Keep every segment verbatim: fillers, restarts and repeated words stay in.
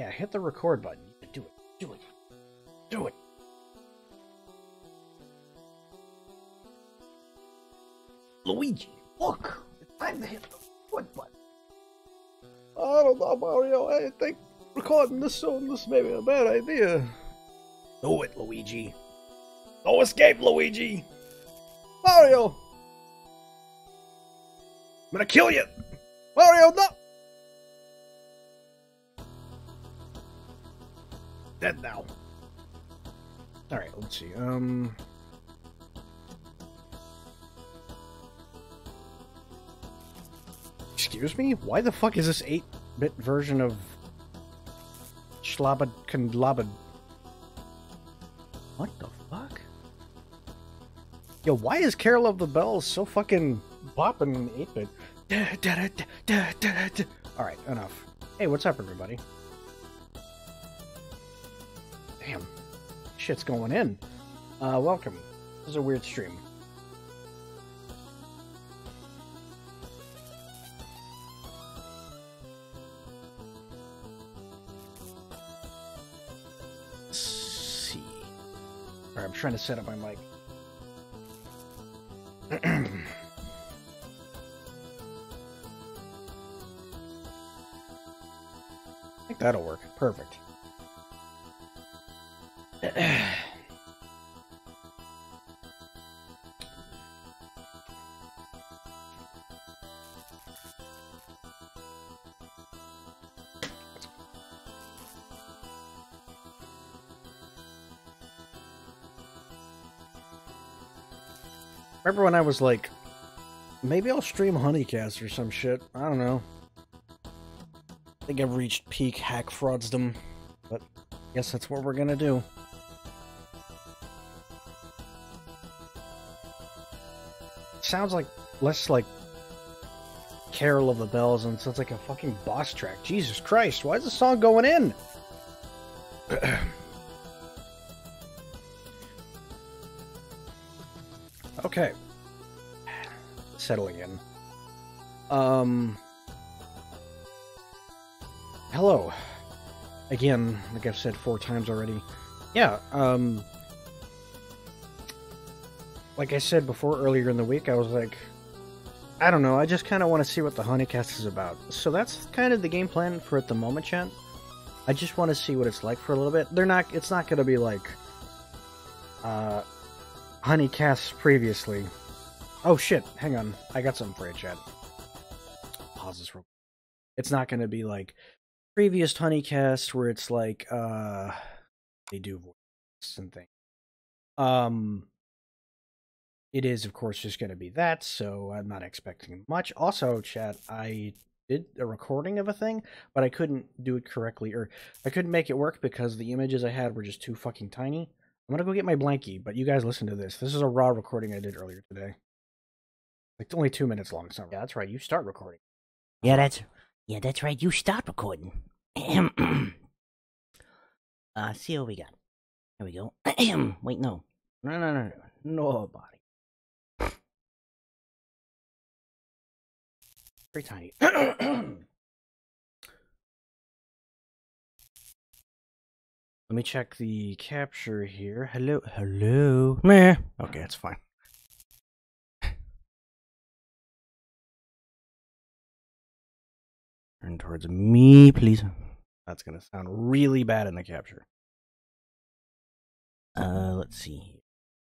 Yeah, hit the record button. Do it. Do it. Do it. Luigi, look! It's time to hit the record button. I don't know, Mario. I think recording this soon, this may be a bad idea. Do it, Luigi. No escape, Luigi! Mario! I'm gonna kill you! Mario, no! Dead now. Alright, let's see. Um... Excuse me? Why the fuck is this eight bit version of Schlabad Kandlabad? What the fuck? Yo, why is Carol of the Bells so fucking bopping in eight bit? Alright, enough. Hey, what's up, everybody? Damn. Shit's going in. Uh, welcome. This is a weird stream. Let's see. Alright, I'm trying to set up my mic. I think that'll work. Perfect. Remember when I was like, maybe I'll stream Hunicast or some shit? I don't know. I think I've reached peak hack fraudsdom, but I guess that's what we're gonna do. Sounds like less like Carol of the Bells and sounds like a fucking boss track. Jesus Christ, why is the song going in? Okay. Settling in. Um. Hello. Again, like I've said four times already. Yeah, um. Like I said before earlier in the week, I was like, I don't know, I just kind of want to see what the Honeycast is about. So that's kind of the game plan for at the moment, chat. I just want to see what it's like for a little bit. They're not, it's not going to be like, uh, Honeycasts previously. Oh shit, hang on. I got something for you, chat. Pause this real quick. It's not going to be like previous Honeycasts where it's like, uh, they do voices and things. Um, it is, of course, just going to be that, so I'm not expecting much. Also, chat, I did a recording of a thing, but I couldn't do it correctly, or I couldn't make it work because the images I had were just too fucking tiny. I'm gonna go get my blankie, but you guys listen to this. This is a raw recording I did earlier today. It's only two minutes long, so yeah, that's right. You start recording. Yeah, that's yeah, that's right. You start recording. uh, see what we got. Here we go. Wait, no, no, no, no, no, nobody. Very tiny. Let me check the capture here. Hello, hello. Meh. Okay, that's fine. Turn towards me, please. That's gonna sound really bad in the capture. Uh, let's see.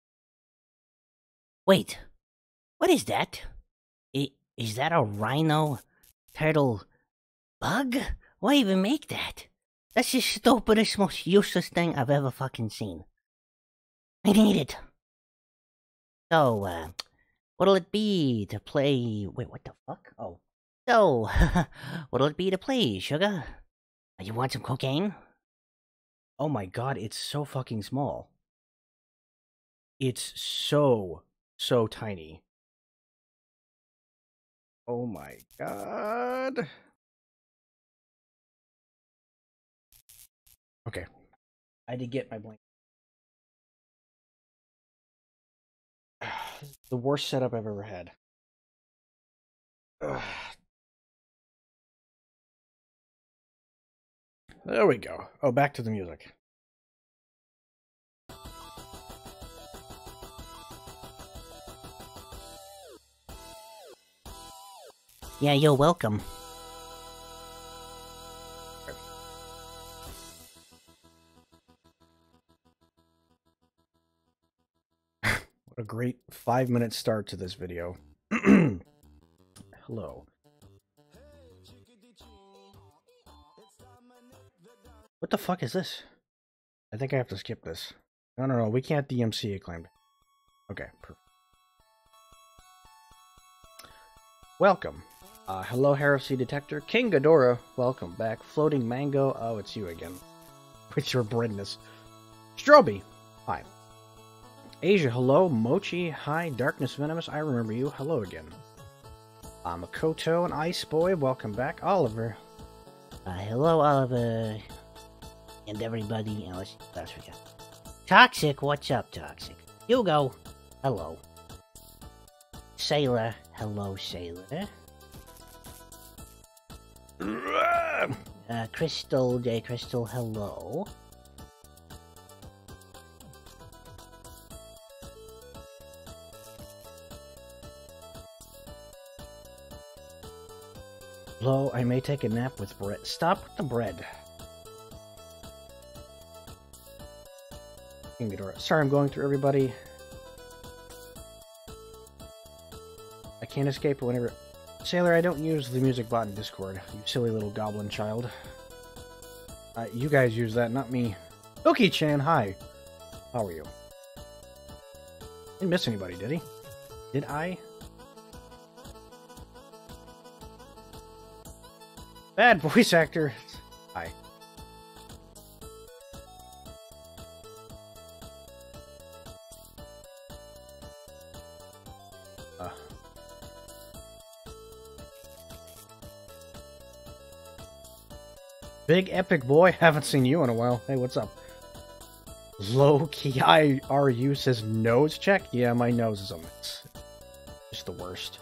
Wait, what is that? I, is that a rhino turtle bug? Why even make that? That's the stupidest, most useless thing I've ever fucking seen. I need it. So, uh, what'll it be to play? Wait, what the fuck? Oh. So, what'll it be to play, sugar? You want some cocaine? Oh my god, it's so fucking small. It's so, so tiny. Oh my god. Okay. I had to get my blanket. This is the worst setup I've ever had. Ugh. There we go. Oh, back to the music. Yeah, you're welcome. What a great five-minute start to this video. Hello. What the fuck is this? I think I have to skip this. No, no, no, we can't D M C acclaimed. Okay, perfect. Welcome. Uh, hello, Heresy Detector. King Ghidorah, welcome back. Floating Mango, oh, it's you again. With your brightness. Stroby, hi. Asia, hello. Mochi, hi. Darkness Venomous, I remember you. Hello again. Uh, Makoto and Ice Boy, welcome back. Oliver. Uh, hello, Oliver. And everybody else. That's what you Toxic, what's up, Toxic? Hugo, hello. Sailor, hello, Sailor. Uh, Crystal, J Crystal, hello. Hello, I may take a nap with bread. Stop with the bread. Sorry, I'm going through everybody. I can't escape it whenever... Sailor, I don't use the music bot in Discord, you silly little goblin child. Uh, you guys use that, not me. Oki-chan, hi. How are you? Didn't miss anybody, did he? Did I? Bad voice actor. Hi. Uh. Big epic boy, haven't seen you in a while. Hey, what's up? Low key I R U says nose check. Yeah, my nose is a mess. Just the worst.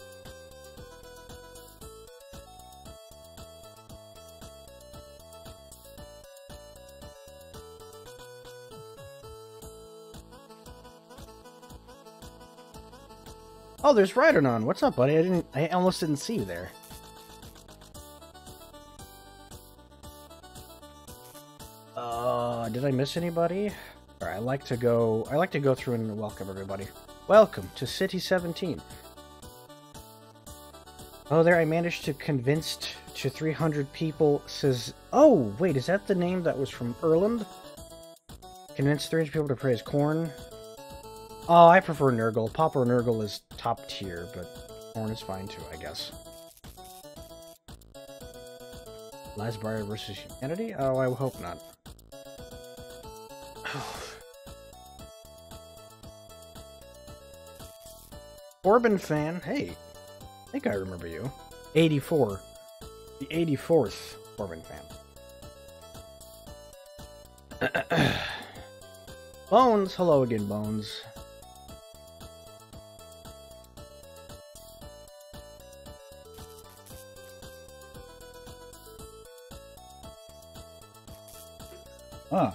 Oh, there's Rhydon. What's up, buddy? I didn't. I almost didn't see you there. Uh, did I miss anybody? All right, I like to go. I like to go through and welcome everybody. Welcome to City seventeen. Oh, there I managed to convince to three hundred people. Says, oh wait, is that the name that was from Erland? Convinced three hundred people to praise Corn. Oh, I prefer Nurgle. Papa Nurgle is top tier, but Corn is fine too, I guess. Lazbriar versus Humanity? Oh, I hope not. Corbin fan, hey. I think I remember you. eighty-four. The eighty-fourth Corbin fan. Bones, hello again, Bones. Huh.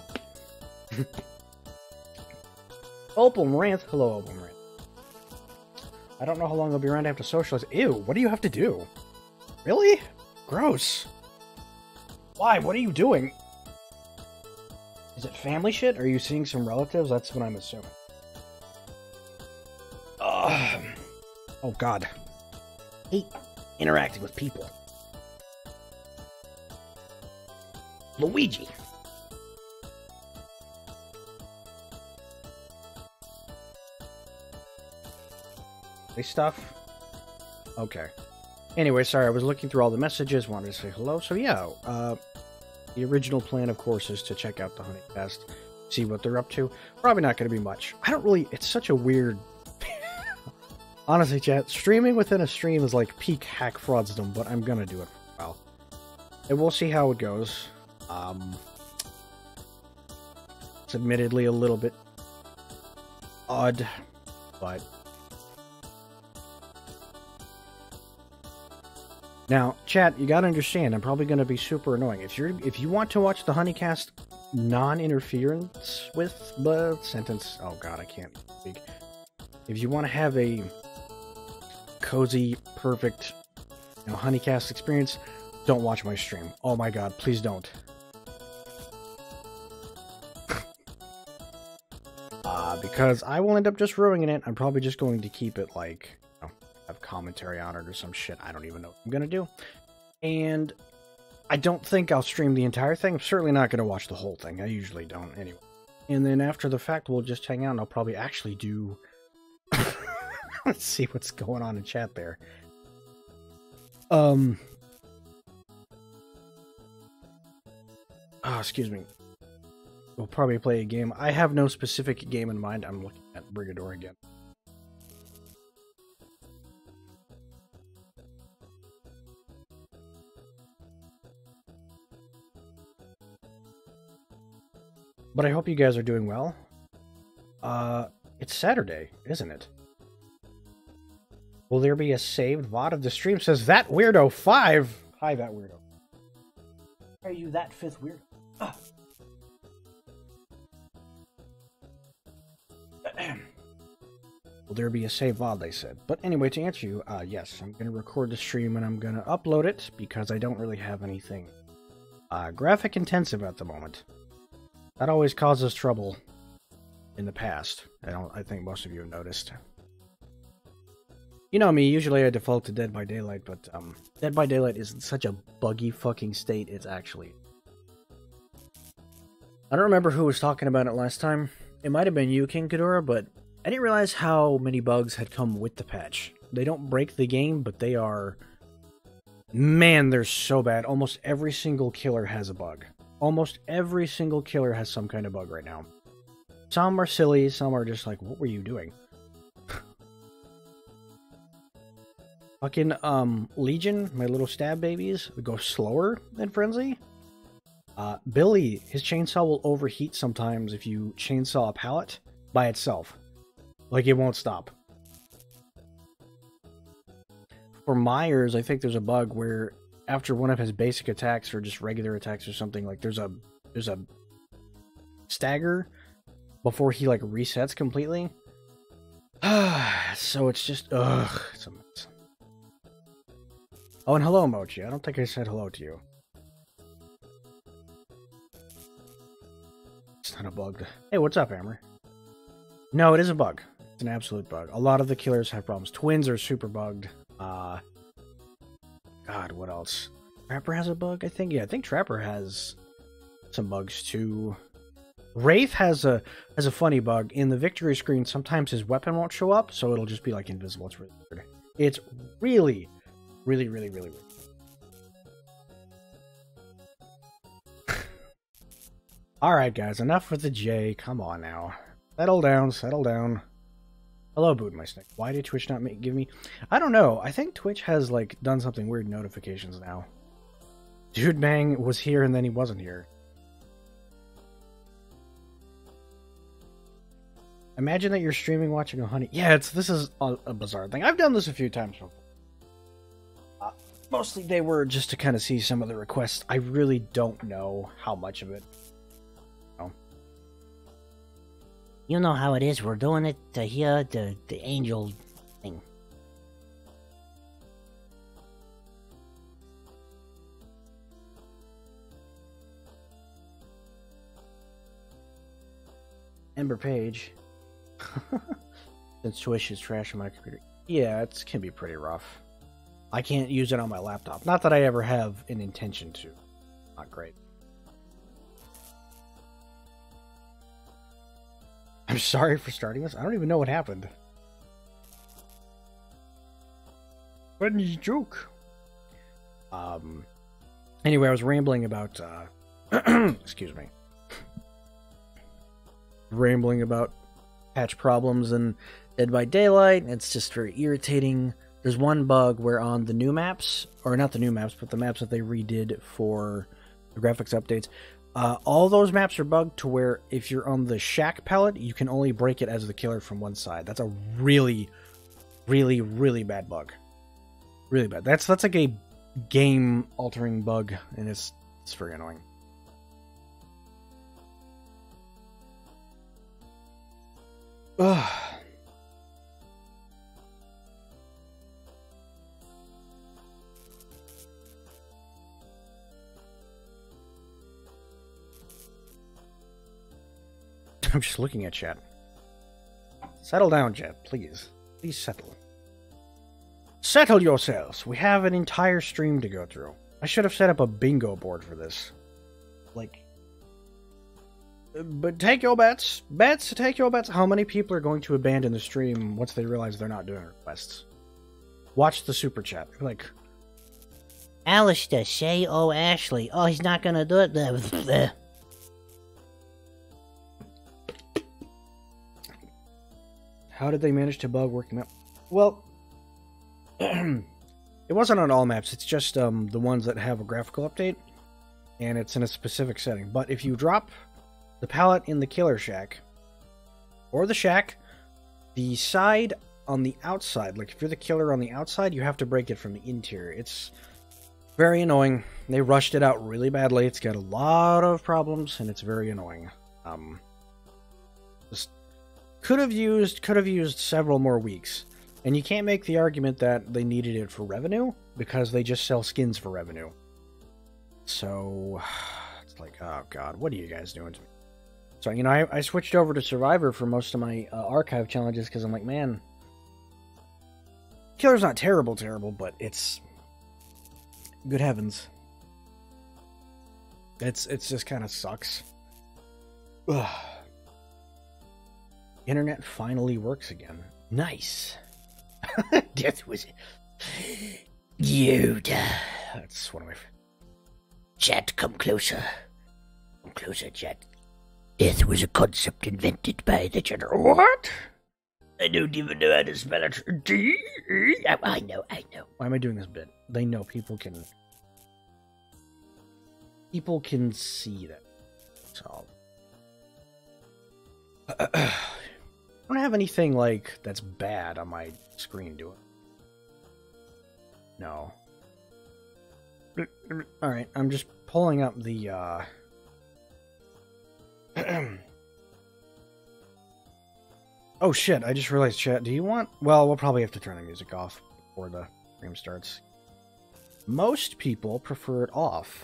Opal Rant. Hello, Opal Rant. I don't know how long I'll be around to have to socialize. Ew, what do you have to do? Really? Gross. Why? What are you doing? Is it family shit? Are you seeing some relatives? That's what I'm assuming. Ugh. Oh, God. I hate interacting with people. Luigi. Stuff. Okay. Anyway, sorry, I was looking through all the messages, wanted to say hello. So yeah, uh, the original plan, of course, is to check out the Hunicast, see what they're up to. Probably not going to be much. I don't really... It's such a weird... Honestly, chat, streaming within a stream is like peak hack fraudsdom, but I'm going to do it for a while. And we'll see how it goes. Um, it's admittedly a little bit odd, but... Now, chat, you gotta understand, I'm probably gonna be super annoying. If you're if you want to watch the Hunicast non-interference with the sentence, oh god, I can't speak. If you want to have a cozy, perfect, you know, Hunicast experience, don't watch my stream. Oh my god, please don't. uh, because I will end up just ruining it. I'm probably just going to keep it like, you know, have commentary on it or some shit. I don't even know what I'm gonna do. And I don't think I'll stream the entire thing. I'm certainly not gonna watch the whole thing. I usually don't anyway. And then after the fact, we'll just hang out and I'll probably actually do... Let's see what's going on in chat there. Um... Oh, excuse me. We'll probably play a game. I have no specific game in mind. I'm looking at Brigador again. But I hope you guys are doing well. Uh, it's Saturday, isn't it? Will there be a saved V O D of the stream? Says that weirdo five. Hi, that weirdo. Are you that fifth weirdo? Ah. Will there be a save V O D, they said. But anyway, to answer you, uh, yes, I'm going to record the stream and I'm going to upload it because I don't really have anything uh, graphic intensive at the moment. That always causes trouble in the past. I don't. I think most of you have noticed. You know me, usually I default to Dead by Daylight, but um, Dead by Daylight is in such a buggy fucking state, it's actually... I don't remember who was talking about it last time. It might have been you, King Ghidorah, but I didn't realize how many bugs had come with the patch. They don't break the game, but they are... Man, they're so bad. Almost every single killer has a bug. Almost every single killer has some kind of bug right now. Some are silly, some are just like, what were you doing? Fucking, um, Legion, my little stab babies, go slower than Frenzy. Uh, Billy, his chainsaw will overheat sometimes if you chainsaw a pallet by itself. Like, it won't stop. For Myers, I think there's a bug where after one of his basic attacks or just regular attacks or something, like, there's a, there's a stagger before he, like, resets completely. So it's just, ugh, it's a mess. Oh, and hello, Mochi. I don't think I said hello to you. It's not a bug. Hey, what's up, Hammer? No, it is a bug. It's an absolute bug. A lot of the killers have problems. Twins are super bugged. Uh, God, what else? Trapper has a bug, I think? Yeah, I think Trapper has some bugs, too. Wraith has a has a funny bug. In the victory screen, sometimes his weapon won't show up, so it'll just be, like, invisible. It's really weird. It's really... Really, really, really weird. Alright, guys, enough with the J. Come on now. Settle down, settle down. Hello, Boot My Snake. Why did Twitch not make, give me... I don't know. I think Twitch has, like, done something weird notifications now. Dude Bang was here and then he wasn't here. Imagine that you're streaming watching a honey... Yeah, it's this is a, a bizarre thing. I've done this a few times before. Uh, mostly they were just to kind of see some of the requests. I really don't know how much of it. No. You know how it is. We're doing it to hear the, the angel thing. Ember Page. Since Twitch is trashing my computer. Yeah, it can be pretty rough. I can't use it on my laptop. Not that I ever have an intention to. Not great. I'm sorry for starting this. I don't even know what happened. Funny joke. Um. Anyway, I was rambling about. Uh, excuse me. Rambling about patch problems and Dead by Daylight. It's just very irritating. There's one bug where on the new maps, or not the new maps, but the maps that they redid for the graphics updates, uh, all those maps are bugged to where if you're on the shack palette, you can only break it as the killer from one side. That's a really, really, really bad bug. Really bad. That's that's like a game-altering bug, and it's it's very annoying. Ugh. I'm just looking at chat. Settle down, chat, please. Please settle. Settle yourselves. We have an entire stream to go through. I should have set up a bingo board for this. Like... But take your bets. Bets, take your bets. How many people are going to abandon the stream once they realize they're not doing requests? Watch the super chat. Like... Alistair, say, oh, Ashley. Oh, he's not gonna do it. How did they manage to bug working up? Well, it wasn't on all maps. It's just um, the ones that have a graphical update, and it's in a specific setting. But if you drop the pallet in the killer shack, or the shack, the side on the outside, like if you're the killer on the outside, you have to break it from the interior. It's very annoying. They rushed it out really badly. It's got a lot of problems, and it's very annoying. Um, just could have used could have used several more weeks. And you can't make the argument that they needed it for revenue, because they just sell skins for revenue. So, it's like, oh god, what are you guys doing to me? So, you know, I, I switched over to Survivor for most of my uh, archive challenges, because I'm like, man, Killer's not terrible, terrible, but it's... Good heavens. It's, it's just kind of sucks. Ugh. Internet finally works again. Nice. Death was you. That's one of my. Chat, come closer. Come closer, chat. Death was a concept invented by the general. What? I don't even know how to spell it. D. Oh, I know, I know. Why am I doing this bit? They know people can. People can see that. So. I don't have anything, like, that's bad on my screen, do it? No. Alright, I'm just pulling up the, uh... oh shit, I just realized, chat, do you want... Well, we'll probably have to turn the music off before the stream starts. Most people prefer it off.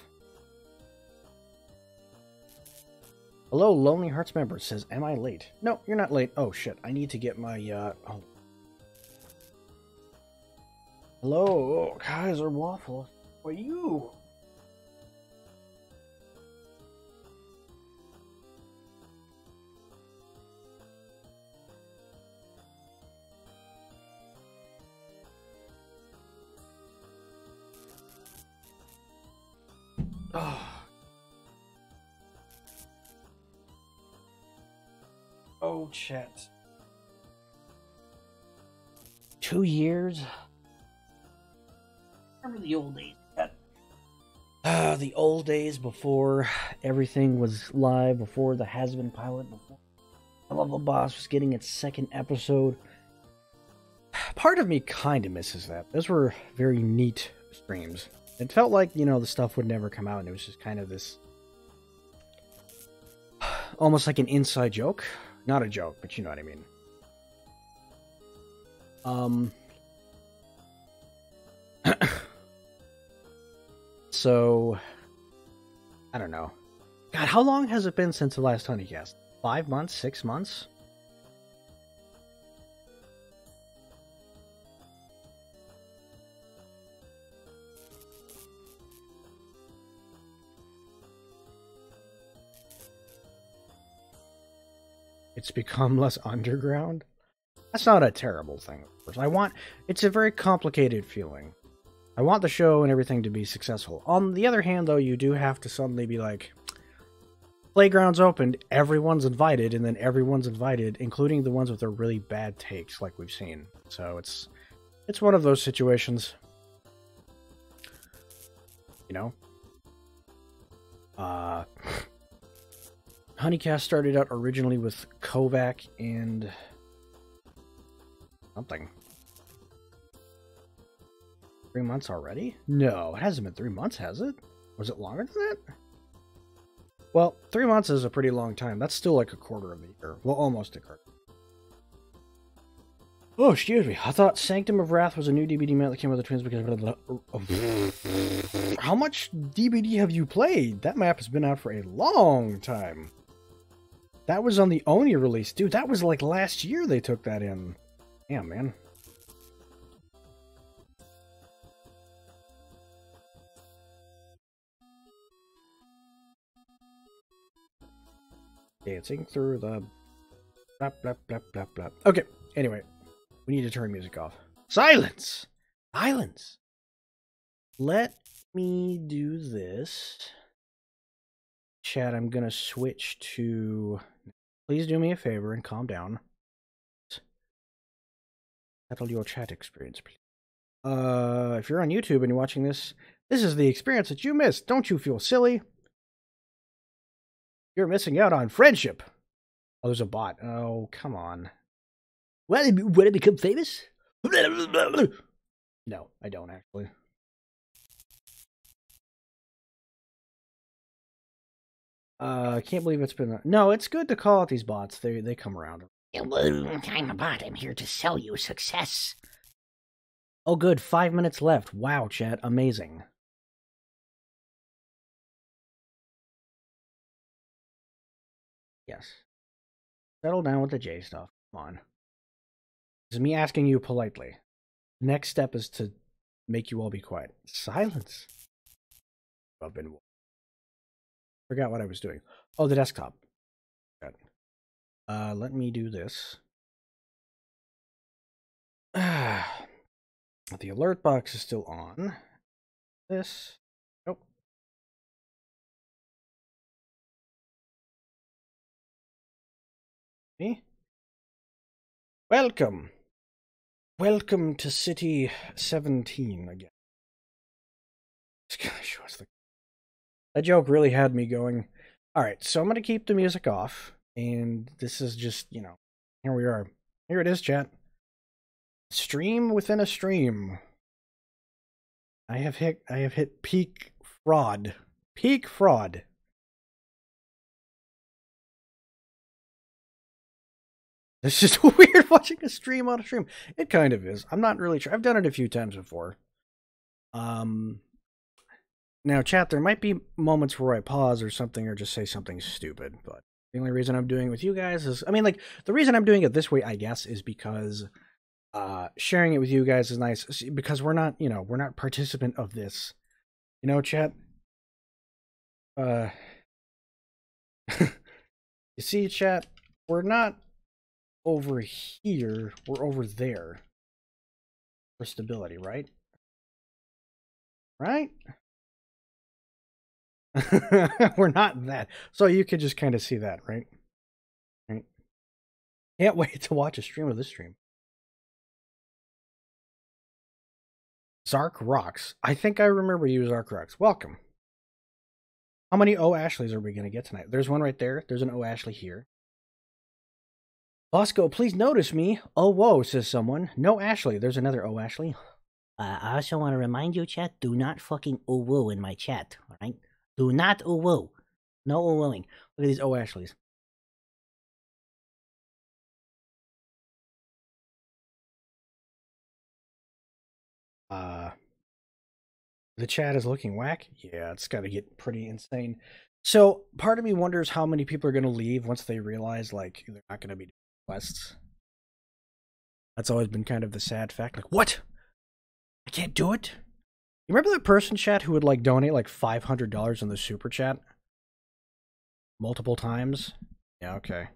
Hello, Lonely Hearts member says, am I late? No, you're not late. Oh, shit. I need to get my, uh... Oh. Hello, Kaiser Waffle. How are you? Oh. Oh, chat. Two years? Remember the old days? Ah, the old days before everything was live, before the has-been pilot, before the Level Boss was getting its second episode. Part of me kind of misses that. Those were very neat streams. It felt like, you know, the stuff would never come out, and it was just kind of this... almost like an inside joke. Not a joke, but you know what I mean. Um... So, I don't know. God, how long has it been since the last Hunicast? Five months? Six months? It's become less underground? That's not a terrible thing, of course. I want... It's a very complicated feeling. I want the show and everything to be successful. On the other hand, though, you do have to suddenly be like, playground's opened, everyone's invited, and then everyone's invited, including the ones with the really bad takes, like we've seen. So it's it's one of those situations. You know? Uh, Hunicast started out originally with Kovac and something. Three months already? No, it hasn't been three months, has it? Was it longer than that? Well, three months is a pretty long time. That's still like a quarter of the year. Well, almost a quarter. Oh, excuse me. I thought Sanctum of Wrath was a new D B D map that came with the twins because... How much D B D have you played? That map has been out for a long time. That was on the Oni release. Dude, that was like last year they took that in. Damn, man. Dancing through the... Blah, blah, blah, blah, blah. Okay, anyway. We need to turn music off. Silence! Silence! Let me do this. Chat, I'm gonna switch to... Please do me a favor and calm down. Settle your chat experience, please. Uh, if you're on YouTube and you're watching this, this is the experience that you missed. Don't you feel silly? You're missing out on friendship. Oh, there's a bot. Oh, come on. What, want to become famous? No, I don't actually. Uh, I can't believe it's been... No, it's good to call out these bots. They they come around. Hello, I'm a bot. I'm here to sell you success. Oh, good. Five minutes left. Wow, chat. Amazing. Yes. Settle down with the J stuff. Come on. This is me asking you politely. Next step is to make you all be quiet. Silence. I've been... Forgot what I was doing. Oh, the desktop. Good. Uh, let me do this. The alert box is still on. This. Nope. Me? Welcome. Welcome to City seventeen again. Just gonna show us the... That joke really had me going. Alright, so I'm gonna keep the music off. And this is just, you know, here we are. Here it is, chat. Stream within a stream. I have hit I have hit peak fraud. Peak fraud. It's just weird watching a stream on a stream. It kind of is. I'm not really sure. I've done it a few times before. Um Now, chat, there might be moments where I pause or something or just say something stupid, but the only reason I'm doing it with you guys is, I mean, like, the reason I'm doing it this way, I guess, is because uh, sharing it with you guys is nice, because we're not, you know, we're not participant of this. You know, chat? Uh, you see, chat, we're not over here, we're over there for stability, right? Right? We're not that. So you could just kind of see that, right? Right. Can't wait to watch a stream of this stream. Zark Rocks. I think I remember you, Zark Rocks. Welcome. How many O Ashleys are we going to get tonight? There's one right there. There's an O Ashley here. Bosco, please notice me. Oh, whoa, says someone. No Ashley. There's another O Ashley. Uh, I also want to remind you, chat, do not fucking oo-woo in my chat, alright? Do not oo-woo. No oo-wooing. Look at these O Ashleys. Uh, the chat is looking whack. Yeah, it's got to get pretty insane. So part of me wonders how many people are going to leave once they realize, like, they're not going to be doing quests. That's always been kind of the sad fact. Like, what? I can't do it? You remember that person, chat, who would, like, donate, like, five hundred dollars in the super chat? Multiple times? Yeah, okay.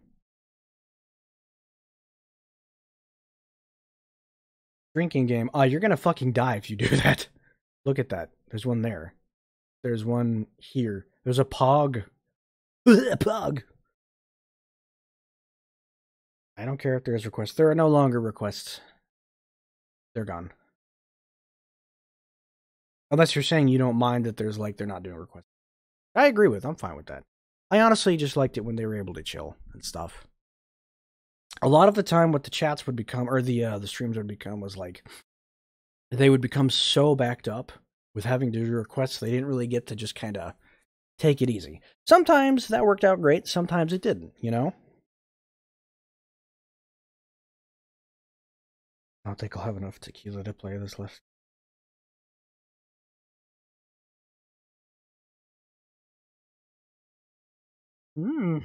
Drinking game. Oh, you're gonna fucking die if you do that. Look at that. There's one there. There's one here. There's a pog. A pog. I don't care if there's requests. There are no longer requests. They're gone. Unless you're saying you don't mind that there's, like, they're not doing requests. I agree with. I'm fine with that. I honestly just liked it when they were able to chill and stuff. A lot of the time what the chats would become, or the uh, the streams would become, was like, they would become so backed up with having to do requests, they didn't really get to just kind of take it easy. Sometimes that worked out great, sometimes it didn't, you know? I don't think I'll have enough tequila to play this list. Hmm.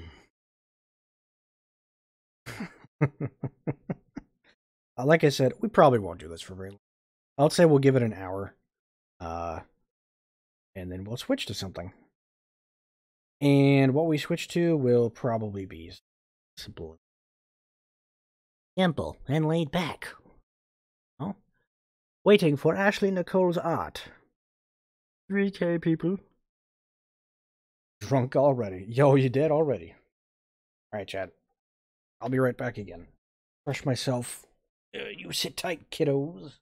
Like I said, we probably won't do this for very long. I'll say we'll give it an hour. Uh, and then we'll switch to something. And what we switch to will probably be simple. Simple and laid back. Oh. Waiting for Ashley Nicole's art. three K people. Drunk already. Yo, you dead already. Alright, Chad. I'll be right back again. Brush myself. Uh, you sit tight, kiddos.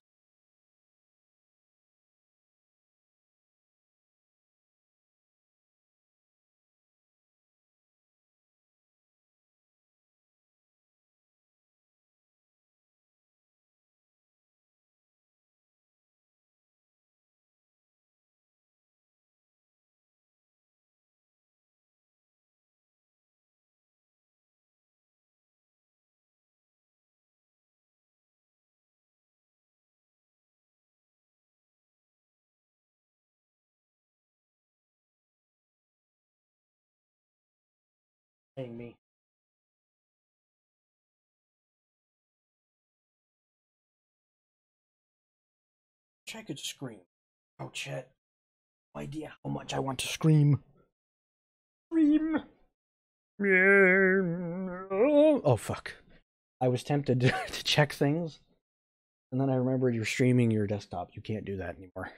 Paying me. Wish I could scream. Oh, Chet. No idea how much I want to scream. Scream. Oh, fuck. I was tempted to, to check things, and then I remembered you're streaming your desktop. You can't do that anymore.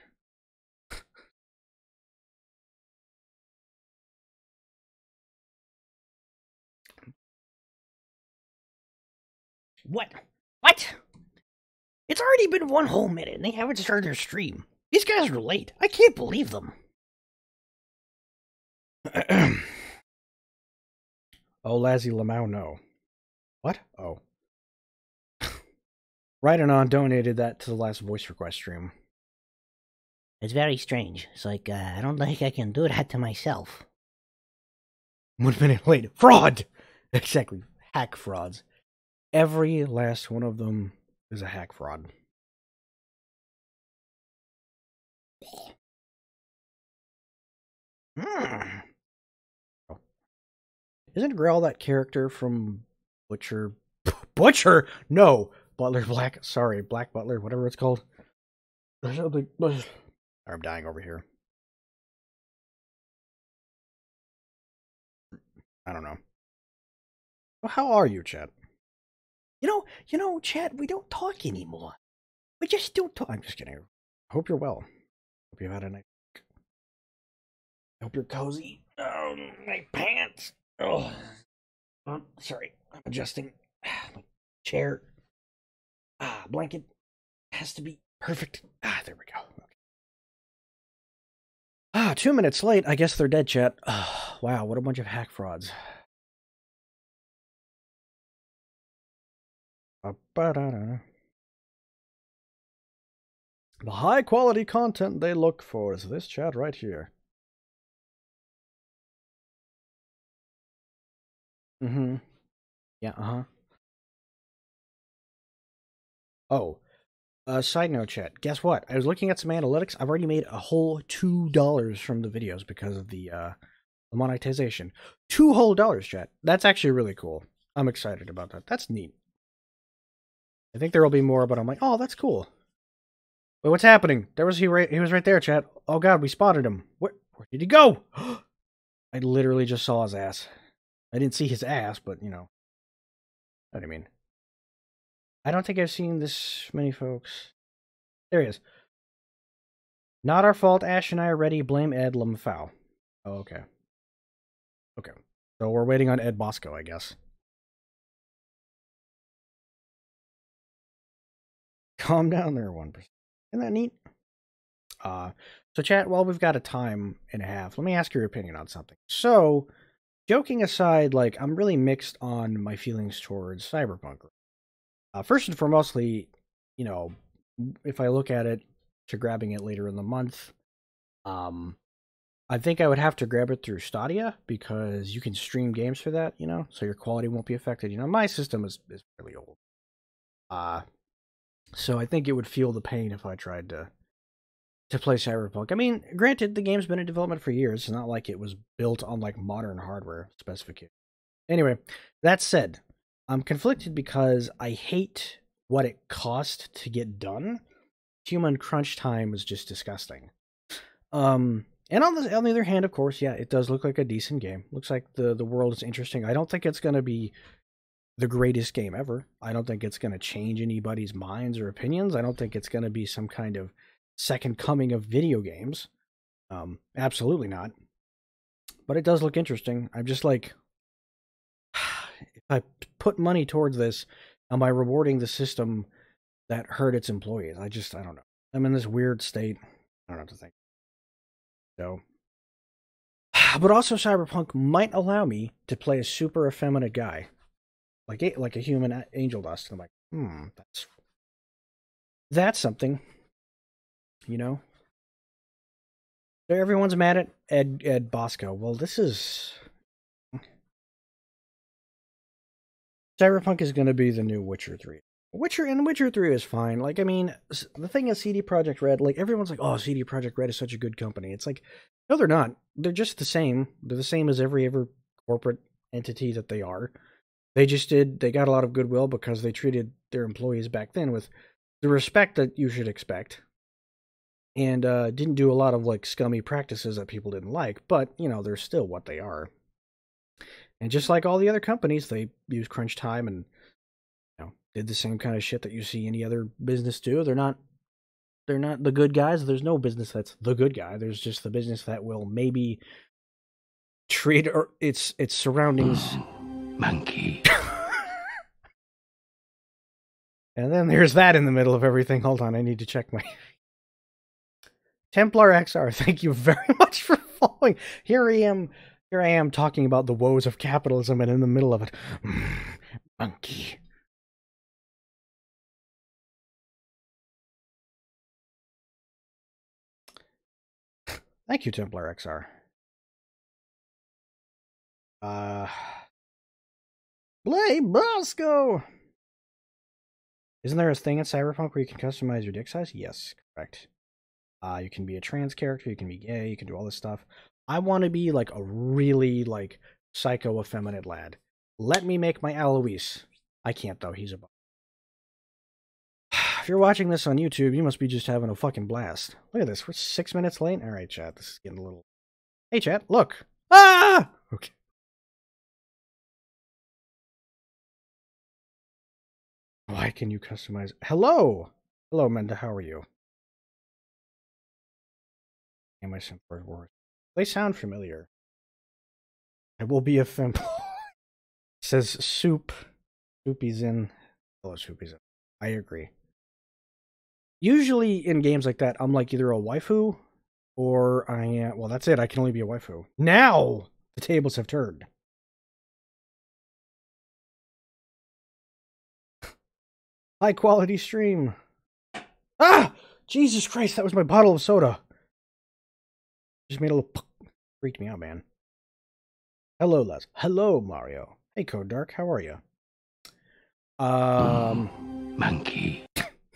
What? What? It's already been one whole minute and they haven't started their stream. These guys are late. I can't believe them. Oh, Lazzy Lamau, no. What? Oh. Rydenon donated that to the last voice request stream. It's very strange. It's like, uh, I don't think I can do that to myself. One minute late. Fraud! Exactly. Hack frauds. Every last one of them is a hack fraud. Mm. Oh. Isn't Grell that character from Butcher? Butcher? No! Butler Black. Sorry, Black Butler, whatever it's called. I'm dying over here. I don't know. Well, how are you, Chad? You know, you know, Chad, we don't talk anymore. We just don't talk. I'm just kidding. I hope you're well. Hope you've had a nice week. I hope you're cozy. Oh, my pants. Oh, oh sorry. I'm adjusting. My chair. Ah, blanket has to be perfect. Ah, there we go. Okay. Ah, two minutes late. I guess they're dead, chat. Oh, wow, what a bunch of hack frauds. The high quality content they look for is this chat right here. Mm-hmm. Yeah, uh-huh. Oh. Uh, side note, chat. Guess what? I was looking at some analytics. I've already made a whole two dollars from the videos because of the uh, monetization. Two whole dollars, chat. That's actually really cool. I'm excited about that. That's neat. I think there will be more, but I'm like, oh, that's cool. Wait, what's happening? There was he right. He was right there, chat. Oh god, we spotted him. Where, where did he go? I literally just saw his ass. I didn't see his ass, but you know what I mean. I don't think I've seen this many folks. There he is. Not our fault. Ash and I are ready. Blame Ed Lamfow. Oh, okay. Okay. So we're waiting on Ed Bosco, I guess. Calm down there, one percent. Isn't that neat? Uh, so chat, while we've got a time and a half, let me ask your opinion on something. So, joking aside, like, I'm really mixed on my feelings towards Cyberpunk. Uh, first and foremostly, you know, if I look at it to grabbing it later in the month, um, I think I would have to grab it through Stadia because you can stream games for that, you know, so your quality won't be affected. You know, my system is, is fairly old. Uh, so I think it would feel the pain if I tried to to play Cyberpunk. I mean, granted, the game's been in development for years. It's not like it was built on like modern hardware specifications. Anyway, that said, I'm conflicted because I hate what it cost to get done. Human crunch time is just disgusting. Um, and on the on the other hand, of course, yeah, it does look like a decent game. Looks like the the world is interesting. I don't think it's going to be the greatest game ever. I don't think it's going to change anybody's minds or opinions. I don't think it's going to be some kind of second coming of video games. Um, absolutely not. But it does look interesting. I'm just like, if I put money towards this, am I rewarding the system that hurt its employees? I just, I don't know. I'm in this weird state. I don't know what to think. So, but also Cyberpunk might allow me to play a super effeminate guy. Like a, like a human angel dust. And I'm like, hmm, that's, that's something. You know? So everyone's mad at Ed, Ed Bosco. Well, this is... Cyberpunk is going to be the new Witcher three. Witcher and Witcher three is fine. Like, I mean, the thing is C D Projekt Red, like, everyone's like, oh, C D Projekt Red is such a good company. It's like, no, they're not. They're just the same. They're the same as every ever corporate entity that they are. They just did, they got a lot of goodwill because they treated their employees back then with the respect that you should expect. And uh, didn't do a lot of, like, scummy practices that people didn't like. But, you know, they're still what they are. And just like all the other companies, they use crunch time and, you know, did the same kind of shit that you see any other business do. They're not, they're not the good guys. There's no business that's the good guy. There's just the business that will maybe treat or its its surroundings. Monkey. And then there's that in the middle of everything. Hold on, I need to check my Templar X R. Thank you very much for following. Here I am. Here I am talking about the woes of capitalism, and in the middle of it, mm, monkey. Thank you, Templar X R. Uh, Blay Bosco! Isn't there a thing in Cyberpunk where you can customize your dick size? Yes, correct. Uh, you can be a trans character, you can be gay, you can do all this stuff. I want to be like a really like psycho effeminate lad. Let me make my Alois. I can't though, he's a bum. If you're watching this on YouTube, you must be just having a fucking blast. Look at this, we're six minutes late. Alright, chat, this is getting a little... Hey, chat, look! Ah! Okay. Why can you customize... Hello! Hello, Menda, how are you? Am I simpler words? They sound familiar. I will be a fem. Says Soup. Soupy's in. Hello, Soupy's in. I agree. Usually in games like that, I'm like either a waifu or I am. Well, that's it. I can only be a waifu. Now the tables have turned. High quality stream. Ah! Jesus Christ, that was my bottle of soda. Just made a little... Freaked me out, man. Hello, Les. Hello, Mario. Hey, Code Dark. How are you? Um... Mm, monkey.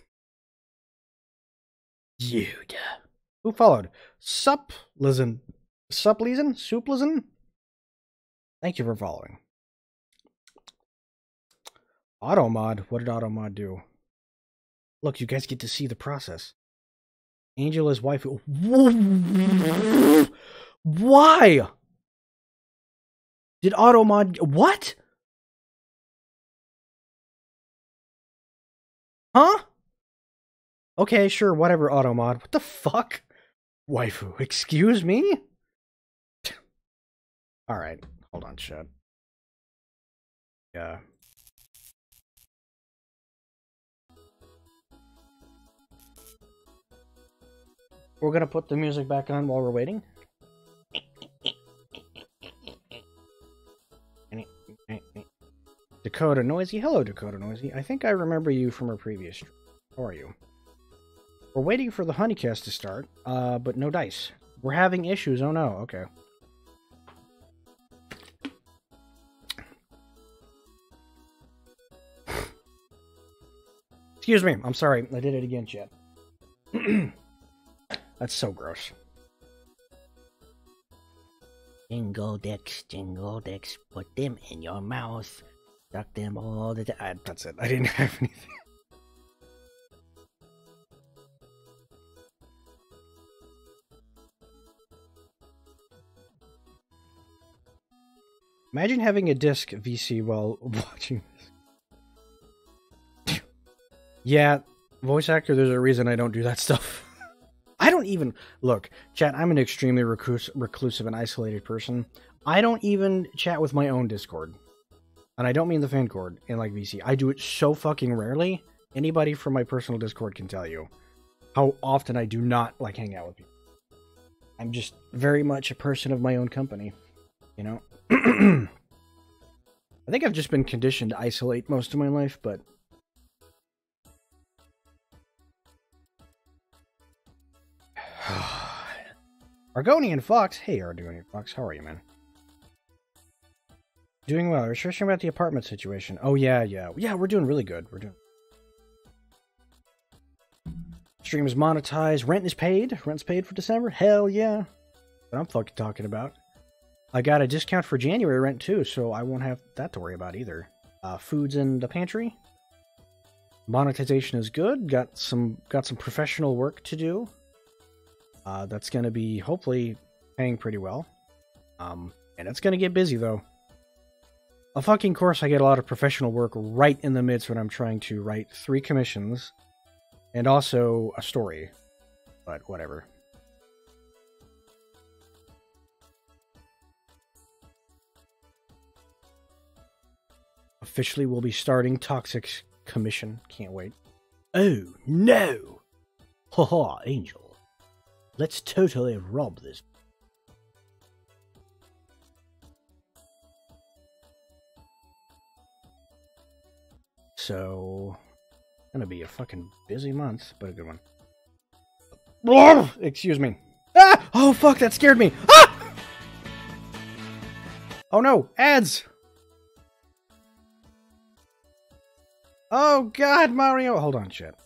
Dude. Who followed? Sup, Lizen. Sup, Lizen? Soup, Lizen? Thank you for following. Automod. What did Automod do? Look, you guys get to see the process. Angel is waifu. Why? Did Automod... What? Huh? Okay, sure, whatever, Automod. What the fuck? Waifu, excuse me? Alright, hold on, chat. Yeah. We're gonna put the music back on while we're waiting. Dakota Noisy. Hello, Dakota Noisy. I think I remember you from a previous stream. How are you? We're waiting for the Hunicast to start, uh, but no dice. We're having issues. Oh no. Okay. Excuse me. I'm sorry. I did it again, chat. That's so gross. Jingle dicks, jingle dicks, put them in your mouth. Suck them all the time. That's it. I didn't have anything. Imagine having a disc V C while watching this. Yeah, voice actor, there's a reason I don't do that stuff. I don't even... Look, chat, I'm an extremely reclus reclusive and isolated person. I don't even chat with my own Discord. And I don't mean the fan cord in, like, V C. I do it so fucking rarely. Anybody from my personal Discord can tell you how often I do not, like, hang out with people. I'm just very much a person of my own company, you know? I think I've just been conditioned to isolate most of my life, but... Argonian Fox! Hey, Argonian Fox, how are you, man? Doing well. I was searching about the apartment situation. Oh, yeah, yeah. Yeah, we're doing really good. We're doing... Stream is monetized. Rent is paid. Rent's paid for December. Hell yeah. What I'm fucking talking about. I got a discount for January rent, too, so I won't have that to worry about either. Uh, food's in the pantry. Monetization is good. Got some, got some professional work to do. Uh, that's going to be, hopefully, paying pretty well. Um, and it's going to get busy, though. Of fucking course, I get a lot of professional work right in the midst when I'm trying to write three commissions. And also a story. But whatever. Officially, we'll be starting Toxic's commission. Can't wait. Oh, no! Haha, Angel. Let's totally rob this. So, gonna be a fucking busy month, but a good one. Oh, excuse me. Ah! Oh fuck, that scared me. Ah! Oh no, ads. Oh god, Mario. Hold on, shit.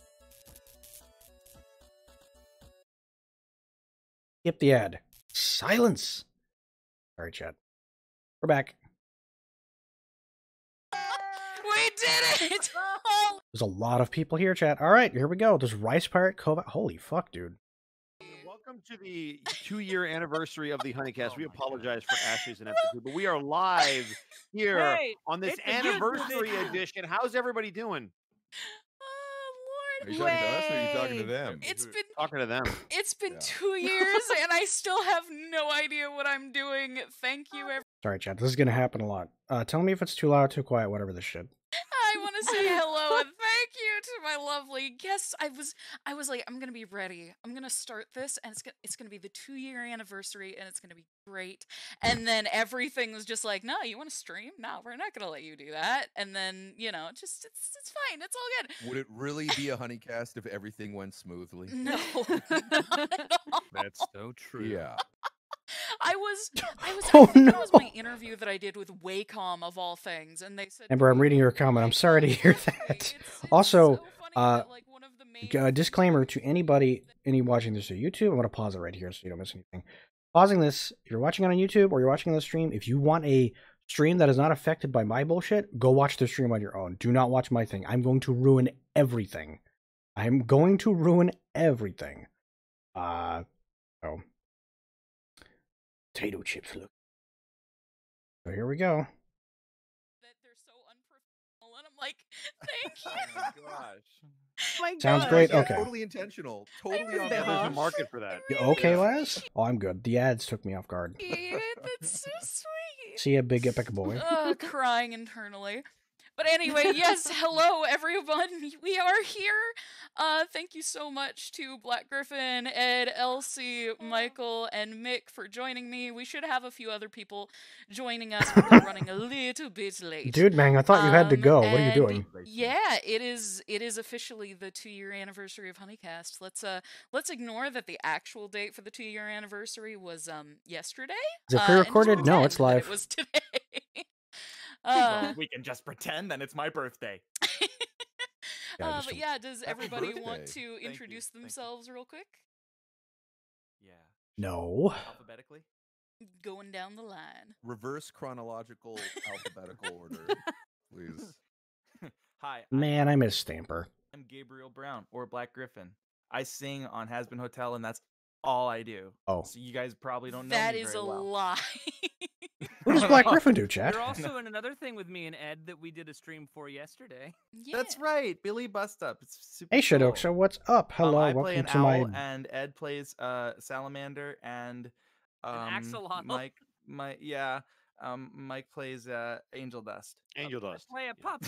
Skip the ad. Silence. Sorry, chat. We're back. We did it! There's a lot of people here, chat. All right, here we go. There's Rice Pirate Cove. Holy fuck, dude. Welcome to the two-year anniversary of the Honeycast. We apologize for Ashley's ineptitude, but we are live here Hey, on this it's the anniversary youth. edition. How's everybody doing? Oh, Are you Lord. talking to us or are you talking to them? It's been Talking to them. it's been Yeah. two years and I still have no idea what I'm doing. Thank you, everyone. Sorry, chat. This is gonna happen a lot. Uh, tell me if it's too loud, too quiet, whatever this shit. I want to say hello and thank you to my lovely guests. I was, I was like, I'm gonna be ready. I'm gonna start this, and it's gonna, it's gonna be the two year anniversary, and it's gonna be great. And then everything was just like, no, you want to stream? No, we're not gonna let you do that. And then you know, just it's, it's fine. It's all good. Would it really be a Honeycast if everything went smoothly? No, not at all. That's so true. Yeah. I was, I was, Oh, I think no. it was my interview that I did with Wacom of all things, and they said, Amber, I'm reading your comment. I'm sorry to hear Honestly, that. it's- it's Also, so funny uh, that, like, one of the main Uh, disclaimer to anybody, any watching this on YouTube. I'm going to pause it right here so you don't miss anything. Pausing this, if you're watching on YouTube or you're watching this stream, if you want a stream that is not affected by my bullshit, go watch the stream on your own. Do not watch my thing. I'm going to ruin everything. I'm going to ruin everything. Uh, so. Potato chips, look. So here we go. that they're so unprofessional, and I'm like, thank you. Oh my gosh. my Sounds gosh. great. Yeah, Okay. Totally intentional. Totally on really There's a purpose. am. market for that. You okay, Laz? Oh, I'm good. The ads took me off guard. That's so sweet. See ya, big epic boy. Ugh, crying internally. But anyway, yes, hello everyone. We are here. Uh, thank you so much to Black Griffin, Ed, Elsie, Michael, and Mick for joining me. We should have a few other people joining us, but we're running a little bit late. Dude, man, I thought you had to Um, go. What are you and doing? Yeah, it is. It is officially the two-year anniversary of Honeycast. Let's uh, let's ignore that the actual date for the two-year anniversary was um yesterday. Is it uh, and just pre-recorded? No, it's pretend that live. It was today. Well, uh, we can just pretend then it's my birthday. Yeah, uh, just but a- yeah, does Happy everybody want birthday. to you, introduce thank you. themselves real quick? Yeah. No. Alphabetically? Going down the line. Reverse chronological alphabetical order, please. Hi, I'm, Man, I miss Stamper. I'm Gabriel Brown, or Black Griffin. I sing on Has Been Hotel, and that's all I do. Oh. So you guys probably don't know That me is very a well. lie. What does Black Griffin do, chat? You're also in another thing with me and Ed that we did a stream for yesterday. Yeah. That's right, Billy Bust Up. It's super Hey, Shadow, cool. so what's up? Um, Hello, I play welcome an to owl, my... and Ed plays uh salamander, and um axolotl. Mike, my yeah, um Mike plays uh angel dust. Angel dust. Play a puppet.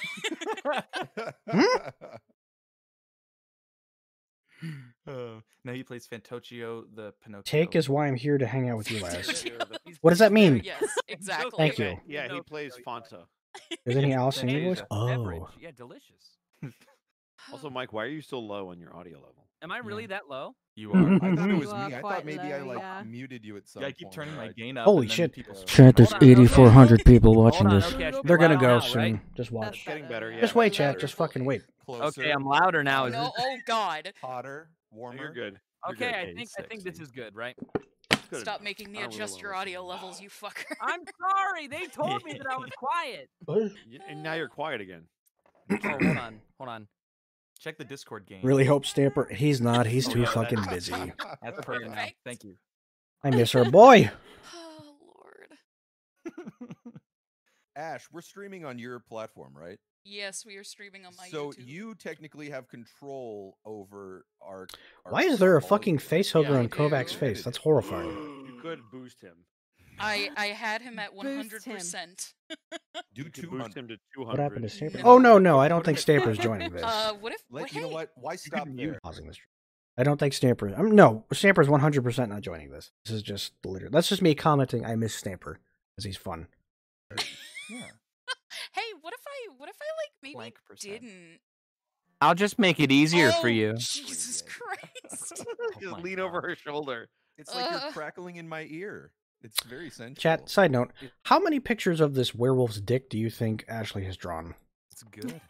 Uh, no, he plays Fantocchio the Pinocchio. Take is why I'm here to hang out with you, Laz. He's What does that there, mean? Yes, exactly. Thank you. Yeah, he No, plays no, Fonta. Isn't he Alice in Hey, voice? uh, Oh. Beverage. Yeah, delicious. Also, Mike, why are you so low on your audio level? Am I really that low? You are. I thought it You was are me. I quite thought maybe I low, like yeah. muted you at some Yeah, I point. keep turning or my I- gain up. Holy and then shit. people- Chat, there's Hold on, eighty-four hundred people watching Hold on, this. okay, I should They're be gonna loud go now, soon. right? Just watch. It's getting better, yeah. Just wait, Louder, chat. Just fucking wait. Closer, Okay, I'm louder now. Is No, this... oh god. hotter, No, warmer. you're good. You're Okay, good. I Hey, think I think this sexy. is good, right? It's good Stop enough. making me I don't really adjust wanna your listen. audio levels, you fucker. I'm sorry. They told me that I was quiet. Y- And now you're quiet again. Oh, hold on, hold on. Check the Discord game. Really hope Stamper. He's not. He's Oh, too yeah, fucking that's- busy. That's perfect now. Perfect. Thank you. I miss our boy. Oh lord. Ash, we're streaming on your platform, right? Yes, we are streaming on my So YouTube. you technically have control over our. our Why is there a our fucking volume. face hugger Yeah, on you Kovac's do. face? That's horrifying. You could boost him. I I had him at one hundred Boost him. percent. Do You could two boost hundred. him to two hundred. What happened to Stamper? No. Oh, no, no. I don't think Stamper's joining this. Uh, what if? Let what, you know hey, what? Why stop mute there? Pausing this. I don't think Stamper. Um, no, Stamper's one hundred percent not joining this. This is just literally. That's just me commenting. I miss Stamper because he's fun. Yeah. Hey, what if I? What if I like maybe Blank percent. didn't? I'll just make it easier oh, for you. Jesus Christ! Just my lean God. over her shoulder. It's like Uh. you're crackling in my ear. It's very sensual. Chat. Side note: how many pictures of this werewolf's dick do you think Ashley has drawn? It's good.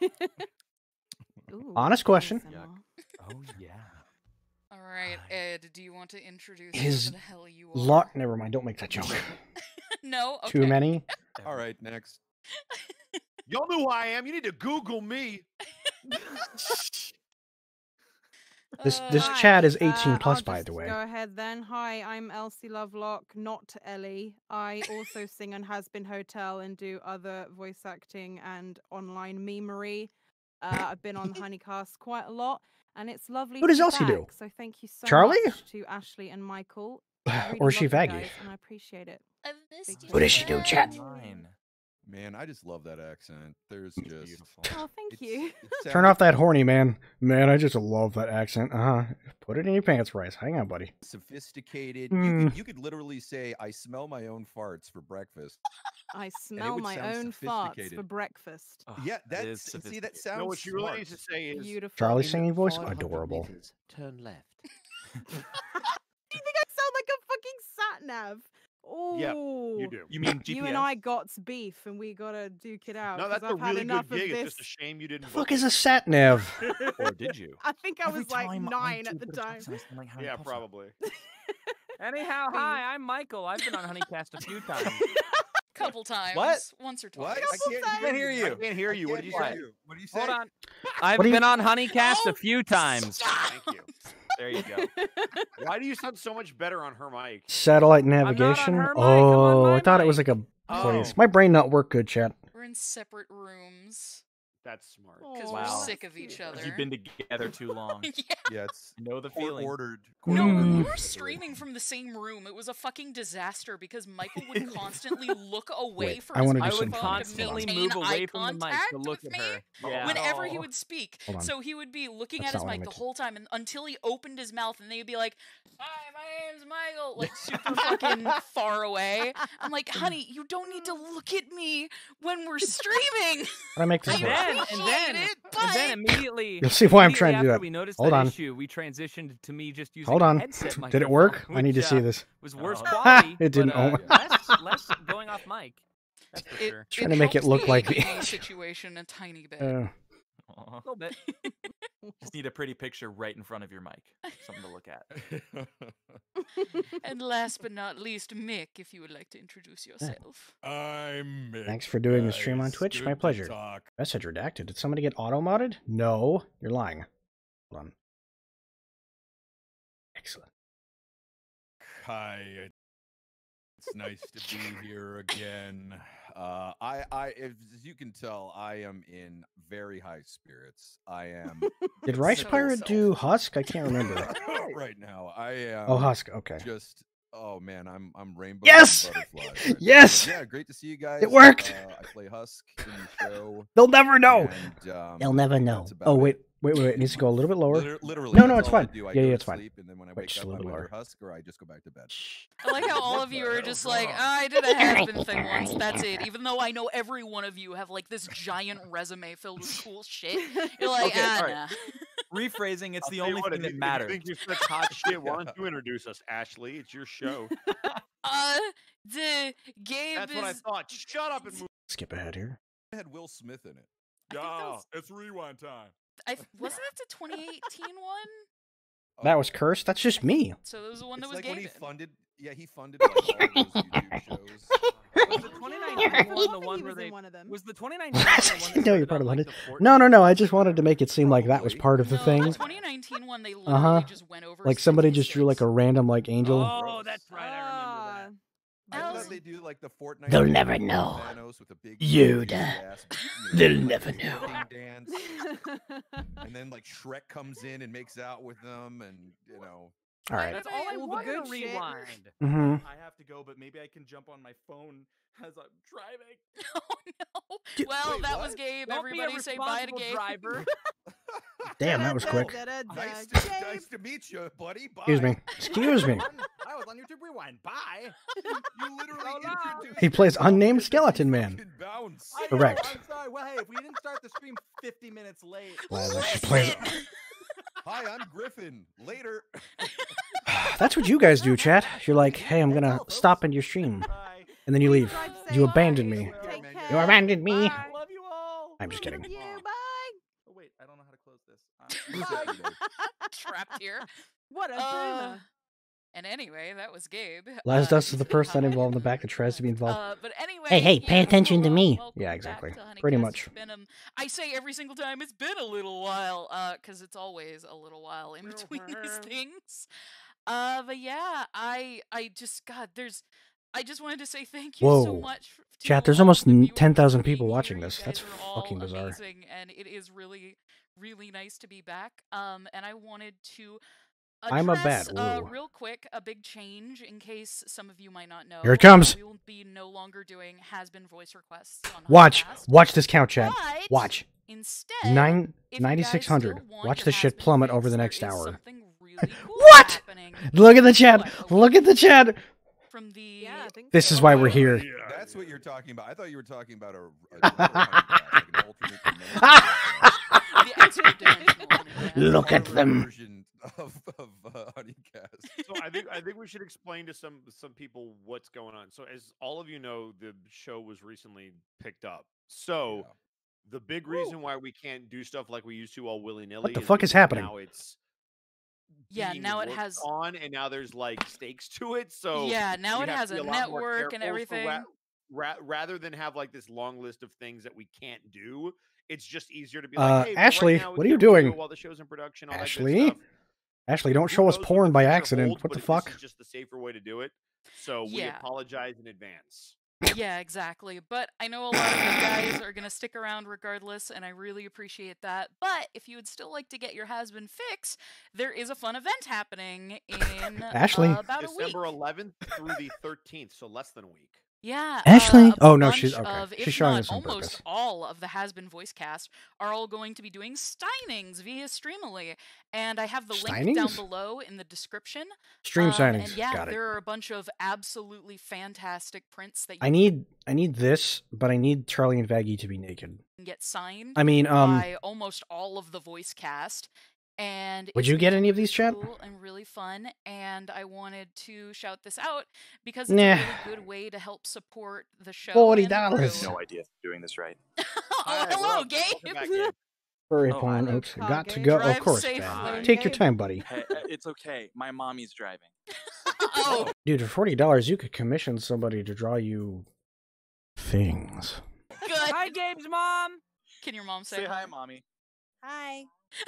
Ooh, Honest question. A S M R. Oh yeah. All right, Hi. Ed, do you want to introduce His who the hell you are? Lot. Never mind. Don't make that joke. No. Okay. Too many. All right, next. Y'all know who I am. You need to Google me. This this Uh, Hi, chat is uh, eighteen plus, I'll by just the way. Go ahead then. Hi, I'm Elsie Lovelock, not Ellie. I also sing on Has Been Hotel and do other voice acting and online memery. Uh, I've been on Honeycast quite a lot, and it's lovely. Who to does be Elsie do? back, So thank you so Charlie? much to Ashley and Michael. I really Or is she love you Vaggie? guys, and I appreciate it. I've missed Thank you. you What does she do, so chat? much. Fine. Man, I just love that accent. There's It's just. beautiful. Oh, thank it's- you. it Turn sounds off that horny man. Man, I just love that accent. Uh huh. Put it in your pants, Rice. Hang on, buddy. sophisticated. Hmm. You, could, you could literally say, "I smell my own farts for breakfast." I smell would my sound own farts for sophisticated. breakfast. Oh, Yeah, that that's is see that sophisticated. sounds. No, what she really smart. needs to say is Beautiful. Charlie Do singing voice, five hundred adorable. meters, turn left. you think I sound like a fucking sat nav? Oh, Yep, You do. You mean G P S? You and I got beef, and we gotta duke it out. No, 'cause that's a I've had really enough good gig. Of It's this. just a shame you didn't. The book fuck is it. a sat nav? Or did you? I think I Every was like time I nine do at the put a time. text, I sound like Harry Yeah, Potter. probably. Anyhow, hi, I'm Michael. I've been on Honeycast a few times. Couple times. What? Once or What? twice. I can't, times. Can't hear I you. I can't hear you. What can't did you hear say? you. What do you say? Hold on. I've What do you- been on Honeycast Oh, a few times. Thank you. There you go. Why do you sound so much better on her mic? Satellite not on navigation. her mic, I'm on Oh, my I thought it was mic. like a Oh. place. My brain not work good, chat. We're in separate rooms. That's smart. Because Aw, we're Wow. sick of each other. You've been together too long. yeah. Yeah, it's Know the court feeling. ordered. No, court when ordered we were separation. streaming from the same room, it was a fucking disaster because Michael would constantly look away Wait, from I his wanna do I some would microphone Hold on. constantly to move maintain away eye from the mic contact to look with at me her. Yeah. whenever he Oh. would speak. Hold on. So he would be looking That's at his not what I mic the meant to- whole time and, until he opened his mouth, and they'd be like, "Hi, my name's Michael," like super fucking far away. I'm like, honey, you don't need to look at me when we're streaming. How do I make this I work? Then and appreciate then it, and then but- immediately. You'll see why I'm immediately trying to do after that. We noticed Hold that on. issue. We transitioned to me just using Hold a on. headset microphone. Did it work? I need to which, see uh, this. Was worse Oh. quality. It didn't. But, uh, less, less going off mic. That's for It, sure. Trying to make it helps look the like A the- K A situation a tiny bit. Uh, Aw. A little bit. Just need a pretty picture right in front of your mic. Something to look at. And last but not least, Mick, if you would like to introduce yourself. I'm Mick. Thanks for doing the stream on guys. Twitch. Good My to pleasure. talk. Message redacted. Did somebody get auto-modded? No. You're lying. Hold on. Excellent. Hi. It's nice to be here again. Uh, I, I, if, as you can tell, I am in very high spirits. I am Did Rice So Pirate self. do Husk? I can't remember. right now. I am. Oh, Husk. Okay. Just. Oh man, I'm I'm rainbow. Yes! and butterflies right now. Yes! Yeah, great to see you guys. It worked! Uh, I play Husk in the show. They'll never know. And, um, They'll never know. that's about Oh, it. wait. Wait, wait, wait. It needs to go a little bit lower. Liter- literally, No, no, that's it's all I fine. do. I Yeah, go yeah, to it's fine. sleep, and then when I Wait, wake just a up, I'm little either lower. Husk or I just go back to bed. I like how all What of the you are hell's just like, wrong? "Ah, I did a has-been thing once, that's it. Even though I know every one of you have like this giant resume filled with cool shit. You're like, Okay, ah, alright. nah. Rephrasing, it's I'll the tell you only what, thing if that you- matters. If you think you're such hot shit, why don't you introduce us, Ashley? It's your show. Uh, the Gabe That's is... what I thought. Shut up and move. Skip ahead here. It had Will Smith in it. I think that Yeah, was- it's rewind time. I, wasn't it the twenty eighteen one? That was cursed. That's just me. So that was the one that It's was like when he Gabe. funded. Yeah, he funded like, all those YouTube shows. Was the twenty nineteen one the He one was where in they one of them. was the twenty nineteen one the one that No, you're started part of on, the like, Hunt- the No, no, Fortnite no. I shit? just wanted to make it seem like that was Probably. part of the No, thing. the twenty nineteen one, they literally Uh-huh. just went over Like somebody just drew like a statistics. random like angel. Oh, that's right. I Ah, remember I Else- thought they do like the Fortnite. They'll thing never with know. Thanos with a big Yoda. crazy ass, you They'll like, never know. twerking Dance, and then like Shrek comes in and makes out with them, and you know. All right. That's all I All the want good to shit. rewind. Mm-hmm. I have to go, but maybe I can jump on my phone as I'm driving. Oh no. Well, Wait, that what? was Gabe. Don't be a Everybody say bye to responsible Gabe. driver. Damn, that was quick. Nice to, nice to meet you, buddy. Bye. Excuse me. Excuse me. I was on YouTube Rewind. Bye. You literally So long. introduced He plays yourself unnamed and then skeleton you man. fucking bounce. I know, Correct. I'm sorry. Well, hey, if we didn't start the stream fifty minutes late. Laz actually plays. Hi, I'm Griffin. Later. That's what you guys do, chat. You're like, hey, I'm gonna stop in your stream, Bye. and then you leave. Drive You safe. abandon me. Take You care. You abandoned me. Bye. Love you all. I'm just kidding. You, bye. Oh, wait, I don't know how to close this. Uh, Trapped here. What a Uh, boomer. and anyway, that was Gabe. Laz Uh, Dust is the person not involved in the back that tries to be involved. Uh, but anyway, Hey, hey, pay yeah, attention to hello, me. welcome Yeah, back exactly. to Pretty Honeycast. much. It's been, um, I say every single time it's been a little while, uh, because it's always a little while in between these things. Uh, but yeah, I, I just, God, there's, I just wanted to say thank you so Whoa. much. f- to Chat, there's all almost of the viewers ten thousand for being people here. watching You this. guys That's are all fucking bizarre. amazing, and it is really, really nice to be back. Um, and I wanted to. I'm a Address, bat. uh, Ooh. real quick, a big change in case some of you might not know. Here it comes. We will be no longer doing has-been voice requests on Watch. Honeycast, Watch this count, chat. but Watch. Instead, Nine if you ninety-six hundred. guys still want Watch your this shit has-been plummet fix, over the there next is hour. something really cool What? happening Look at the chat. What? Look at the chat. from the Yeah, I think This so. is why we're here. That's what you're talking about. I thought you were talking about a, a another Honeycast, like an alternate dimension. the extra dimensional Honeycast. Look at Horror them. version Of, of uh, Honeycast. So I think I think we should explain to some some people what's going on. So as all of you know, the show was recently picked up. So Yeah. the big reason why we can't do stuff like we used to all willy nilly. What the fuck is happening? Now it's Yeah, being now it worked has- on, and now there's like stakes to it. So Yeah, now we it have has to be a lot more network and careful. So everything. ra- ra- rather than have like this long list of things that we can't do, it's just easier to be Uh, like, hey, but right Ashley, now we what are you can't really do doing? it while the show's in production? All that good Ashley? stuff. Ashley, don't Who show us knows what porn the by future accident. holds, What but the if fuck? This is just the safer way to do it. So we Yeah. apologize in advance. Yeah, exactly. But I know a lot of you guys are going to stick around regardless, and I really appreciate that. But if you would still like to get your has-been fix, there is a fun event happening in Ashley. uh, about a week. December eleventh through the thirteenth, so less than a week. Yeah. Ashley? Uh, a Oh, no, bunch she's- okay. Of, She's if showing not us on almost purpose. all of the has-been voice cast are all going to be doing Steinings via Streamily. And I have the link down Steinings? below in the description. Stream Um, signings. And yeah, Got it. there are a bunch of absolutely fantastic prints that you I need I need this, but I need Charlie and Vaggie to be naked. can get signed I mean, um, by almost all of the voice cast. And would it's you get really any of these, chat? cool and really fun, and I wanted to shout this out because it's Nah. a really good way to help support the show. Forty and the dollars. crew. No idea if I'm doing this right. Oh, Hi, hello, welcome Gabe. back, Gabe. Furry Oh, porn. hello, Oops, Car got to Gabe. go. Drive Of course, safely. Dad. Take your Gabe. time, buddy. Hey, uh, it's okay. My mommy's driving. Oh, Dude, for forty dollars, you could commission somebody to draw you things. good. Hi, Gabe's mom. Can your mom say, Say hi, mommy. Hi.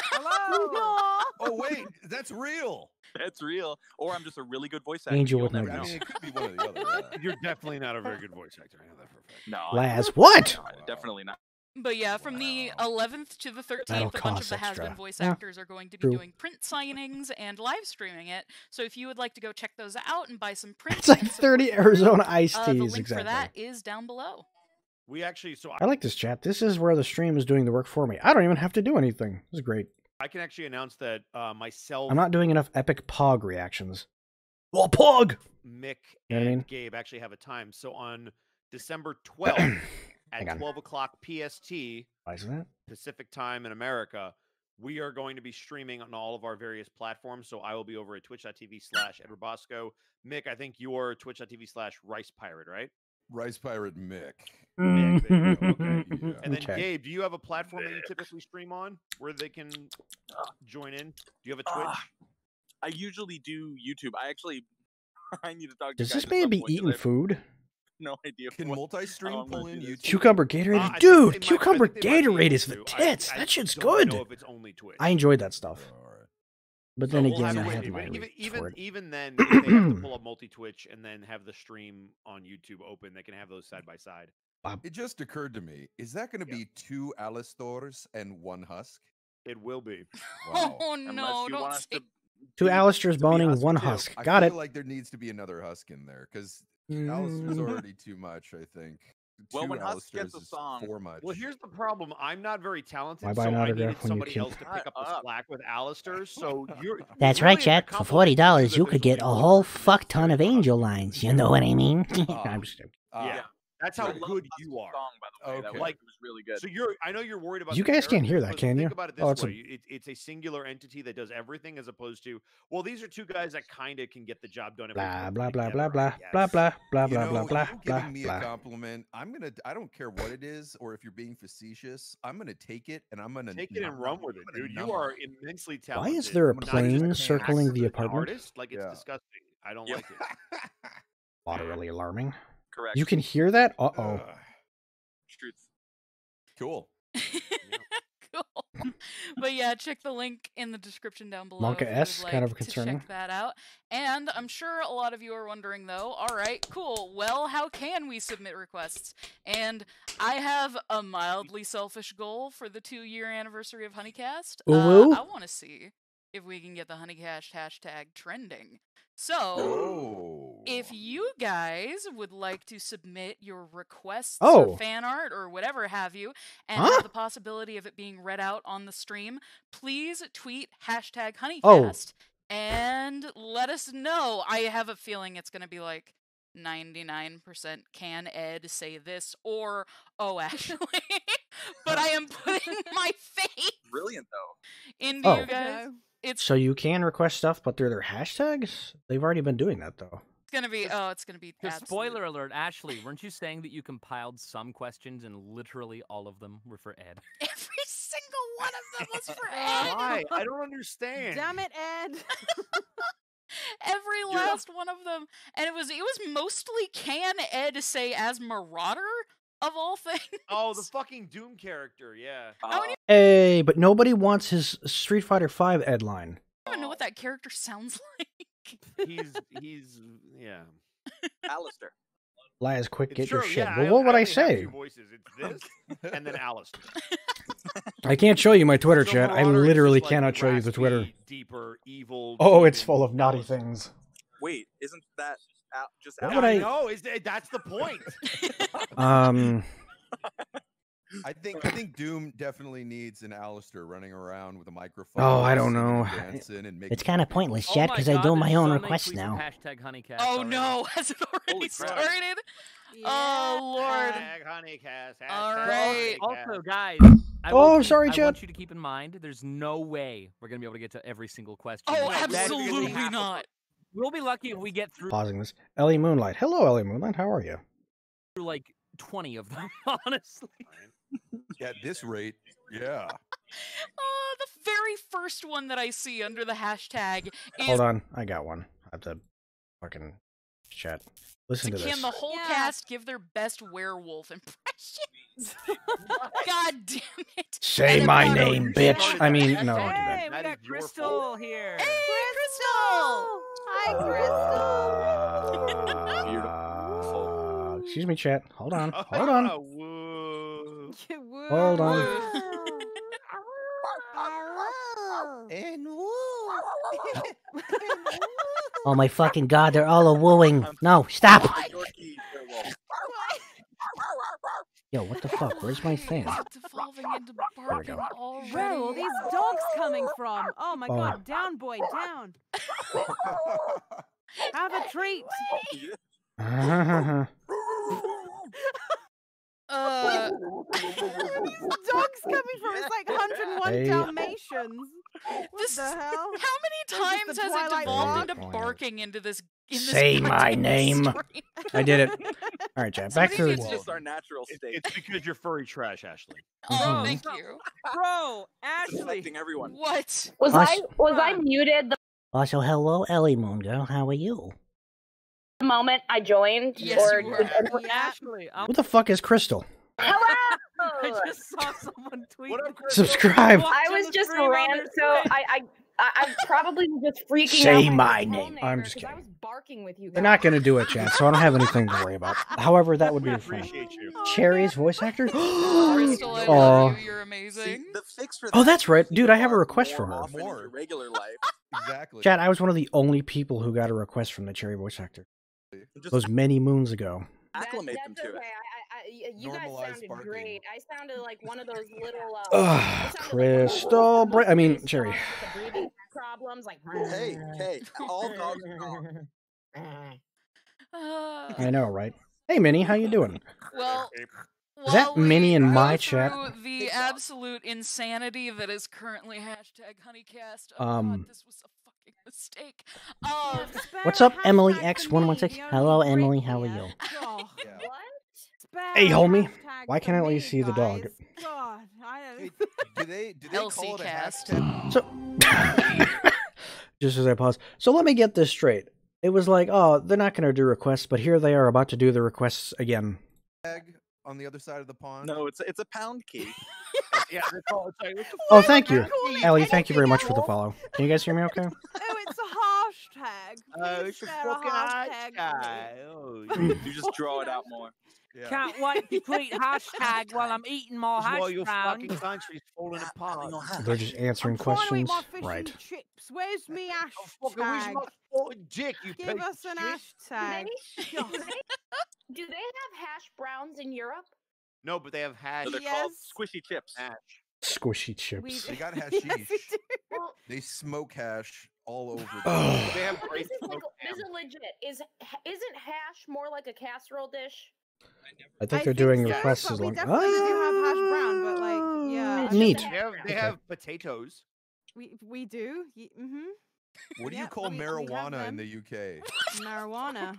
Hello. Oh wait, that's real. That's real. Or I'm just a really good voice actor. Angel You'll with no never I know. mean, it could be one or the other. yeah. You're definitely not a very good voice actor. I know that for a fact. No, Laz, I'm- what? no, definitely not. But yeah, from the Wow. eleventh to the That'll thirteenth, a bunch of cost the has-been extra. voice Yeah, actors are going to be true. doing print signings and live streaming it. So if you would like to go check those out and buy some prints, It's like and support thirty the crew, Arizona iced uh, the teas, link exactly. for that is down below. We actually, so I, I like this chat. This is where the stream is doing the work for me. I don't even have to do anything. This is great. I can actually announce that uh, myself, I'm not doing enough epic Pog reactions. Well, Pog! Mick, You know what I and mean? Gabe actually have a time. So on December twelfth Hang at on. twelve o'clock P S T, Why is that? Pacific time in America, we are going to be streaming on all of our various platforms. So I will be over at twitch.tv slash Edward Bosco. Mick, I think you're twitch.tv slash Rice Pirate, right? Rice Pirate Mick. Mick, there you go. Okay. Yeah. And then Okay. Gabe, do you have a platform that you typically stream on where they can join in? Do you have a Twitch? Ah, I usually do YouTube. I actually, I need to talk to Does you this guys at man some be point 'cause I eating have food? No idea. Can what- multi-stream how I'm pull gonna in do this. YouTube? Cucumber Uh, Gatorade? I think Dude, they might- I cucumber think they might be Gatorade able is the to. I- tits. I That shit's don't good. know if it's only Twitch. I enjoyed that stuff. All right. But So then we'll again, have I to had wait, my even reasons even for it. even then, if they have to pull up multi-Twitch and then have the stream on YouTube open, they can have those side by side. It just occurred to me: is that going to Yeah. be two Alistors and one Husk? It will be. Wow. Oh Unless no, you don't want us say to Two be- Alistairs to be boning, Husk one too. Husk. I Got feel it. like there needs to be another Husk in there because Alistair's Mm. already too much. I think. Well, Two when Husk gets Alistairs a is song- for much. Well, here's the problem. I'm not very talented, Why buy so an I autograph needed when you somebody can- else to pick up the Shut up. slack with Alistair. So you're. That's really, right, it's a Chet. For compliment forty to dollars, that you there's could get a only one whole person fuck that's ton of very angel popular. lines. You know what I mean? Ah, I'm just kidding. ah, Yeah, that's how I love good Husk's you are. Song, by the way. That Okay. was, Like- it was really good. So you're, I know you're worried about. You the guys can't hear characters, that, but can think you? about it this Oh, it's a- way: it, it's a singular entity that does everything, as opposed to, well, these are two guys that kind of can get the job done. If we Blah put blah them blah together, blah I blah blah guess. blah blah You blah know, blah blah you blah giving me a blah. compliment. I'm gonna. I don't care what it is, or if you're being facetious. I'm gonna take it, and I'm gonna Take it and run with it, I'm gonna dude. numb You are it. immensely Why talented. is there a Not just plane an circling actor, the an apartment? Artist, like it's Yeah. disgusting. I don't Yeah. like it. Moderately alarming. Correct. You can hear that? Uh oh. Ugh. Truth. Cool. Cool. But yeah, check the link in the description down below. Monka if you would S, kind like of to concerning. Check that out. And I'm sure a lot of you are wondering though, all right, cool. Well, how can we submit requests? And I have a mildly selfish goal for the two year anniversary of Honeycast. Ooh, Uh, ooh. I want to see if we can get the Honeycast hashtag trending. So, Oh. if you guys would like to submit your requests Oh. or fan art or whatever have you, and Huh? have the possibility of it being read out on the stream, please tweet hashtag Oh. Honeycast and let us know. I have a feeling it's going to be like ninety-nine percent can Ed say this or oh Ashley, but I am putting my faith Brilliant though. into Oh. you guys. No. It's So you can request stuff, but they're their hashtags? They've already been doing that though. gonna be oh, it's gonna be Just absolute- spoiler alert, Ashley, weren't you saying that you compiled some questions and literally all of them were for Ed? Every single one of them was for Ed. Why? I don't understand. Damn it, Ed. Every last one of them, and it was it was mostly can Ed say as Marauder of all things. Oh, the fucking Doom character. Yeah. I don't Hey, but nobody wants his Street Fighter five Ed line. even know what that character sounds like. He's he's yeah. Alistair. Laz, quick, It's get true, your shit. yeah, Well, what would only I have say? two voices. It's this and then Alistair. I can't show you my Twitter So chat. I Marauder is literally just, like, cannot show you the Twitter. raspy, deeper, evil. Oh, it's demon full of naughty Alistair. things. Wait, isn't that Al- just What Al- would I I- know. Is that, that's the point. Um, I think I think Doom definitely needs an Alistair running around with a microphone. Oh, I don't singing and know. dancing and making It's kind of pointless, Oh Chat, my because I God, do there's my own so many requests tweets with now. Hashtag Honeycast Oh already. no, has it already Holy crap. started? Yeah. Oh lord. Hashtag Honeycast. All hashtag right. Honeycast. Also, guys, I Oh, will keep, sorry, I Chad. want you to keep in mind, there's no way we're gonna be able to get to every single question. Oh, That's because we absolutely have to- not. We'll be lucky if we get through, pausing this. Ellie Moonlight. Hello, Ellie Moonlight. How are you? through like twenty of them, honestly. At this rate, yeah. Oh, the very first one that I see under the hashtag is Hold on, I got one. I have to fucking chat. Listen to can this. the whole Yeah. cast give their best werewolf impressions? God damn it. Say And my then- name, bitch. I mean, no, don't do Hey, that. we That got is your Crystal fault. here. Hey, Crystal! Hi, Crystal. Uh, excuse me, chat. Hold on. Oh, Hold on. whoa. Woo. Hold on. And Oh my fucking god, they're all a wooing. No, stop! Yorkie werewolf. Yo, what the fuck? Where's my thing? It's evolving into we barking go. already. Where are all these dogs coming from? Oh my Oh. god, down, boy, down. Have a treat. Uh, Uh, Where are these dogs coming from? It's like one hundred one Hey. Dalmatians. What This- the hell? how many This is times the has it Twilight devolved Zone. into barking into this? In this Say my goddamn name. stream? I did it. All right, chat. Back to Somebody the. It's just our natural It- state. it's because you're furry trash, Ashley. Oh, Mhm. thank you. Bro, Ashley. Affecting everyone. What? Was Us- I was I muted the Also, hello, Ellie Moon Girl. How are you? moment I joined? Yes, or you were. did anyone- Yeah. Ashley, I'm, What the fuck is Crystal? Hello. I just saw someone tweet. What up, that- Crystal? Subscribe. Watch I on was the just stream on ran. their So Twitch. I I I I probably was just freaking Say out. my phone name. there I'm just 'cause I kidding. was barking with you. They're guys. not gonna do it, chat, so I don't have anything to worry about. However, that would We be fun. appreciate you. Cherry's voice actor? Crystal, I Aw. love you. You're See, amazing. the fix for Oh, that that's is right. you Dude, I have a bark request more from her. often in More. your regular life. Exactly. Chat, I was one of the only people who got a request from the Cherry voice actor. Just Those many moons ago. That- acclimate them that's to okay. it. I, I, I, you guys Normalize sounded barking. great. I sounded like one of those little. Uh, Ugh, I sounded like one of those Crystal little Bra- I mean, dogs Cherry. with the breathing problems, like. Hey, hey, all dogs are dogs. Uh, I know, right? Hey, Minnie, how you doing? well, Is that while we Minnie in go my chat? through the absolute insanity that is currently hashtag Honeycast. Oh Um, God, this was a fucking mistake. Um, What's up, Spare Emily hashtag X for one one me, six? the only Hello, Brit Emily, how are here. you? Oh, Yeah. What? spare Hey, homie. hashtag Why for can't I let you me, see the dog? guys. God, I Hey, don't. do they do they L C call it a cast. hashtag? So, just as I pause. So let me get this straight. It was like, oh, they're not going to do requests, but here they are about to do the requests again. On the other side of the pond? No, it's it's a pound key. Yeah, they call it, it's like, Oh, thank you. Call it Ellie, thank you very anything much for the else. follow. Can you guys hear me okay? Oh, it's a hashtag. Oh, Please it's a spare fucking hashtag for me. hashtag. Oh, You just draw it out more. Yeah. Can't wait to tweet hashtag while I'm eating my That's why hash your brown. fucking country's falling apart. They're just answering I'm trying to eat questions. my fish Right. and chips. Where's me Oh, fucking, where's hashtag? my fucking dick, you Give piece us an of shit? hashtag. Do they, do they do they have hash browns in Europe? No, but they have hash. So they're called Yes. squishy chips. hash. Squishy We- chips. They got Yes, hashish. we do. Well, They smoke hash all over. the Oh. place. They have but great this is like smoked this ham. is legit. Is isn't hash more like a casserole dish? I think I they're doing so, requests but as we long. definitely do have hash brown, but like, yeah, It's Ah, Neat. just a They have, hash they brown. have potatoes. we we do. Y- mm-hmm. What do you Yep, call we- we have marijuana in them. the U K? Marijuana.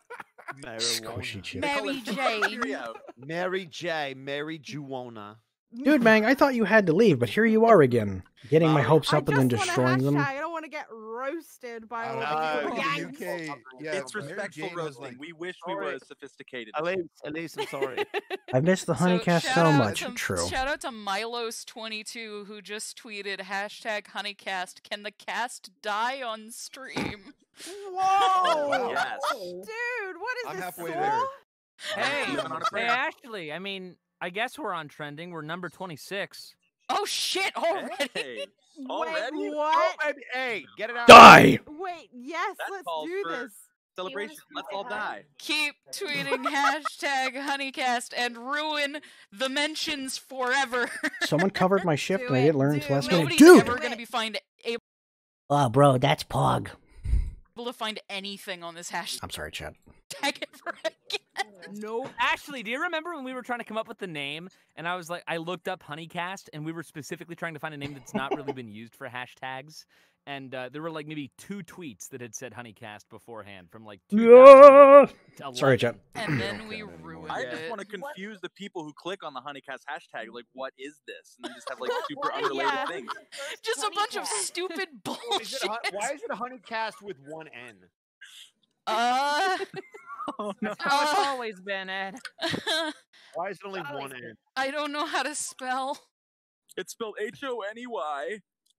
Squishy chips. They call Mary it Jane. Cheerio. Mary J. Mary Juana. Dude, Bang, I thought you had to leave, but here you are again, getting my Um, hopes I up and then just want a destroying them. hashtag. I don't want to get roasted by all Uh, Uh, the in the gangs. U K, yeah, It's Mary respectful Jane was roasting. like, We wish we Sorry. were sophisticated. Elise, Elise, I'm sorry. I've missed the Honeycast shout so out much. To, True. Shout out to Milos twenty-two who just tweeted hashtag Honeycast. Can the cast die on stream? Whoa! Yes. Dude, what is I'm this? halfway Saw? there. Hey, Living on a hey, prayer. Ashley. I mean, I guess we're on trending. We're number twenty-six. Oh shit! Already? Hey, Wait, already? what? Oh, baby, hey, get it out. Die! Wait, yes, That let's calls do for this. celebration. Let's all die. Keep tweeting hashtag Honeycast and ruin the mentions forever. Someone covered my shift Do and I it, didn't learn do until last it. minute. Nobody's Dude! ever going to be find able Oh, bro, that's Pog. to find anything on this hashtag I'm sorry, Chad. ever again. No, Ashley, do you remember when we were trying to come up with the name, and I was like, I looked up Honeycast, and we were specifically trying to find a name that's not really been used for hashtags, and uh, there were like maybe two tweets that had said Honeycast beforehand from like two thousand eleven. Sorry, Chad. And then we ruined I it. just want to confuse the people who click on the Honeycast hashtag. Like, what is this? And then just have like super What is- unrelated yeah. things. Just a bunch of Honeycast. stupid Is it bullshit. a, hun- why is it a honeycast with one N? Uh, Oh, no. That's how it's always been, Ed. Why is it only Always one been. N? I don't know how to spell. It's spelled H O N E Y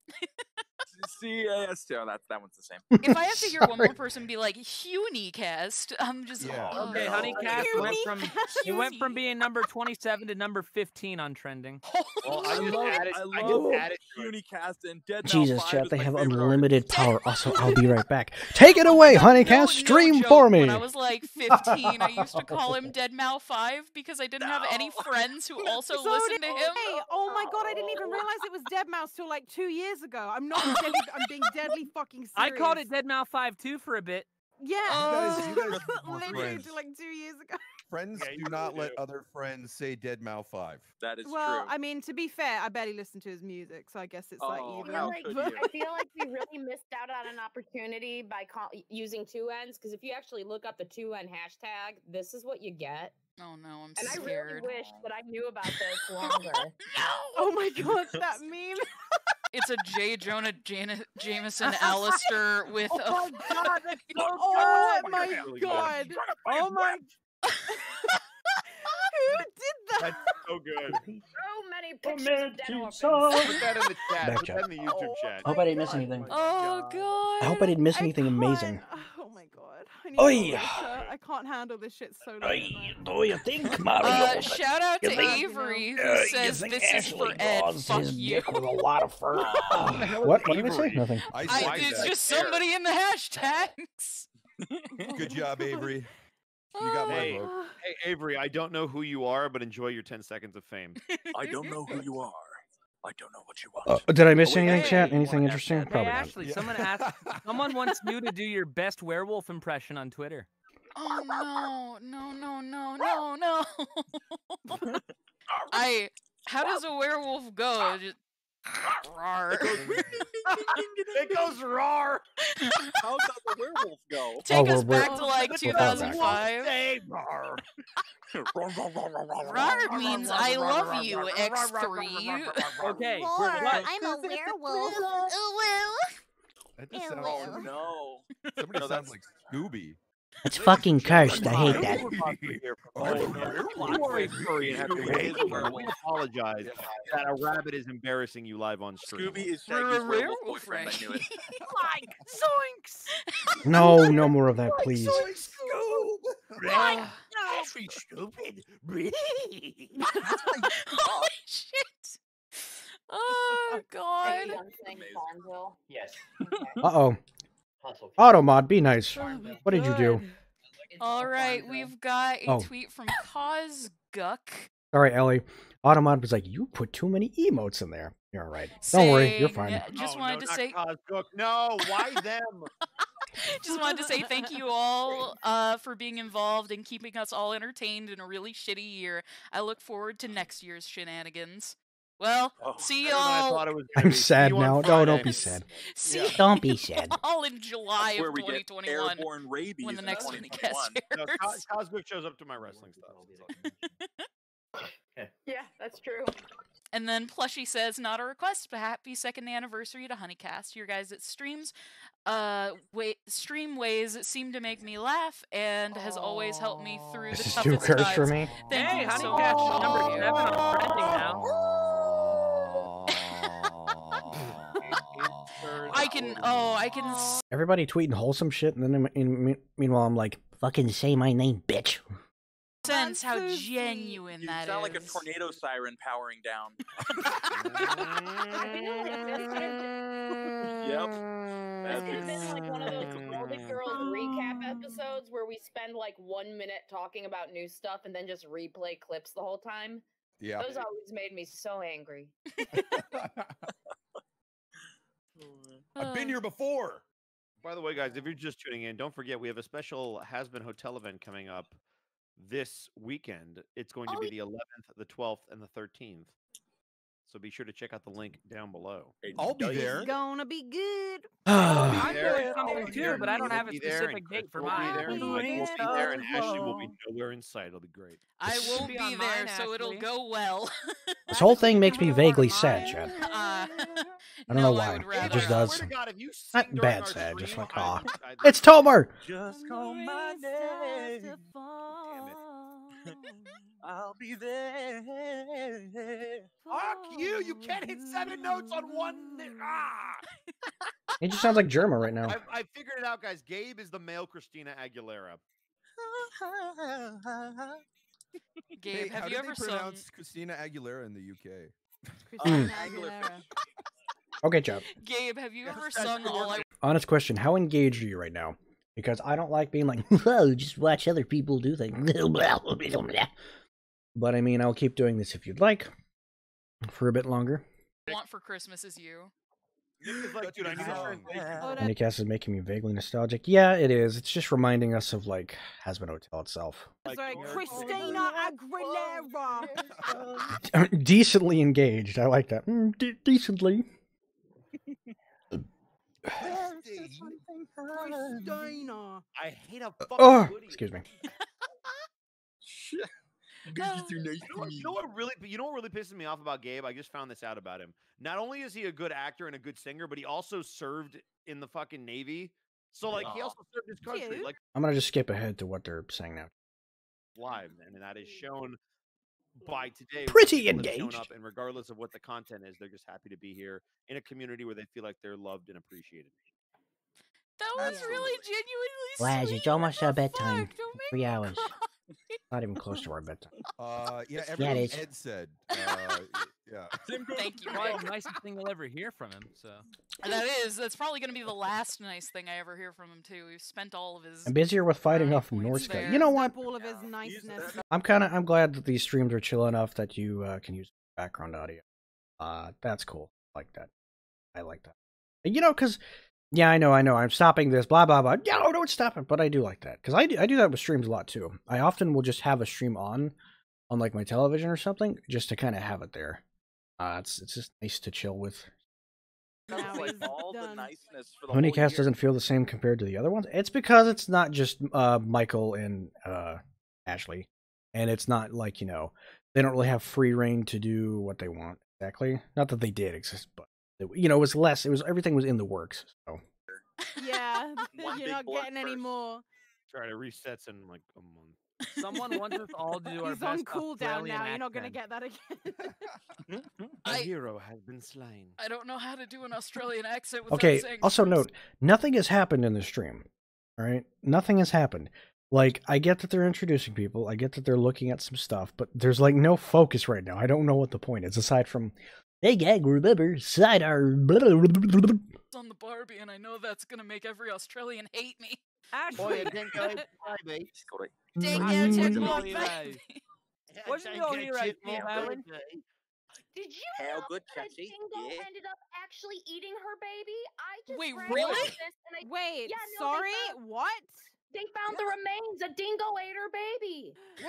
C A S T. Oh, that's that one's the same. If I have to hear one more Sorry. person be like Hunicast, I'm just Yeah. oh, Okay, no. Honeycast went from it went from Hunie. being number twenty-seven to number fifteen on trending. Well, I I just love, added. I I love just added. to it. Unicast and Dead Now Jesus, five chat, is they my have favorite unlimited artist. power. Also, I'll be right back. Take it Oh away, my God, Honeycast. no- no Stream joke, for me. When I was like fifteen, I used to call him Dead Mal five because I didn't have any No. friends who also So listened to did him. I. Oh my god, I didn't even realize it was Dead Mouse till like two years ago. I'm not deadly, I'm being deadly fucking serious. I called it Dead Mal five too for a bit. Yeah. guys- you guys are Literally friends. till like two years ago. Friends Yeah, you do not really let do. other friends say Dead Mal five. That is Well, true. I mean, to be fair, I barely listen to his music, so I guess it's like Oh, I even. feel how like could But- you? I feel like we really missed out on an opportunity by call- using two N's because if you actually look up the two N hashtag, this is what you get. Oh no, I'm And I really scared. wish that I knew about this longer. Oh my god, that meme. It's a J. Jonah Jana- Jameson Alistair with a. Oh my god, that's so Oh good. my really good. god. Oh my. Who did that? That's so good. So many pictures of dead orphans. Put that in the chat. Back Put chat. that in the YouTube chat. I hope I didn't miss anything. Oh god. I hope I didn't miss I anything amazing. can't- Oh my god. I, need Oi. more water. I can't handle this shit so late. at night. Do you think, Mario? Uh, shout out You to think- Avery who Uh, you says think this is Ashley for Ed. draws Fuck his you. dick with a lot of fur? hell is what? What did I say? Avery? Nothing. I I, said it's that. just somebody in the hashtags. Good job, Avery. You got my Hey. vote. Hey Avery, I don't know who you are, but enjoy your ten seconds of fame. I don't know who you are. I don't know what you want. Uh, did I miss Oh, wait, anything, hey, chat? you Anything wanna interesting? ask that? Probably Hey not. Ashley, Yeah. someone asked. Someone wants you to do your best werewolf impression on Twitter. Oh no, no, no, no, no, no. I. How does a werewolf go? Just. Roar. It goes roar. How does a werewolf go? Take Oh, us we're- back to like we're far back. two thousand five. Say roar. Roar means I love you, X three. Okay, Lord, what? I'm a werewolf. That just Ew. sounds, Oh no. somebody No, sounds that's- like Scooby. It's fucking cursed. I hate that. We apologize that a rabbit is embarrassing you live on stream. Scooby is Shaggy's werewolf boyfriend. I knew it. Like zoinks! No, no more of that, please. Ah, stupid. Holy shit! Oh god. Hey, I'm saying Farmville. Yes. Uh oh. Hustle. Automod, be nice. Oh my What did you do? God. All right, we've got a Oh. tweet from Cosguck. All right, Ellie. Automod was like, you put too many emotes in there. You're all right. Don't worry, you're fine. saying- Just Oh, wanted no, to not say, Coscook. No, why them? just wanted to say thank you all uh, for being involved and keeping us all entertained in a really shitty year. I look forward to next year's shenanigans. Well, Oh, see Better than I y'all. thought it was gonna I'm be. See sad you on now. No, Friday. don't be sad. See Yeah. Don't be sad. y'all in July Where of we twenty get twenty-one airborne rabies when the in next twenty Unicast twenty-one. No, airs. Cos- Coscook shows up to my wrestling stuff. Yeah, that's true. And then Plushy says, not a request, but happy second anniversary to Honeycast. Your guys' streams, uh, way, stream ways seem to make me laugh and has always helped me through the This is toughest too cursed times. for me. Thank Hey, you so Honeycast much. is number seven on trending now. I can, oh, I can. s- Everybody tweeting wholesome shit, and then in, in, meanwhile I'm like, Fucking say my name, bitch. sense how so sweet. genuine You that sound like a is. tornado siren powering down. Yep. This That's could have been like one of those exactly- Welded Girls recap episodes where we spend like one minute talking about new stuff and then just replay clips the whole time. Yeah. Those always made me so angry. I've been here before. By the way, guys, if you're just tuning in, don't forget we have a special Has Been Hotel event coming up this weekend. It's going to Oh, be yeah. the eleventh, the twelfth, and the thirteenth. So be sure to check out the link down below. I'll be there. It's gonna be good. I'm there. doing something Be too, there, but I don't Neil have a will be there, specific and date for Chris will be mine. there, and Mike will be there, and Ashley will be nowhere in sight. It'll be great. I won't be be, on there, mine, so it'll Ashley. go well. This whole thing makes me vaguely sad, Chad. Uh, I don't no, know I why. would It rather just not. does. Swear to God, if you sing Not during bad our sad, just stream, like, I aw. would- I- It's Tomer! Just call my name. I'll be there. Fuck you! You can't hit seven notes on one. Ah! It just sounds like Germa right now. I, I figured it out, guys. Gabe is the male Christina Aguilera. Gabe, Hey, have how you do ever they sung? pronounce Christina Aguilera in the U K? Christina Uh, Aguilera. Okay, Chad. Gabe, have you ever that's sung the All one. I Honest question, how engaged are you right now? Because I don't like being like, whoa, just watch other people do things. But I mean, I'll keep doing this if you'd like. For a bit longer. want for Christmas is you? Nick is like, dude, I need a song. translation. Oh, that- Anycast is making me vaguely nostalgic. Yeah, it is. It's just reminding us of, like, Has Been Hotel itself. Sorry, Christina Aguilera. Decently engaged. I like that. Mm, de- decently. Christina. I hate a fucking Oh, hoodie. excuse me. You guys are too nice You know, to what, me. you know what really? You know what really pisses me off about Gabe? I just found this out about him. Not only is he a good actor and a good singer, but he also served in the fucking Navy. So like, he Aw. also served his country, Cute. like I'm gonna just skip ahead to what they're saying now. live, and that is shown by today. when Pretty people have shown engaged. up, and regardless of what the content is, they're just happy to be here in a community where they feel like they're loved and appreciated. That was Absolutely. really genuinely Laz, sweet. it's almost What our the bedtime. fuck? Don't make Three me hours. cry. Not even close to our bedtime. Uh, yeah, Yeah, it everything is. Ed said. Uh, yeah. Thank you, Probably Rick. the nicest thing you'll ever hear from him. So And that is. That's probably going to be the last nice thing I ever hear from him too. We've spent all of his. I'm busier with fighting brownie off points Norska. there. You know what? All of his niceness. I'm kind of I'm glad that these streams are chill enough that you uh, can use background audio. Uh, that's cool. I like that. I like that. You know, because yeah, I know, I know. I'm stopping this. Blah blah blah. Yeah, no, don't stop it. But I do like that because I do, I do that with streams a lot too. I often will just have a stream on on like my television or something just to kind of have it there. Uh, it's it's just nice to chill with. Now Sounds like he's all the done. niceness for the whole Honeycast year. doesn't feel the same compared to the other ones. It's because it's not just uh, Michael and uh, Ashley, and it's not like, you know, they don't really have free reign to do what they want exactly. Not that they did exist, but it, you know, it was less. It was everything was in the works. So Yeah, One you're big not blood getting any first. more. Try to resets in like a month. someone wants us all to do our He's best on cooldown Australian now. You're not gonna accent. get that again. A I- hero has been slain. I don't know how to do an Australian accent without okay. saying. Also first. note, nothing has happened in the stream. All right, nothing has happened. Like, I get that they're introducing people. I get that they're looking at some stuff, but there's like no focus right now. I don't know what the point is aside from, hey gang, remember side our. It's on the Barbie, and I know that's gonna make every Australian hate me. Boy, I think I baby. Dang Mm. it, check Mm. my Mm. baby. Wasn't your ear right, Paul Allen? Did you How know good, that a Chachi? dingo Yeah. ended up actually eating her baby? I just Wait, read really? about this and I, Wait, Yeah, no, they sorry, found- what? they found the remains. A dingo ate her baby. Yeah,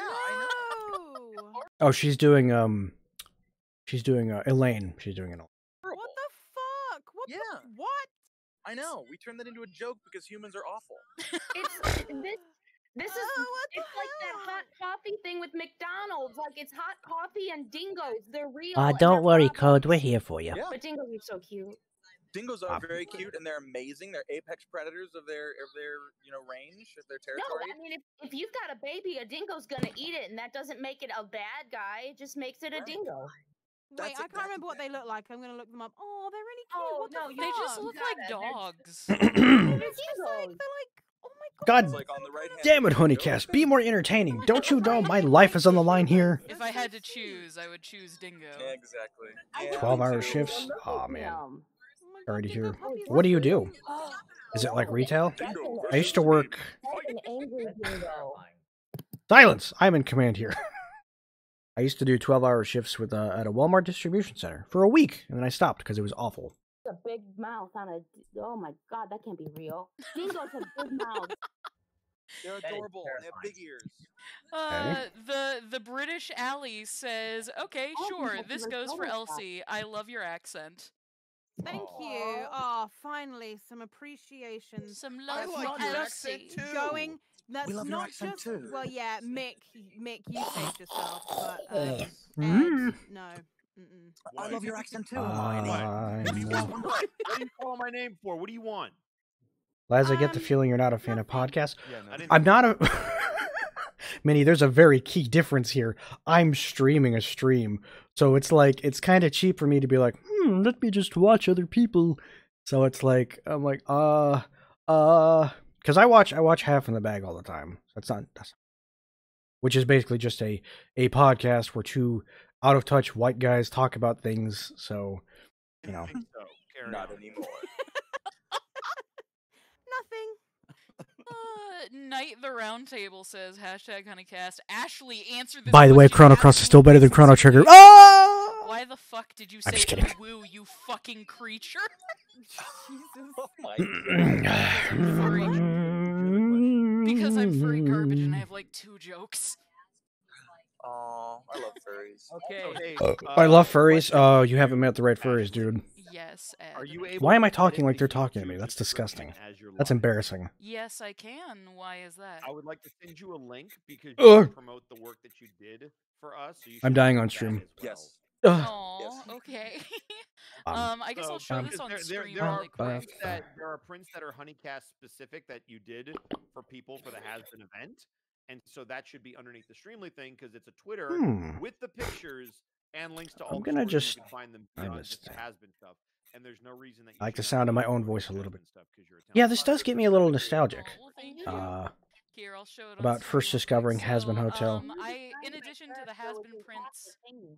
I know. No. Oh, she's doing um, she's doing uh, Elaine. She's doing it. What the fuck? What Yeah. the what? I know. We turned that into a joke because humans are awful. It's this. This is Oh, what the it's like that hell? hot coffee thing with McDonald's. Like it's hot coffee and dingoes. They're real. Uh, and don't they're worry, problems. Code. We're here for you. Yeah. But dingoes are so cute. Dingoes are Um, very cute and they're amazing. They're apex predators of their of their you know range of their No, territory. I mean if, if you've got a baby, a dingo's gonna eat it, and that doesn't make it a bad guy. It just makes it a Right. dingo. Wait, That's I can't exactly remember what they that. look like. I'm gonna look them up. Oh, they're really cute. Oh, what the no, fuck? you They just You look gotta- like they're- dogs. It's just like Dingoes. they're like, oh my God It's like on the right-hand damn it, side, go Hunicast, be more entertaining. Don't you know my life is on the line here? If I had to choose, I would choose Dingo. Yeah, exactly. Yeah, twelve me hour too. shifts? Aw, man. Um, Sorry to hear. Puppy's What do you awesome. do? Is it like retail? that's an, I used to work... that's an angry dingo. Silence! I'm in command here. I used to do twelve hour shifts with uh, at a Walmart distribution center for a week, and then I stopped because it was awful. A big mouth on a. Oh my god, that can't be real. Dingoes have big mouths. They're adorable. They have big ears. Uh, the the British Alley says, "Okay, Oh, sure, because this you're goes for so Elsie. I love your accent. Thank you. Oh, finally, some appreciation. Some I love like for your Elsie." accent too. Going. That's love your not accent just. too. Well, yeah, Mick. Mick, you saved yourself, but uh, Ed, Mm. no. Mm-mm. I love your accent too. I'm- What do you want? What are you calling my name for? What do you want? Laz, I get the Um, feeling you're not a fan of podcasts. Yeah, no, I didn't- I'm not a... Minnie, there's a very key difference here. I'm streaming a stream, so it's like, it's kind of cheap for me to be like, hmm, let me just watch other people. So it's like, I'm like, uh, uh... Because I watch I watch Half in the Bag all the time. That's not... That's, which is basically just a, a podcast where two out-of-touch white guys talk about things, so, you know. I think so. Carry Not on. anymore. Nothing. Uh, Knight the Roundtable says hashtag Honeycast. Ashley, answer this. By the way, question Chrono Cross is still better than Chrono absolutely. Trigger. Ah! Why the fuck did you I'm say just kidding. woo, you fucking creature? Jesus. Oh my Because I'm furry garbage and I have like two jokes. Oh, I love furries. Okay. So, hey, Uh, uh, I love furries. question- Oh, you haven't met the right furries, dude. Yes, Ed. Are you able Why am I to talking like edit they're the talking to me? YouTube That's description disgusting. as you're That's live? embarrassing. Yes, I can. Why is that? I would like to send you a link because you Ugh. can promote the work that you did for us. So you I'm should dying do on that stream. as well. Yes. Ugh. Oh, Yes. okay. Um, um, I guess So, I'll show um, this on there, there, stream there are really quick. prints that there are prints that are Honeycast specific that you did for people for the Has Been event, and so that should be underneath the Streamly thing because it's a Twitter Hmm. with the pictures and links to all. I'm the gonna stories, and just- you can find them I uh, missed just it. Has Been stuff, and there's no reason that you I like the should sound of not my own do voice a Has little Been bit. stuff 'cause you're a Yeah, talented this does artist. get me a little nostalgic. Oh, well, thank you. Uh, Here, I'll show it on about stream first real quick. discovering Has Been So, Hotel. Um, I, in addition to the Has Been prints,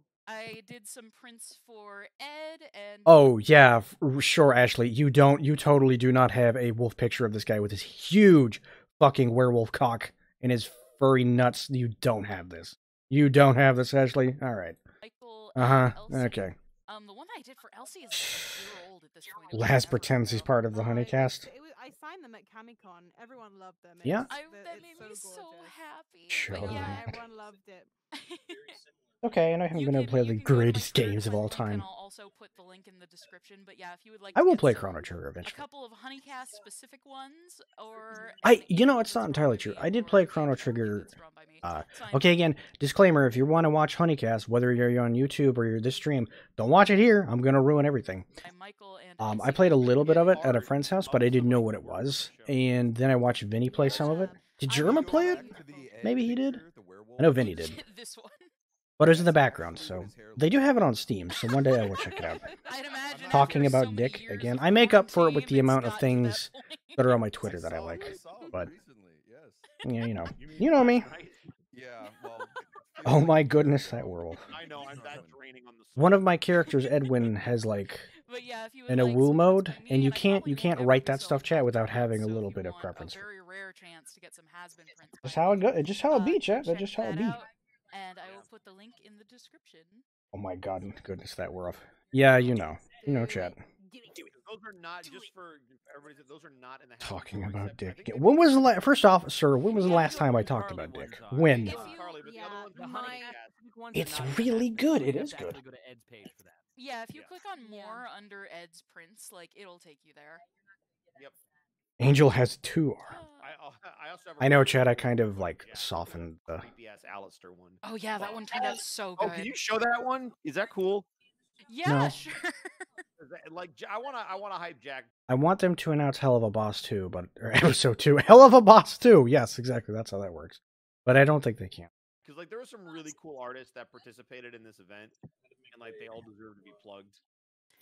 I did some prints for Ed and. Oh yeah, f- r- sure, Ashley. You don't. You totally do not have a wolf picture of this guy with his huge fucking werewolf cock and his furry nuts. You don't have this. You don't have this, Ashley. All right. Michael Uh and huh. Elsie. Okay. Um, the one that I did for Elsie is like a year old at this point. It was Laz forever pretends he's ago. part of the Oh, it was- Honeycast. it was- I signed them at Camicon. Everyone loved them. Yeah. It's- I, the- that it's made so me so gorgeous. happy. Sure. But Yeah, yeah, everyone loved it. Okay, and I haven't You been able to can- play you the can go to my greatest Twitter to games of find all the link, time. And I'll also put the link in the description. But yeah, if you would like, I to will get play some- Chrono Trigger A eventually. couple of Honeycast specific ones, or I, anything you know, that it's not is entirely run by true. me, I did or play anything Chrono that's Trigger. run by me. Uh, So I'm okay, again, disclaimer: if you want to watch Honeycast, whether you're on YouTube or you're this stream, don't watch it here. I'm gonna ruin everything. I'm Michael and Um, I Elsie. played a little bit of it at a friend's house, but I didn't know what it was, and then I watched Vinny play some of it. Did I Jerma would play love it? you to the Maybe egg he did. picture, the werewolf I know Vinny did, this one. but it was in the background, so they do have it on Steam. So one day I will check it out. I'd imagine Talking after about so many Dick years again, of I make up for it with quarantine, the it's amount of gotten to that things point. that are on my Twitter that I saw- like. saw him But recently, yes. yeah, you know, You mean you know me. last night? Yeah, well. Oh my goodness, that werewolf. I know I'm that draining on the. One of my characters, Edwin, has like But yeah, if you would an a like woo some mode, prints by me, and you I can't probably you won't can't ever write do that so stuff with chat Has without Been having prints, a so little if bit you of want preference. A very rare chance to get some Has Been prints. Just by how me, it go. Just how it uh, be, go chat. That's check just how it that be. out, and I will put the link in the description. Oh my god, goodness, that we're off. Yeah, you know, you know, chat. Those are not just for everybody. Those are not in the Has Been Talking story about set. I Dick. think again. they When did was the one la- first off, sir? When was the Yeah, last the time I Harley talked about ones Dick? are. When? If Not you- Carly, but the yeah, other ones The are my- Honeycast ones It's are not in really that. good, You it have is to good. actually go to Ed's page for that. Yeah, if you Yeah. click on Yeah. more under Ed's prints, like it'll take you there. Yep. Angel has two. Uh, I, al- I also have. a I know, really Chad. I cool kind of one. like Yeah, softened the. creepy ass Alistair one. oh yeah, that one turned out so Oh, good. can you show that one? Is that cool? Yeah, No. sure. Is that- Like, J- I wanna, I wanna hype Jack. I want them to announce Hell of a Boss two, but or episode two, Hell of a Boss two. Yes, exactly. That's how that works. But I don't think they can. Because like there were some really cool artists that participated in this event, and like they all deserve to be plugged.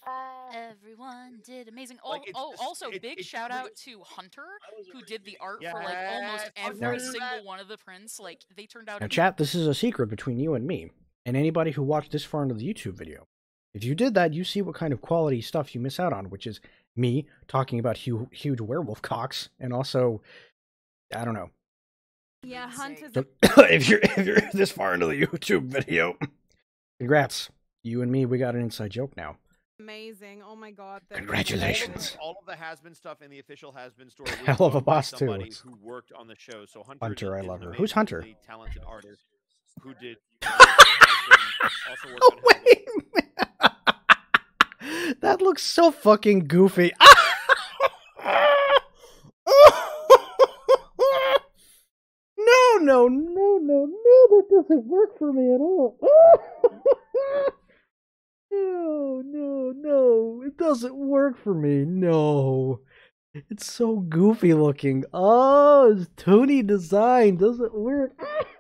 Everyone did amazing. Oh, Like, it's oh just- also it- big it's shout really- out to Hunter, who did the art for like almost Yes, every Hunter. single one of the prints. Like they turned out. Now, chat, this is a secret between you and me, and anybody who watched this far into the YouTube video. If you did that, you see what kind of quality stuff you miss out on, which is me talking about hu huge werewolf cocks, and also, I don't know. Yeah, Hunter's So, if you're if you're this far into the YouTube video, congrats. You and me, we got an inside joke now. amazing. Oh my god. they're Congratulations. All of the has-been stuff in the official has-been store. was Hell of a done by boss, too. somebody It's- who worked on the show. So Hunter, Hunter, I is love an her. Who's Hunter? amazingly talented artist who did. also worked on Wait a minute. That looks so fucking goofy. No, no, no, no, no, that doesn't work for me at all. No, no, no, it doesn't work for me. No. It's so goofy looking. Oh, it's Toonie design doesn't work.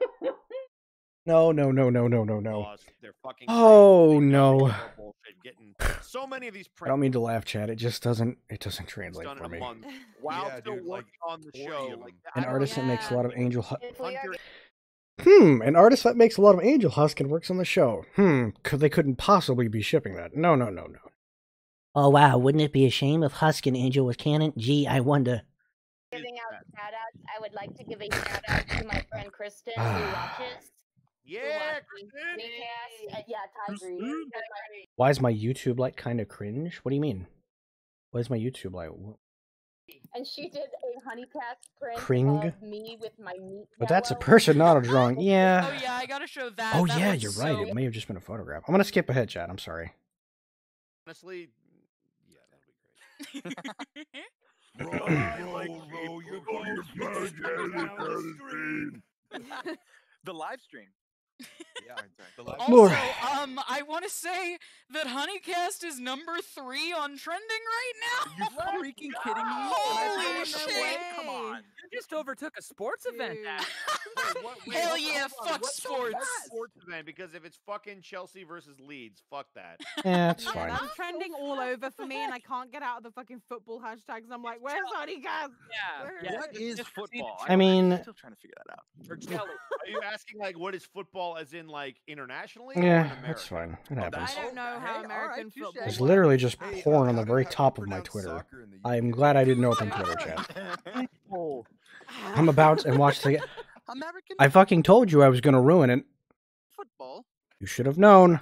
No, no, no, no, no, no, no. laws. They're fucking Oh, crazy. They no. don't care bullshit. Getting so many of these I don't mean to laugh, Chat. It just doesn't. It doesn't translate done in for a me. month while Yeah, still dude, working like, on the forty show. of Like, them. I An don't artist that makes a lot of angel. Hu- If we are Hunter, Hmm. An artist that makes a lot of angel husk and works on the show. Hmm. Could they couldn't possibly be shipping that? No, no, no, no. Oh wow, wouldn't it be a shame if Husk and Angel was canon? Gee, I wonder. giving out shout outs, I would like to give a shout out to my friend Kristen who Ah. watches. yeah, who watches Unicast. Uh, yeah, Ty Green. Why is my YouTube like kind of cringe? What do you mean? Why is my YouTube like? Wh- And she did a Honeycast print Cring? of me with my meat. But that's a yellow. person, not a drawing. Yeah. Oh yeah, I gotta show that. Oh That yeah, was you're right. so- It may have just been a photograph. I'm gonna skip ahead, Chat. I'm sorry. honestly, yeah, that'll be great. Row, row, row, you're going to down the stream. The live stream. Yeah, the live- Also, More. um, I want to say that Honeycast is number three on trending right now. You freaking kidding me? Holy Can I shit. no way? Come on. You just overtook a sports event. Dude. Dad. Wait, what, wait, Hell hold on, yeah, hold on. fuck What's the sports. best sports event? Because if it's fucking Chelsea versus Leeds, fuck that. Yeah, it's Yeah, fine. that's trending all over for me, and I can't get out of the fucking football hashtags. I'm like, where's Honeycast? Yeah. Where yeah. What is Just to see the football? I mean- I'm still trying to figure that out. Or jelly. Are you asking like what is football as in like internationally? or in Yeah, America? that's fine. It Oh, happens. I don't know Hey, how all right, American touche. football There's works. literally just Hey, porn uh, on the how do- very how do you top of my pronounce Twitter. soccer in the U I'm K? glad I didn't open Twitter, Chat. Oh. I'm about and watch the. American I fucking told you I was gonna ruin it. football. You should have known.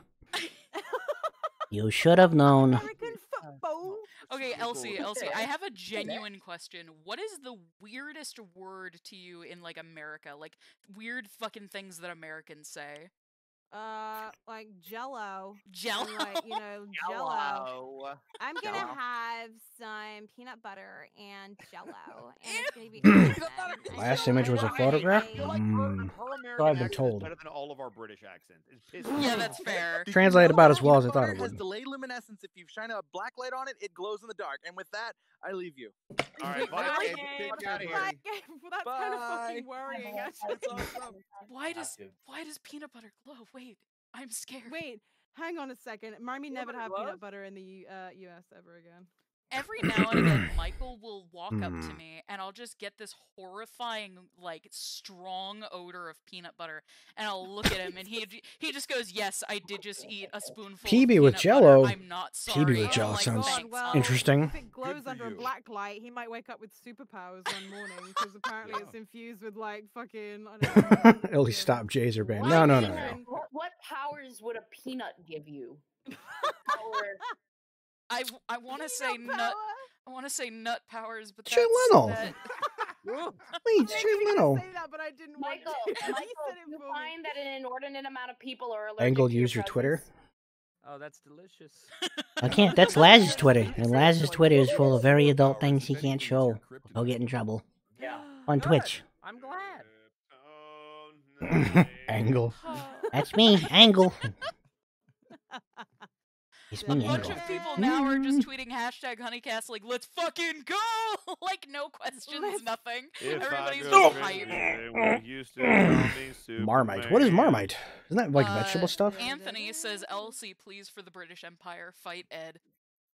You should have known. American football. Okay, Elsie, Elsie, Okay. I have a genuine question. What is the weirdest word to you in like America? Like weird fucking things that Americans say. Uh, like Jello. Jello. And, like, you know, Jello. Hello. I'm gonna Jell-O. have some peanut butter and Jello, and it's gonna be Peanut awesome. butter. And Last so image was a I photograph? made- I feel like her, Mm. her So American I've been accent told. is better than all of our British accents. It's pissing Yeah, me that's off. fair. Did you Translated know about that as well as I peanut thought it butter has would. delayed luminescence. If you shine a black light on it, it glows in the dark. And with that, I leave you. All right, Wait, bye. really? Gabe. Get out of here. Like, well, that's kind of fucking Bye. worrying, actually. That's awesome. Why does why does peanut butter glow? Wait, I'm scared. Wait, hang on a second. Marmy Peanut never butter have gloves? peanut butter in the U- uh, U S ever again. Every now and again, Michael will walk up to Hmm. me, and I'll just get this horrifying, like, strong odor of peanut butter, and I'll look at him, and he he just goes, "Yes, I did just eat a spoonful." P B of with peanut butter. Jell-O. I'm not P B sorry. with I'm Jell-O like, sounds "Thanks, well, I'll-" interesting. If it glows for under a you. black light, he might wake up with superpowers one morning because apparently it's infused with like fucking. I don't know. At least stop Jazer band. Why No, no, do no, you- no. What, what powers would a peanut give you? Power. I I want to say Peanut nut. power? I want to say nut powers, but Shit, that's Leno. that- Wait, I was shit, gonna Leno. say that, but I didn't want Michael, to. Michael, He said it you for me. find that an inordinate amount of people are allergic Angle, to use your Twitter. presence? Oh, that's delicious. I can't. That's Laz's Twitter, and Laz's Twitter is full of very adult things he can't show. He'll get in trouble Yeah. on Good. Twitch. I'm glad. Angle. That's me, Angle. It's A me, bunch Angle. of people now are just tweeting hashtag Honeycast like, let's fucking go! Like, no questions, Let's- nothing. If I Everybody's go just crazy, hyped. they will used to call me Marmite. What is Superman. Marmite? Isn't that like Uh, vegetable stuff? Anthony says, Elsie, please, for the British Empire, fight Ed.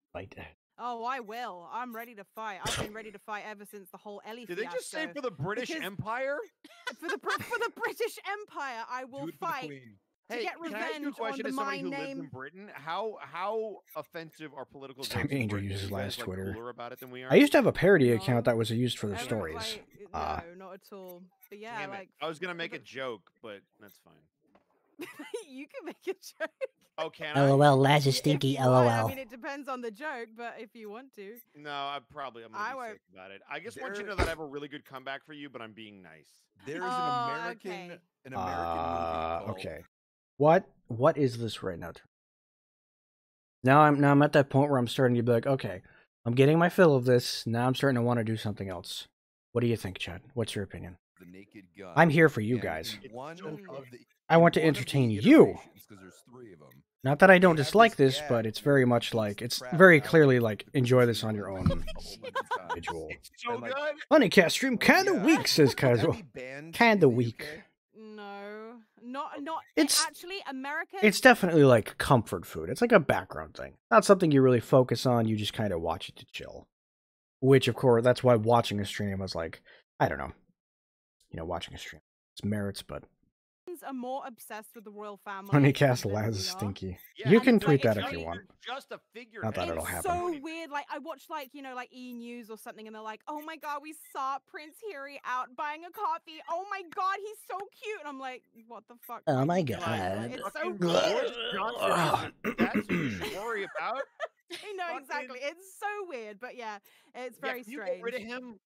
Like that. Oh, I will. I'm ready to fight. I've been ready to fight ever since the whole Ellie Did they just say fiasco. for the British Because Empire? for the Br- for the British Empire, I will Do it for the fight queen. to Hey, get can I ask you a revenge on question the as somebody my who lives in name. Britain? How how offensive are political Time jokes in Angel Britain? Are uses you guys, Laz like, Twitter. cooler about it than we are? I used to have a parody No. account that was used for the Every- stories. like, Uh, no, not at all. But yeah, Damn it. like I was gonna for make the- a joke, but that's fine. you can make a joke. Oh, can I? LOL, Laz is If stinky, you want. I LOL. mean, it depends on the joke, but if you want to. No, I probably I'm gonna I be won't- sick about it. I just want you to There- know that I have a really good comeback for you, but I'm being nice. There's Oh, an American, okay. an American uh, movie called. okay. What what is this right now? Now I'm now I'm at that point where I'm starting to be like, okay, I'm getting my fill of this. Now I'm starting to want to do something else. What do you think, Chad? What's your opinion? The Naked Gun. I'm here for you And guys. in One so of good. the, I want to in one of the entertain you. iterations, 'cause there's three of them. Not that I don't They have dislike this this, gag but it's where very he much beats like the it's crap very out of clearly the like enjoy this two on your like, own a whole bunch of times. visual. It's so And, like, good. Honeycast stream kinda Yeah. weak, says Would that Casual. be banned Kinda in the weak. U K? No, not not. It's- actually America. It's definitely like comfort food. It's like a background thing. Not something you really focus on. You just kind of watch it to chill. Which, of course, that's why watching a stream was like, I don't know. You know, watching a stream. It's merits, but are more obsessed with the royal family. Honeycast than Laz we is are. stinky. Yeah, you and can it's tweet like- that it's if you just- want. Just a figure. Not that it'll It's happen. so weird. Like I watch like you know like E News or something, and they're like, "Oh my god, we saw Prince Harry out buying a coffee. Oh my god, he's so cute." And I'm like, "What the fuck?" Oh are my you doing?" God. It's so Fucking weird. Boris Johnson isn't- That's what you should worry about. I know fucking- exactly. It's so weird, but yeah, it's Yeah, very can you strange. get rid of him?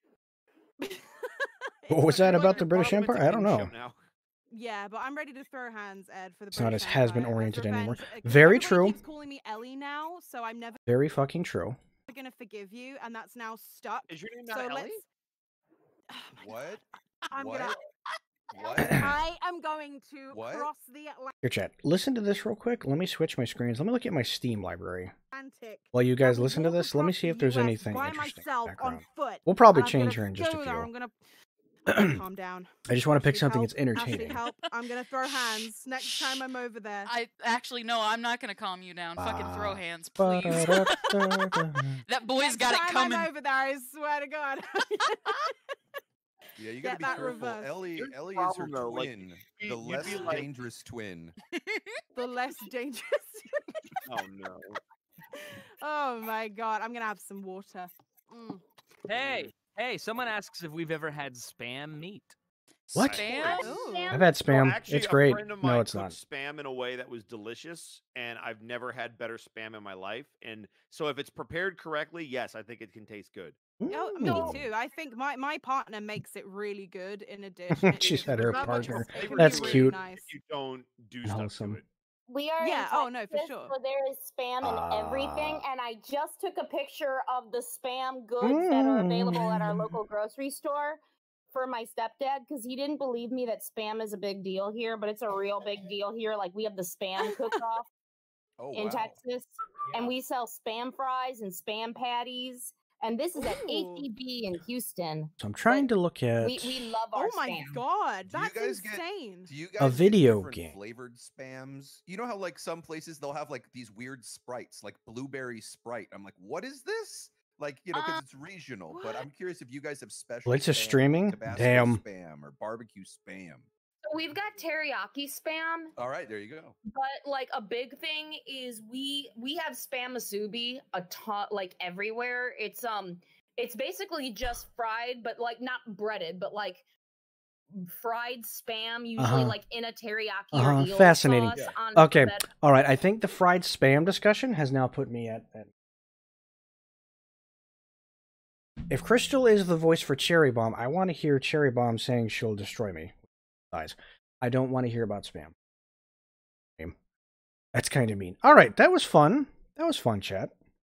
What was It's that very about weird. the British Parliament's a Empire? I don't king know. show now. Yeah, but I'm ready to throw hands, Ed, for the It's not British as has-been Empire, as oriented anymore. revenge, uh, 'cause Very everybody true. keeps calling me Ellie now, so I'm never Very fucking true. gonna forgive you, and that's now stuck. Is your name not So Ellie? let's. Oh my What? God. I'm what? gonna. What? I am going to What? cross the Here, chat. Listen to this real quick. Let me switch my screens. Let me look at my Steam library. Atlantic. While you guys and listen to walk this, let me across see the if there's U S anything by interesting in the myself background. on foot. We'll probably and I'm change gonna here in just a go there, few. I'm gonna Okay, calm down. I just want to pick Ashley, something help. that's entertaining. Ashley, help. I'm gonna throw hands next time I'm over there. I actually no, I'm not gonna calm you down. Fucking throw Ah. hands, please. Ba-da-da-da-da. That boy's next got it time coming. I'm over there, I swear to God. Yeah, you Get gotta be that careful. reversed. Ellie, Here's the Ellie is her problem, though, like, twin, you'd the be- you'd less be like- dangerous twin. the less dangerous. Oh no. Oh my God, I'm gonna have some water. Mm. Hey, hey, someone asks if we've ever had spam meat. What? Spam? Ooh. I've had So spam. actually, It's a great. friend of mine No, it's cooked not. spam in a way that was delicious, and I've never had better spam in my life. And so, if it's prepared correctly, yes, I think it can taste good. Oh, me Mm. too. I think my, my partner makes it really good in a dish. and it She is said really her There's not much of a partner. delicious. It flavor can That's be to really cute. Nice. If you don't do stuff Wholesome. to it. We are Yeah, in oh, no, for Texas, sure. so there is spam in everything, Ah. and I just took a picture of the spam goods that are available at our Mm. local grocery store for my stepdad because he didn't believe me that spam is a big deal here, but it's a real big deal here. Like we have the spam cook-off Oh in wow. Texas, and we sell spam fries and spam patties, and this is at Ooh. H E B in Houston. So I'm trying to look at We we love our Oh my spam. God, Do you that's guys get- insane. Do you A guys get video different game. flavored spams? You know how like some places they'll have like these weird sprites, like blueberry sprite. I'm like, what is this? Like, you know, because Uh, it's regional. But I'm what? curious if you guys have special. Well, it's a spam, like streaming? Tabasco Damn. spam or barbecue spam. So we've got teriyaki spam. All right, there you go. But like a big thing is we we have spam musubi a ton like everywhere. It's um it's basically just fried, but like not breaded, but like fried spam, usually Uh-huh. like in a teriyaki Uh-huh, or eel fascinating. sauce. Yeah. On Okay. that- All right. I think the fried spam discussion has now put me at. at... If Crystal is the voice for Cherry Bomb, I want to hear Cherry Bomb saying she'll destroy me. Guys, I don't want to hear about spam. That's kind of mean. All right, that was fun. That was fun, chat.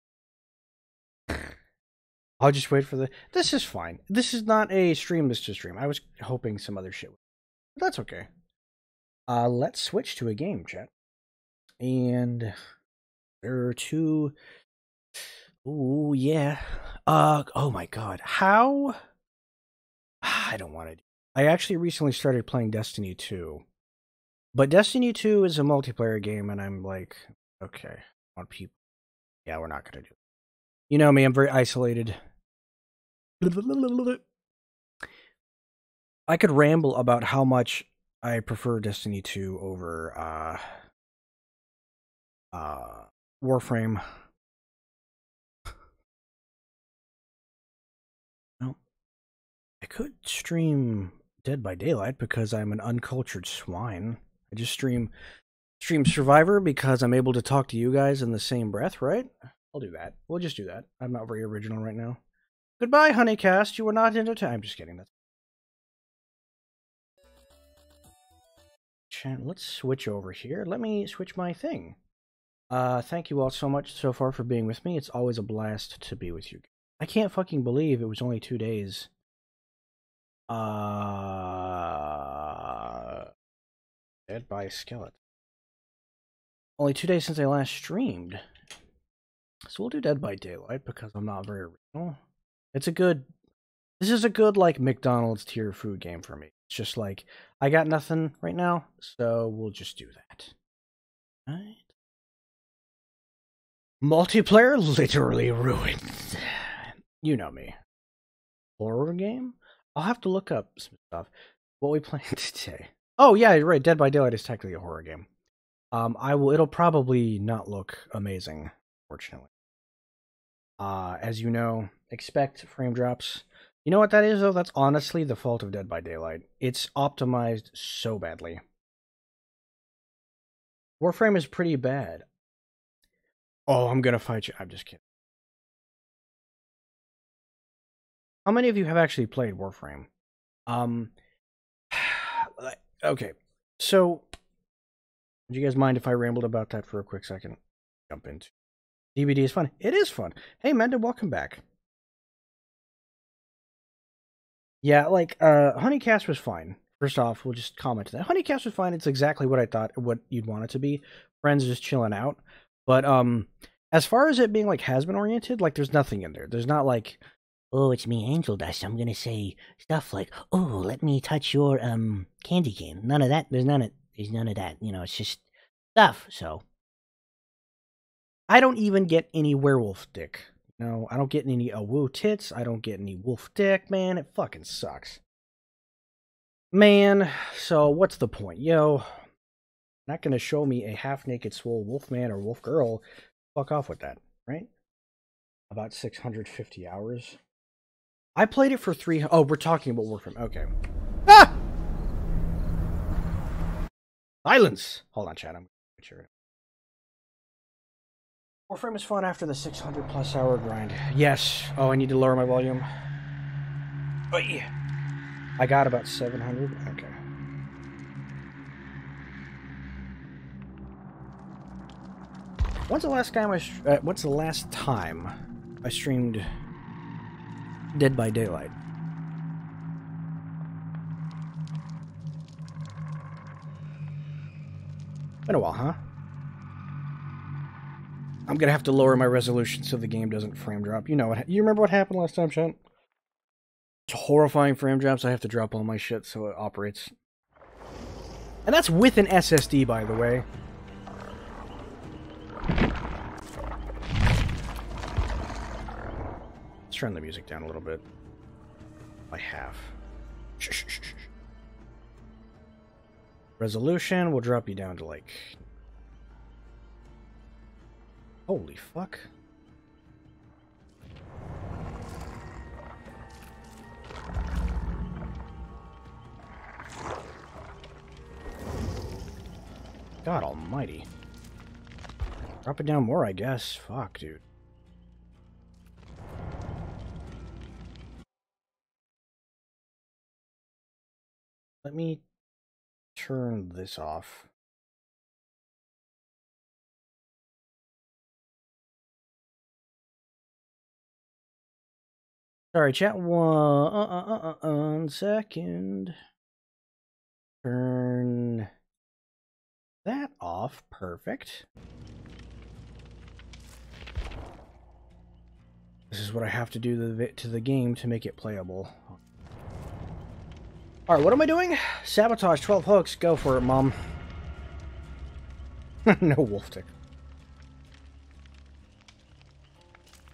I'll just wait for the. This is fine. This is not a stream. This to stream. I was hoping some other shit. But that's okay. Uh, let's switch to a game, chat. And there are two. Ooh, yeah. Uh, oh my god. How? I don't want to. I actually recently started playing Destiny two. But Destiny two is a multiplayer game, and I'm like, okay, I want people. Yeah, we're not gonna do it. You know me, I'm very isolated. I could ramble about how much I prefer Destiny two over uh uh Warframe. No. I could stream Dead by Daylight because I'm an uncultured swine. I just stream stream Survivor because I'm able to talk to you guys in the same breath, right? I'll do that. We'll just do that. I'm not very original right now. Goodbye, Honeycast. You were not entertained. I'm just kidding. That's Chat. Let's switch over here. Let me switch my thing. Uh, thank you all so much so far for being with me. It's always a blast to be with you. I can't fucking believe it was only two days. Uh, Dead by Skeleton. Only two days since I last streamed. So we'll do Dead by Daylight because I'm not very original. It's a good... This is a good, like, McDonald's tier food game for me. It's just like, I got nothing right now, so we'll just do that. Alright. Multiplayer literally ruined. You know me. Horror game? I'll have to look up some stuff. What we playing today. Oh, yeah, you're right. Dead by Daylight is technically a horror game. Um, I will. It'll probably not look amazing, fortunately. Uh, as you know, expect frame drops. You know what that is, though? That's honestly the fault of Dead by Daylight. It's optimized so badly. Warframe is pretty bad. Oh, I'm gonna fight you. I'm just kidding. How many of you have actually played Warframe? Um, okay, so would you guys mind if I rambled about that for a quick second? Jump into D B D is fun. It is fun. Hey, Menda, welcome back. Yeah, like uh, Honeycast was fine. First off, we'll just comment to that. Honeycast was fine. It's exactly what I thought, what you'd want it to be. Friends just chilling out. But um, as far as it being like has been oriented, like there's nothing in there. There's not like, oh, it's me, Angel Dust. I'm gonna say stuff like, oh, let me touch your um candy cane. None of that. There's none of there's none of that. You know, it's just stuff. So I don't even get any werewolf dick. No, I don't get any awoo tits. I don't get any wolf dick, man. It fucking sucks. Man, so what's the point? Yo, not gonna show me a half-naked swole wolf man or wolf girl. Fuck off with that, right? About six hundred fifty hours. I played it for three... Oh, we're talking about Warframe. Okay. Ah! Silence! Hold on, chat. I'm sure. Warframe is fun after the six hundred plus hour grind. Yes. Oh, I need to lower my volume. Oh, yeah. I got about seven hundred. Okay. When's the last time I... Uh, what's the last time I streamed Dead by Daylight? Been a while, huh? I'm gonna have to lower my resolution so the game doesn't frame drop. You know what? You remember what happened last time, chat? It's horrifying frame drops. I have to drop all my shit so it operates. And that's with an S S D, by the way. Let's turn the music down a little bit. By half. Shh, shh, shh, shh. Resolution will drop you down to like... Holy fuck. God almighty. Drop it down more, I guess. Fuck, dude. Let me turn this off. Sorry, chat. One, uh, uh, uh, uh, one second. Turn that off. Perfect. This is what I have to do to the, to the game to make it playable. Alright, what am I doing? Sabotage twelve hooks. Go for it, Mom. No wolf tick.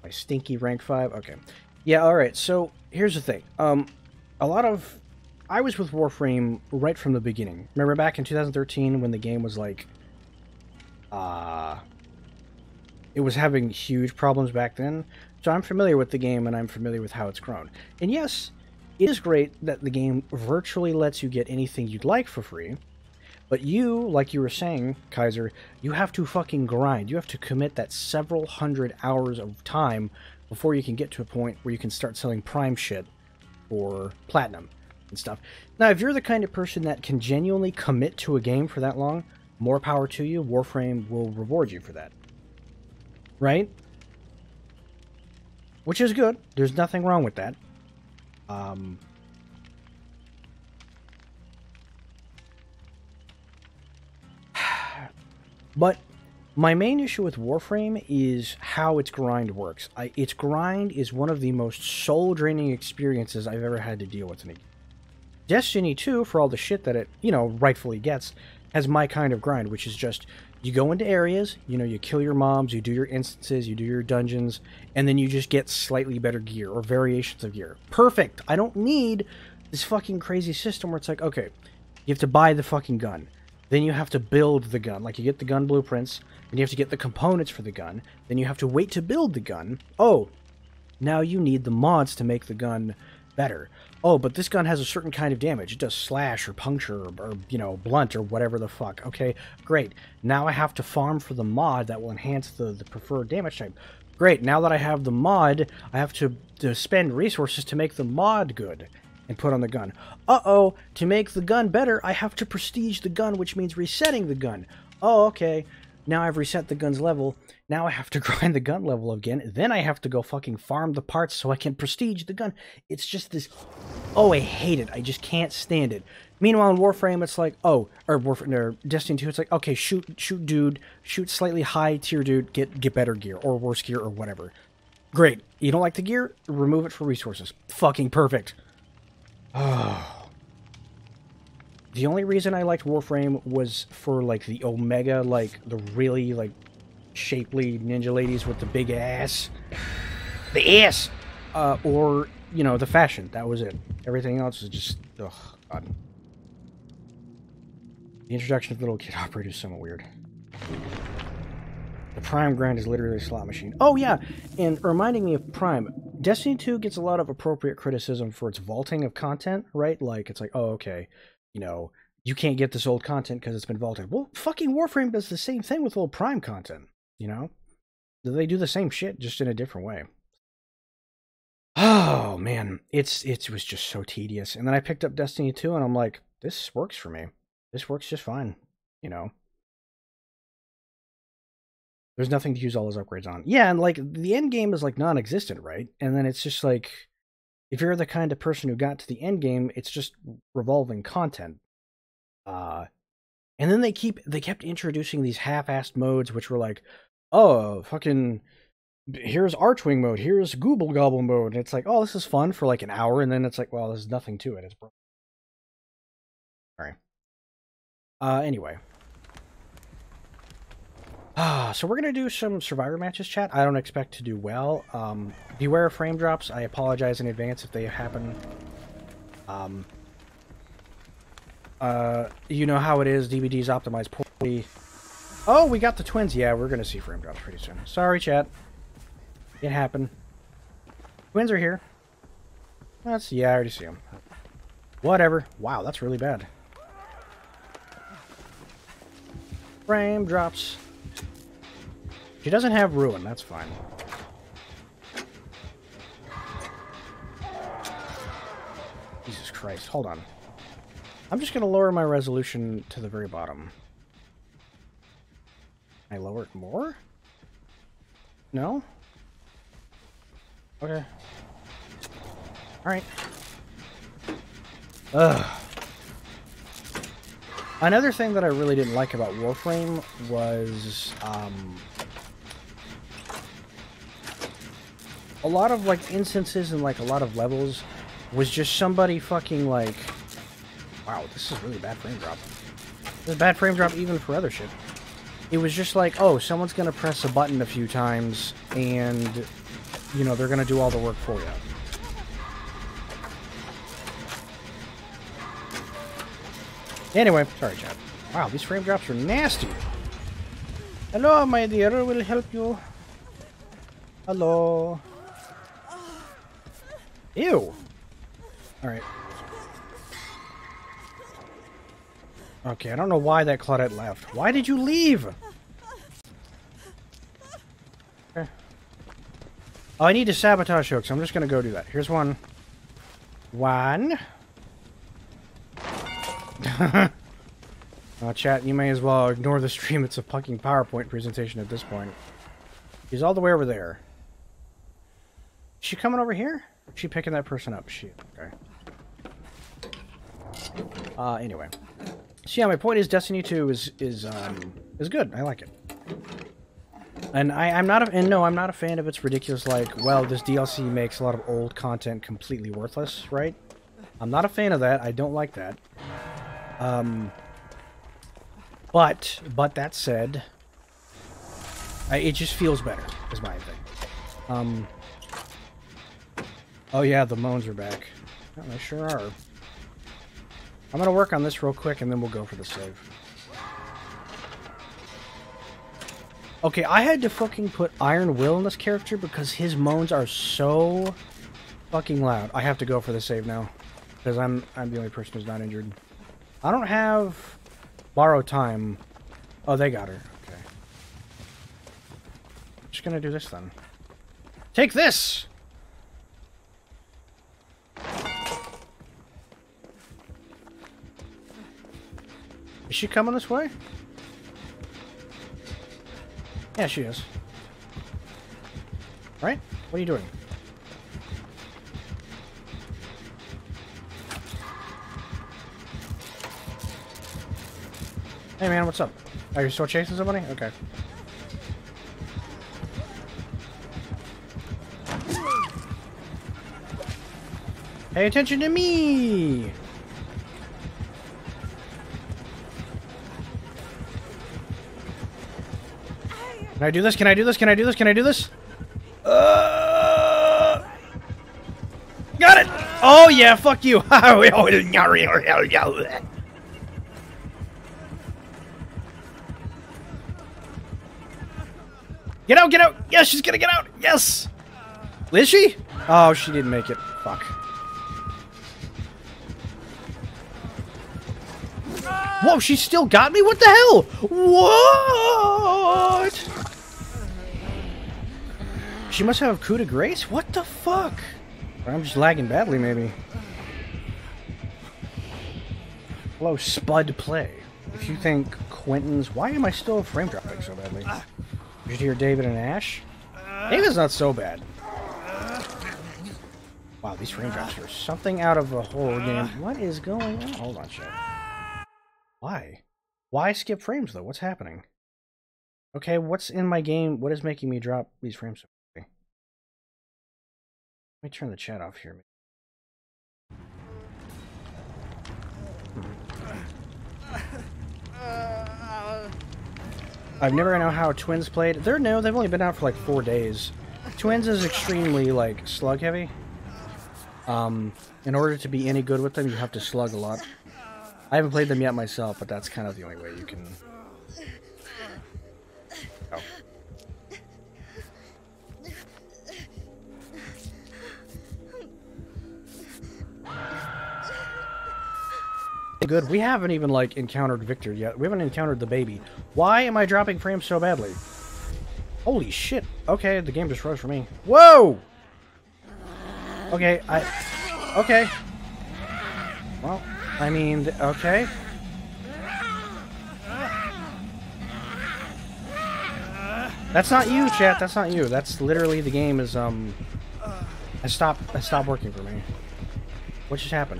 My stinky rank five. Okay. Yeah, alright. So, here's the thing. Um, a lot of... I was with Warframe right from the beginning. Remember back in two thousand thirteen when the game was like... Uh... It was having huge problems back then. So I'm familiar with the game and I'm familiar with how it's grown. And yes, it is great that the game virtually lets you get anything you'd like for free. But you, like you were saying, Kaiser, you have to fucking grind. You have to commit that several hundred hours of time before you can get to a point where you can start selling Prime shit or Platinum and stuff. Now, if you're the kind of person that can genuinely commit to a game for that long, more power to you. Warframe will reward you for that. Right? Which is good. There's nothing wrong with that. Um... But my main issue with Warframe is how its grind works. I, its grind is one of the most soul-draining experiences I've ever had to deal with in a game. Destiny two, for all the shit that it, you know, rightfully gets, has my kind of grind, which is just, you go into areas, you know, you kill your mobs, you do your instances, you do your dungeons, and then you just get slightly better gear, or variations of gear. Perfect! I don't need this fucking crazy system where it's like, okay, you have to buy the fucking gun. Then you have to build the gun. Like, you get the gun blueprints, and you have to get the components for the gun. Then you have to wait to build the gun. Oh, now you need the mods to make the gun better. Oh, but this gun has a certain kind of damage. It does slash or puncture or, or, you know, blunt or whatever the fuck. Okay, great. Now I have to farm for the mod that will enhance the, the preferred damage type. Great, now that I have the mod, I have to, to spend resources to make the mod good and put on the gun. Uh-oh, to make the gun better, I have to prestige the gun, which means resetting the gun. Oh, okay. Now I've reset the gun's level. Now I have to grind the gun level again. Then I have to go fucking farm the parts so I can prestige the gun. It's just this... Oh, I hate it. I just can't stand it. Meanwhile, in Warframe, it's like, oh, or, Warframe, or Destiny two, it's like, okay, shoot shoot dude, shoot slightly high tier dude, get, get better gear, or worse gear, or whatever. Great. You don't like the gear? Remove it for resources. Fucking perfect. Oh. The only reason I liked Warframe was for, like, the Omega, like, the really, like, shapely ninja ladies with the big ass. The ass! Uh, or, you know, the fashion. That was it. Everything else is just, ugh, God. The introduction of the little kid operator is somewhat weird. The Prime grind is literally a slot machine. Oh, yeah! And reminding me of Prime, Destiny two gets a lot of appropriate criticism for its vaulting of content, right? Like, it's like, oh, okay, you know, you can't get this old content because it's been vaulted. Well, fucking Warframe does the same thing with old Prime content, you know? They do the same shit, just in a different way. Oh, man. It's, it was just so tedious. And then I picked up Destiny two, and I'm like, this works for me. This works just fine, you know? There's nothing to use all those upgrades on. Yeah, and, like, the end game is, like, non-existent, right? And then it's just, like, if you're the kind of person who got to the end game, it's just revolving content. Uh, and then they keep, they kept introducing these half-assed modes, which were like, oh, fucking, here's Archwing mode, here's Gooble Gobble mode. And it's like, oh, this is fun for, like, an hour, and then it's like, well, there's nothing to it. It's broken. Sorry. Uh, anyway. Ah, so we're going to do some Survivor matches, chat. I don't expect to do well. Um, beware of frame drops. I apologize in advance if they happen. Um, uh, you know how it is. D V Ds optimized poorly. Oh, we got the twins. Yeah, we're going to see frame drops pretty soon. Sorry, chat. It happened. Twins are here. That's, yeah, I already see them. Whatever. Wow, that's really bad. Frame drops. She doesn't have Ruin, that's fine. Jesus Christ, hold on. I'm just gonna lower my resolution to the very bottom. Can I lower it more? No? Okay. Alright. Ugh. Another thing that I really didn't like about Warframe was, um... a lot of, like, instances and, like, a lot of levels was just somebody fucking, like... Wow, this is really bad frame drop. This is bad frame drop even for other shit. It was just like, oh, someone's gonna press a button a few times, and you know, they're gonna do all the work for you. Anyway, sorry, chat. Wow, these frame drops are nasty. Hello, my dear. Will help you. Hello. Ew. All right. Okay, I don't know why that Claudette left. Why did you leave? Okay. Oh, I need to sabotage hooks. I'm just gonna go do that. Here's one. One. uh, chat, you may as well ignore the stream. It's a fucking PowerPoint presentation at this point. He's all the way over there. Is she coming over here? Is she picking that person up? She okay. Uh, anyway. So yeah, my point is Destiny two is is um is good. I like it. And I, I'm not a, and no, I'm not a fan of its ridiculous, like, well, this D L C makes a lot of old content completely worthless, right? I'm not a fan of that. I don't like that. Um, but, but that said, I, it just feels better, is my thing. Um, oh yeah, the moans are back. Oh, they sure are. I'm gonna work on this real quick, and then we'll go for the save. Okay, I had to fucking put Iron Will in this character because his moans are so fucking loud. I have to go for the save now because I'm I'm the only person who's not injured. I don't have borrow time. Oh, they got her. Okay. I'm just gonna do this then. Take this! Is she coming this way? Yeah, she is. Right? What are you doing? Hey man, what's up? Are you still chasing somebody? Okay. Pay attention to me! Can I do this? Can I do this? Can I do this? Can I do this? Uh, got it! Oh yeah, fuck you! Get out, get out! Yes, she's gonna get out! Yes! Is she? Oh, she didn't make it. Fuck. Whoa, she still got me? What the hell? What? She must have coup de grace? What the fuck? Or I'm just lagging badly, maybe. Hello, Spud Play. If you think Quentin's... Why am I still frame dropping so badly? Did you hear David and Ash? David's not so bad. Wow, these frame drops are something out of a horror game. What is going on? Hold on, shit. Why? Why skip frames, though? What's happening? Okay, what's in my game? What is making me drop these frames so quickly? Let me turn the chat off here. I've never known how Twins played. They're new. They've only been out for like four days. Twins is extremely, like, slug heavy. Um, in order to be any good with them, you have to slug a lot. I haven't played them yet myself, but that's kind of the only way you can... Oh. Good. We haven't even, like, encountered Victor yet. We haven't encountered the baby. Why am I dropping frames so badly? Holy shit. Okay, the game just froze for me. Whoa! Okay, I... Okay. Well, I mean, okay. That's not you, chat. That's not you. That's literally the game is, um... I stopped, I stopped working for me. What just happened?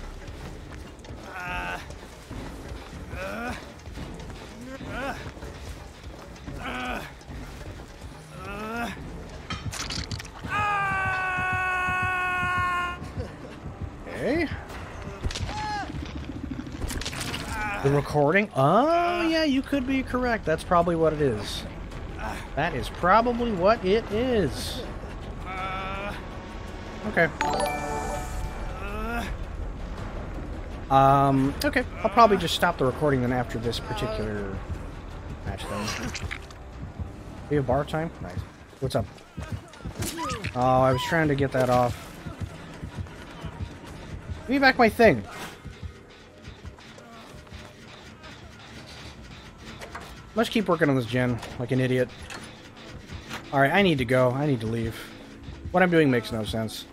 Okay. The recording? Oh, yeah, you could be correct. That's probably what it is. That is probably what it is. Okay. Um, okay. I'll probably just stop the recording then after this particular match thing. We have bar time? Nice. What's up? Oh, I was trying to get that off. Give me back my thing. Let's keep working on this gen, like an idiot. Alright, I need to go. I need to leave. What I'm doing makes no sense.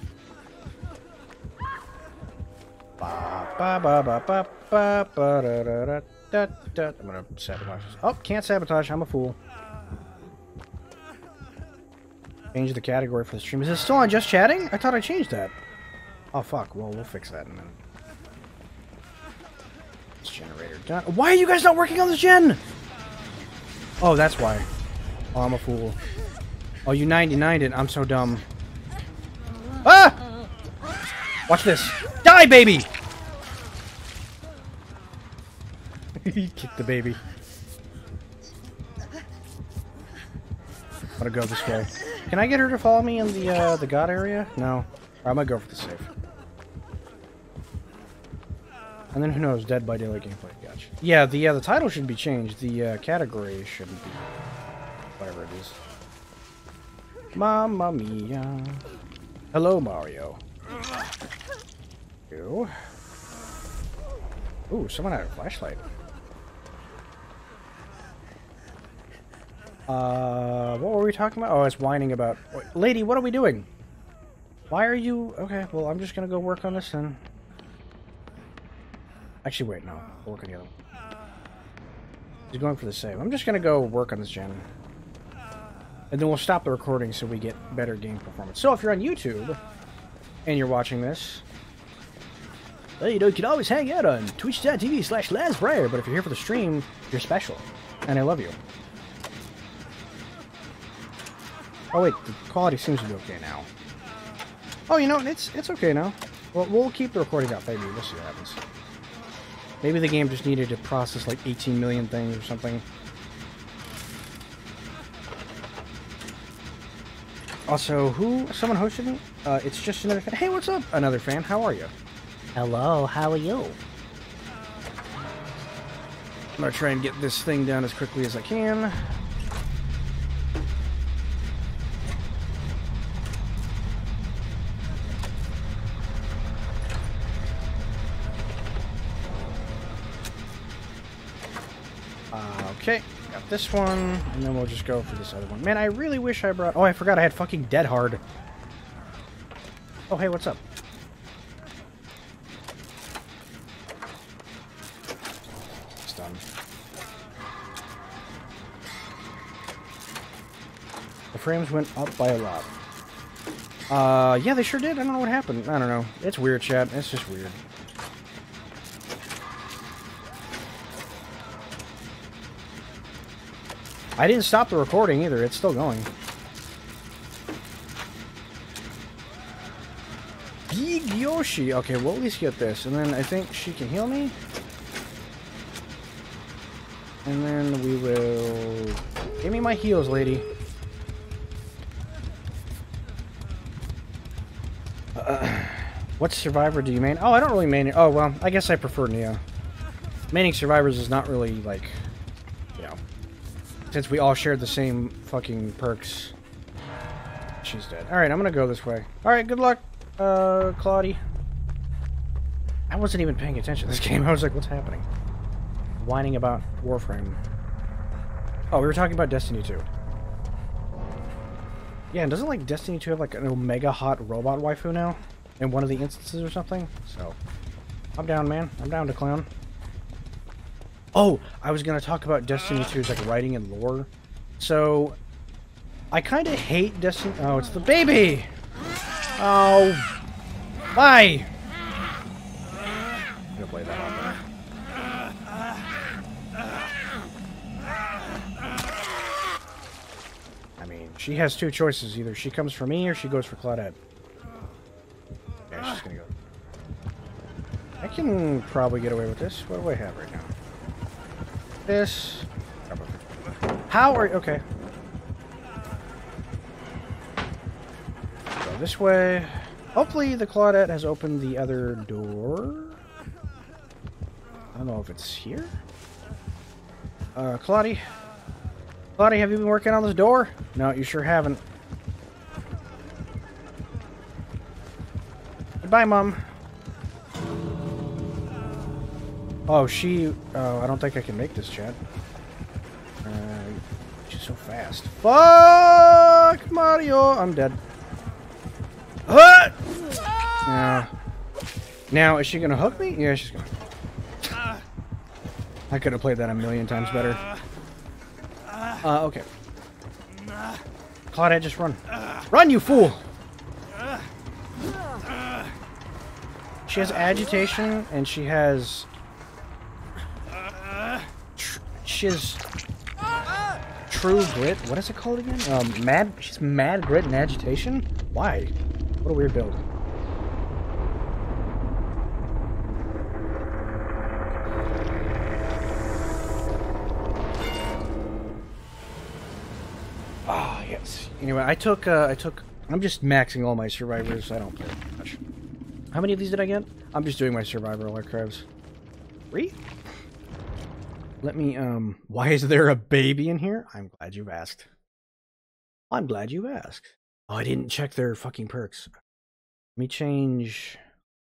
Ba ba ba ba ba ba ba da da da da da. I'm gonna sabotage this. Oh, can't sabotage. I'm a fool. Change the category for the stream. Is it still on just chatting? I thought I changed that. Oh fuck. Well, we'll fix that in a minute. This generator done. Why are you guys not working on this gen? Oh, that's why. Oh, I'm a fool. Oh, you ninety-nined it. I'm so dumb. Ah! Watch this. Die, baby! He kicked the baby. I'm gonna go this way. Can I get her to follow me in the uh, the god area? No. Or I'm gonna go for the safe. And then who knows? Dead by Daylight gameplay. Gotcha. Yeah, the uh, the title should be changed. The uh, category shouldn't be. Whatever it is. Mamma mia. Hello, Mario. Ew. Ooh, someone had a flashlight. Uh, what were we talking about? Oh, I was whining about... Lady, what are we doing? Why are you... Okay, well, I'm just gonna go work on this then. Actually, wait, no. We'll work on the other one. He's going for the save. I'm just gonna go work on this gen. And then we'll stop the recording so we get better game performance. So if you're on YouTube and you're watching this, well, you know, you can always hang out on twitch.tv slash Laz Briar, but if you're here for the stream, you're special. And I love you. Oh wait, the quality seems to be okay now. Oh, you know, it's it's okay now. Well, we'll keep the recording up, maybe. We'll see what happens. Maybe the game just needed to process like eighteen million things or something. Also, who? Someone hosted me? Uh, it's just another fan. Hey, what's up? Another fan. How are you? Hello, how are you? I'm gonna try and get this thing down as quickly as I can. Uh, okay, got this one, and then we'll just go for this other one. Man, I really wish I brought... Oh, I forgot I had fucking Dead Hard. Oh, hey, what's up? It's done. The frames went up by a lot. Uh, yeah, they sure did. I don't know what happened. I don't know. It's weird, chat. It's just weird. I didn't stop the recording either. It's still going. Big Yoshi. Okay, we'll at least get this. And then I think she can heal me. And then we will... Give me my heals, lady. Uh, what Survivor do you main? Oh, I don't really main it. Oh, well, I guess I prefer Neo. Maining Survivors is not really, like... Since we all shared the same fucking perks. She's dead. Alright, I'm gonna go this way. Alright, good luck, uh, Claudie. I wasn't even paying attention to this game. I was like, what's happening? Whining about Warframe. Oh, we were talking about Destiny two. Yeah, and doesn't, like, Destiny two have, like, an omega hot robot waifu now? In one of the instances or something? So, I'm down, man. I'm down to clown. Oh, I was going to talk about Destiny two's like writing and lore. So, I kind of hate Destiny... Oh, it's the baby! Oh, why? I'm going to play that on there. I mean, she has two choices. Either she comes for me or she goes for Claudette. Yeah, she's going to go. I can probably get away with this. What do I have right now? This. How are... Okay. Go this way. Hopefully the Claudette has opened the other door. I don't know if it's here. Uh, Claudie? Claudie, have you been working on this door? No, you sure haven't. Goodbye, Mom. Oh, she... Oh, I don't think I can make this, chat. Uh, she's so fast. Fuck, Mario! I'm dead. What? Uh, now, is she gonna hook me? Yeah, she's gonna. I could have played that a million times better. Uh, okay. Claudette, just run. Run, you fool! She has agitation, and she has... Tr she has... True grit? What is it called again? Um, mad... She's mad grit and agitation? Why? What a weird build. Ah, yes. Anyway, I took, uh, I took... I'm just maxing all my survivors. I don't play much. How many of these did I get? I'm just doing my survival archives. Three? Let me, um... Why is there a baby in here? I'm glad you've asked. I'm glad you asked. Oh, I didn't check their fucking perks. Let me change...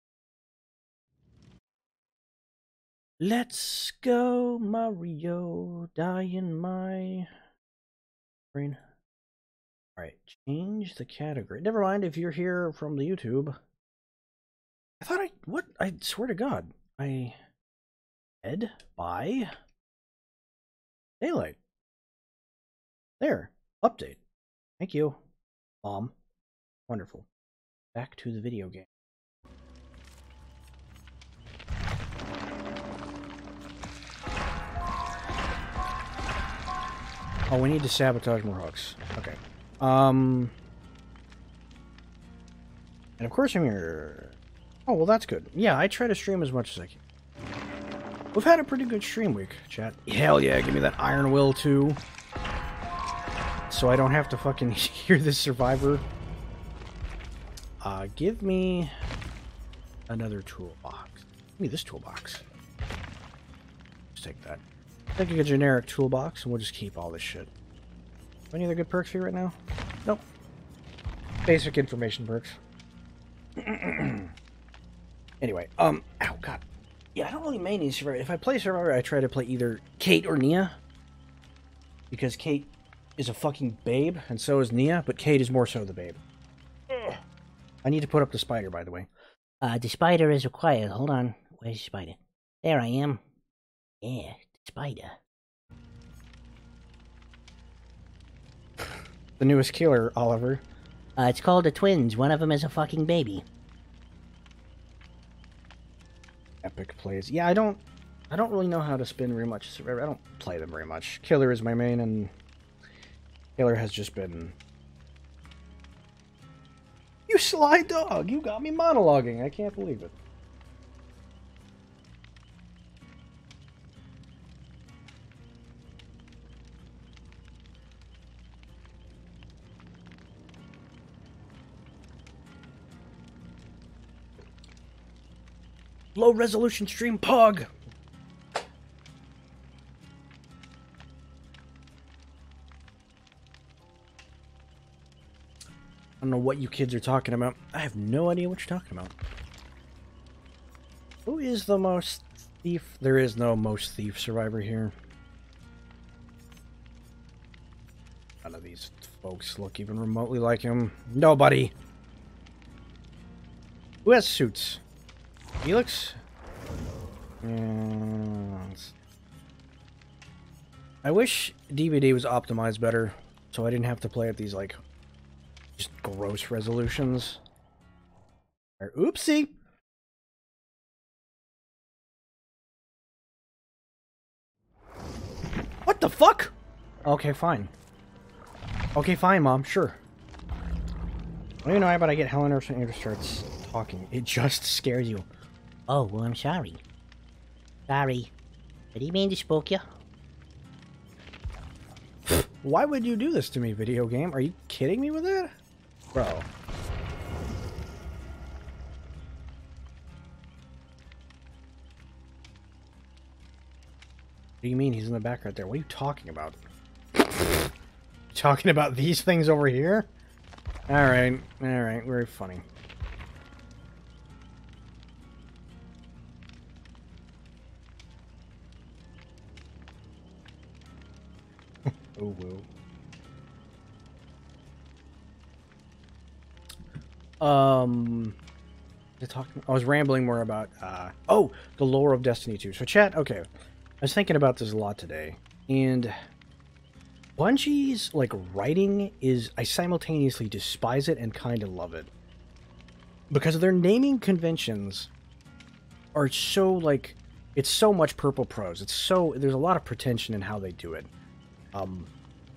Let's go, Mario. Die in my... brain. Alright, change the category. Never mind if you're here from the YouTube. I thought I... What? I swear to God. I... Ed? By... Daylight. There. Update. Thank you. Mom. Wonderful. Back to the video game. Oh, we need to sabotage more hooks. Okay. Um... And of course I'm here. Oh, well that's good. Yeah, I try to stream as much as I can. We've had a pretty good stream week, chat. Hell yeah, give me that Iron Will too. So I don't have to fucking hear this survivor. Uh, give me another toolbox. Give me this toolbox. Just take that. Take a generic toolbox and we'll just keep all this shit. Any other good perks here right now? Nope. Basic information perks. Anyway, um, ow, God. Yeah, I don't really main these Survivor. If I play Survivor, I try to play either Kate or Nia. Because Kate is a fucking babe, and so is Nia, but Kate is more so the babe. Ugh. I need to put up the spider, by the way. Uh, the spider is required. Hold on. Where's the spider? There I am. Yeah, the spider. The newest killer, Oliver. Uh, it's called the twins. One of them is a fucking baby. Epic plays. Yeah, I don't... I don't really know how to spin very much. I don't play them very much. Killer is my main, and... Killer has just been... You sly dog! You got me monologuing! I can't believe it. Low resolution stream pog! I don't know what you kids are talking about. I have no idea what you're talking about. Who is the most thief? There is no most thief survivor here. None of these folks look even remotely like him. Nobody! Who has suits? Felix? Yes. I wish D V D was optimized better, so I didn't have to play at these, like, just gross resolutions. Or, oopsie! What the fuck? Okay, fine. Okay, fine, Mom, sure. I don't even know how about I get Helen or something to starts talking. It just scares you. Oh, well, I'm sorry. Sorry. I didn't mean to spook you. Why would you do this to me, video game? Are you kidding me with that? Bro. do you mean he's in the back right there? What are you talking about? Talking about these things over here? Alright, alright, very funny. Oh, well. Um... Talking, I was rambling more about, uh... Oh! The lore of Destiny two. So, chat, okay. I was thinking about this a lot today, and... Bungie's, like, writing is... I simultaneously despise it and kind of love it. Because their naming conventions are so, like... It's so much purple prose. It's so... There's a lot of pretension in how they do it. Um...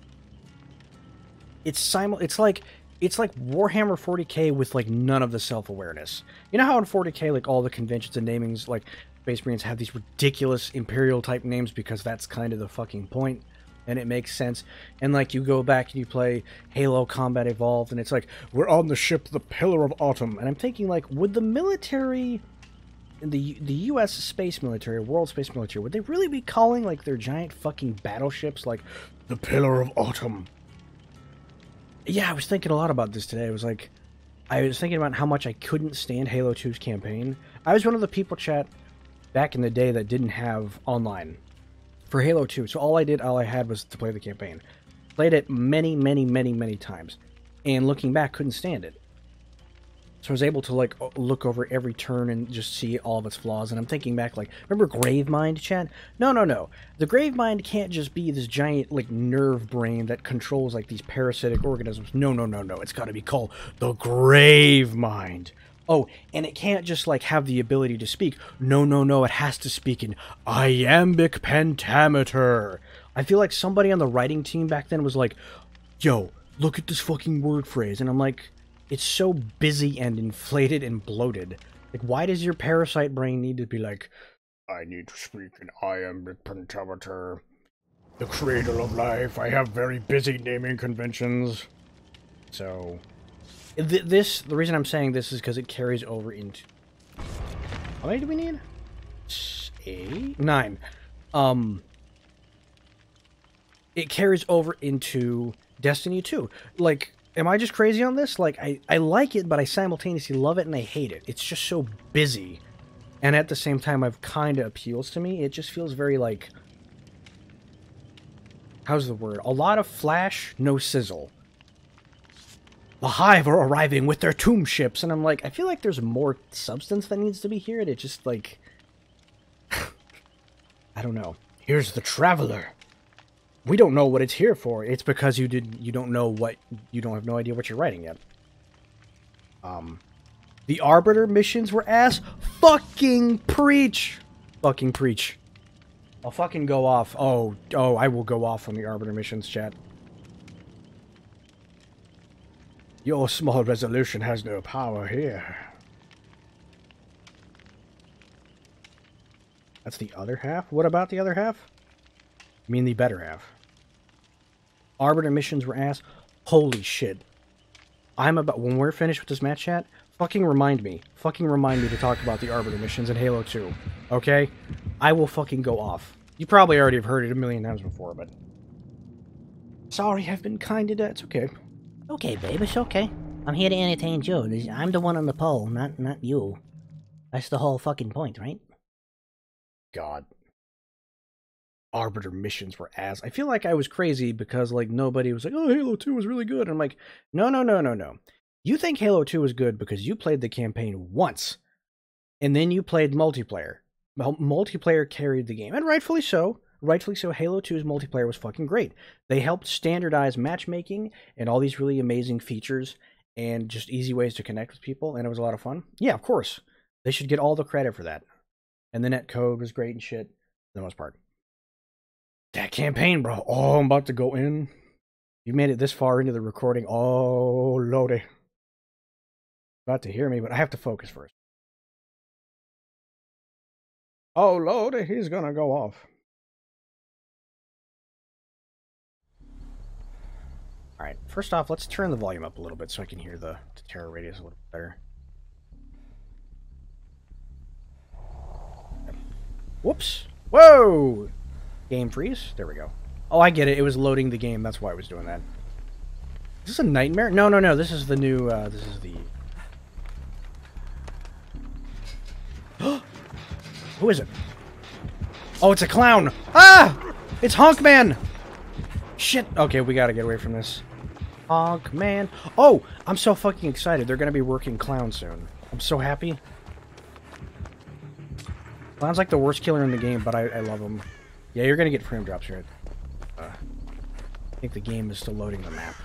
It's simul... It's like... It's like Warhammer forty K with, like, none of the self-awareness. You know how in forty K, like, all the conventions and namings, like, Space Marines have these ridiculous Imperial-type names because that's kind of the fucking point, and it makes sense. And, like, you go back and you play Halo Combat Evolved, and it's like, we're on the ship, the Pillar of Autumn. And I'm thinking, like, would the military, the, the U S space military, world space military, would they really be calling, like, their giant fucking battleships, like, the Pillar of Autumn? Yeah, I was thinking a lot about this today. I was like, I was thinking about how much I couldn't stand Halo two's campaign. I was one of the people, chat, back in the day that didn't have online for Halo two. So all I did, all I had was to play the campaign. Played it many, many, many, many times. And looking back, couldn't stand it. So I was able to, like, look over every turn and just see all of its flaws. And I'm thinking back, like, remember Gravemind, chat? No, no, no. The Gravemind can't just be this giant, like, nerve brain that controls, like, these parasitic organisms. No, no, no, no. It's got to be called the Gravemind. Oh, and it can't just, like, have the ability to speak. No, no, no. It has to speak in iambic pentameter. I feel like somebody on the writing team back then was like, yo, look at this fucking word phrase. And I'm like... It's so busy and inflated and bloated. Like, why does your parasite brain need to be like, I need to speak in iambic pentameter, the cradle of life, I have very busy naming conventions. So, th this, the reason I'm saying this is because it carries over into... How many do we need? Eight? Nine. Um, it carries over into Destiny two. Like... Am I just crazy on this? Like, I, I like it, but I simultaneously love it and I hate it. It's just so busy. And at the same time, I've kind of appeals to me. It just feels very, like... How's the word? A lot of flash, no sizzle. The Hive are arriving with their tomb ships. And I'm like, I feel like there's more substance that needs to be here. And it just, like... I don't know. Here's the Traveler. We don't know what it's here for. It's because you did you don't know what you don't have no idea what you're writing yet. Um the Arbiter missions were ass. Fucking preach. Fucking preach. I'll fucking go off. Oh, oh, I will go off on the Arbiter missions, chat. Your small resolution has no power here. That's the other half? What about the other half? I mean the better half. Arbiter missions were ass. Holy shit. I'm about... When we're finished with this match chat, fucking remind me. Fucking remind me to talk about the Arbiter missions in Halo two. Okay? I will fucking go off. You probably already have heard it a million times before, but... Sorry, I've been kind of... It's okay. Okay, babe, it's okay. I'm here to entertain you. This- I'm the one on the pole, not not you. That's the whole fucking point, right? God. Arbiter missions were ass. I feel like I was crazy because, like, nobody was like, oh, Halo two was really good. And I'm like, no, no, no, no, no. You think Halo two was good because you played the campaign once. And then you played multiplayer. Well, multiplayer carried the game. And rightfully so. Rightfully so, Halo two's multiplayer was fucking great. They helped standardize matchmaking and all these really amazing features and just easy ways to connect with people. And it was a lot of fun. Yeah, of course. They should get all the credit for that. And the netcode was great and shit, for the most part. That campaign, bro. Oh, I'm about to go in. You made it this far into the recording. Oh, Lordy. About to hear me, but I have to focus first. Oh, Lordy, he's gonna go off. Alright, first off, let's turn the volume up a little bit so I can hear the, the terror radius a little better. Whoops. Whoa! Game freeze? There we go. Oh, I get it. It was loading the game. That's why I was doing that. Is this a nightmare? No, no, no. This is the new, uh, this is the... Who is it? Oh, it's a clown! Ah! It's Honkman! Shit! Okay, we gotta get away from this. Honkman. Oh! I'm so fucking excited. They're gonna be working Clown soon. I'm so happy. Clown's like the worst killer in the game, but I, I love him. Yeah, you're gonna get frame drops here. Uh, I think the game is still loading the map.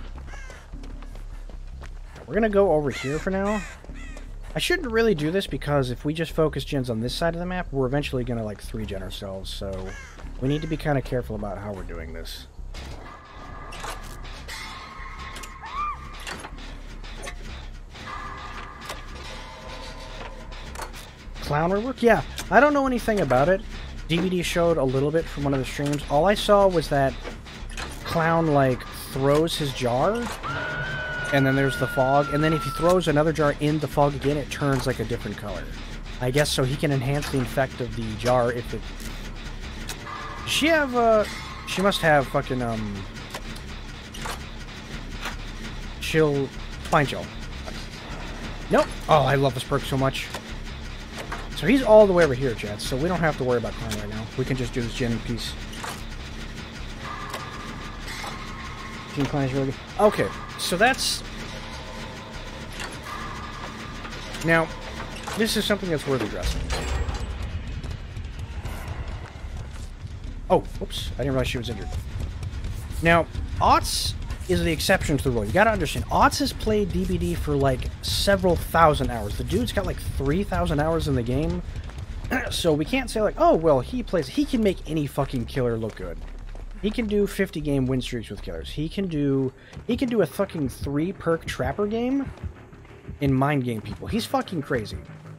We're gonna go over here for now. I shouldn't really do this because if we just focus gens on this side of the map, we're eventually gonna like three gen ourselves, so we need to be kind of careful about how we're doing this. Clown rework? Yeah, I don't know anything about it. D V D showed a little bit from one of the streams. All I saw was that Clown like throws his jar, and then there's the fog, and then if he throws another jar in the fog again, it turns like a different color. I guess so he can enhance the effect of the jar if it... Does she have, uh... She must have fucking, um... Chill... Spine Chill. Nope. Oh, I love this perk so much. So he's all the way over here, chat, so we don't have to worry about Clown right now. We can just do this gen in peace. Gen Clown is really good. Okay. So that's... Now, this is something that's worth addressing. Oh, oops. I didn't realize she was injured. Now, Otz is the exception to the rule. You gotta understand, Otz has played D B D for like several thousand hours. The dude's got like three thousand hours in the game. So we can't say like, oh, well, he plays... He can make any fucking killer look good. He can do fifty game win streaks with killers. He can do he can do a fucking three perk trapper game and mind game people. He's fucking crazy.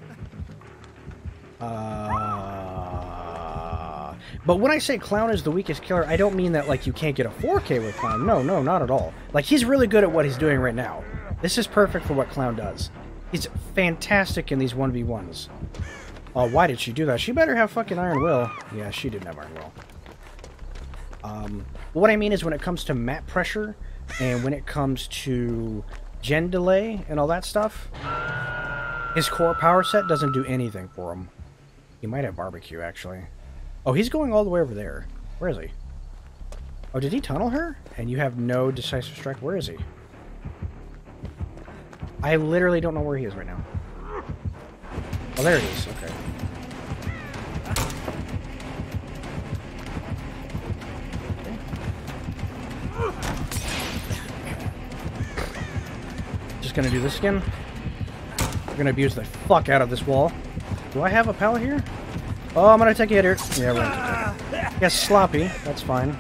Uh, but when I say Clown is the weakest killer, I don't mean that like you can't get a four K with Clown. No, no, not at all. Like he's really good at what he's doing right now. This is perfect for what Clown does. He's fantastic in these one v ones. Oh, why did she do that? She better have fucking Iron Will. Yeah, she didn't have Iron Will. Um, what I mean is when it comes to map pressure and when it comes to gen delay and all that stuff, his core power set doesn't do anything for him. He might have barbecue, actually. Oh, he's going all the way over there. Where is he? Oh, did he tunnel her? And you have no decisive strike? Where is he? I literally don't know where he is right now. Oh, there it is. Okay. Just gonna do this again. We're gonna abuse the fuck out of this wall. Do I have a pallet here? Oh, I'm gonna take a hit here. Yeah, we're gonna take it. Yes, sloppy. That's fine.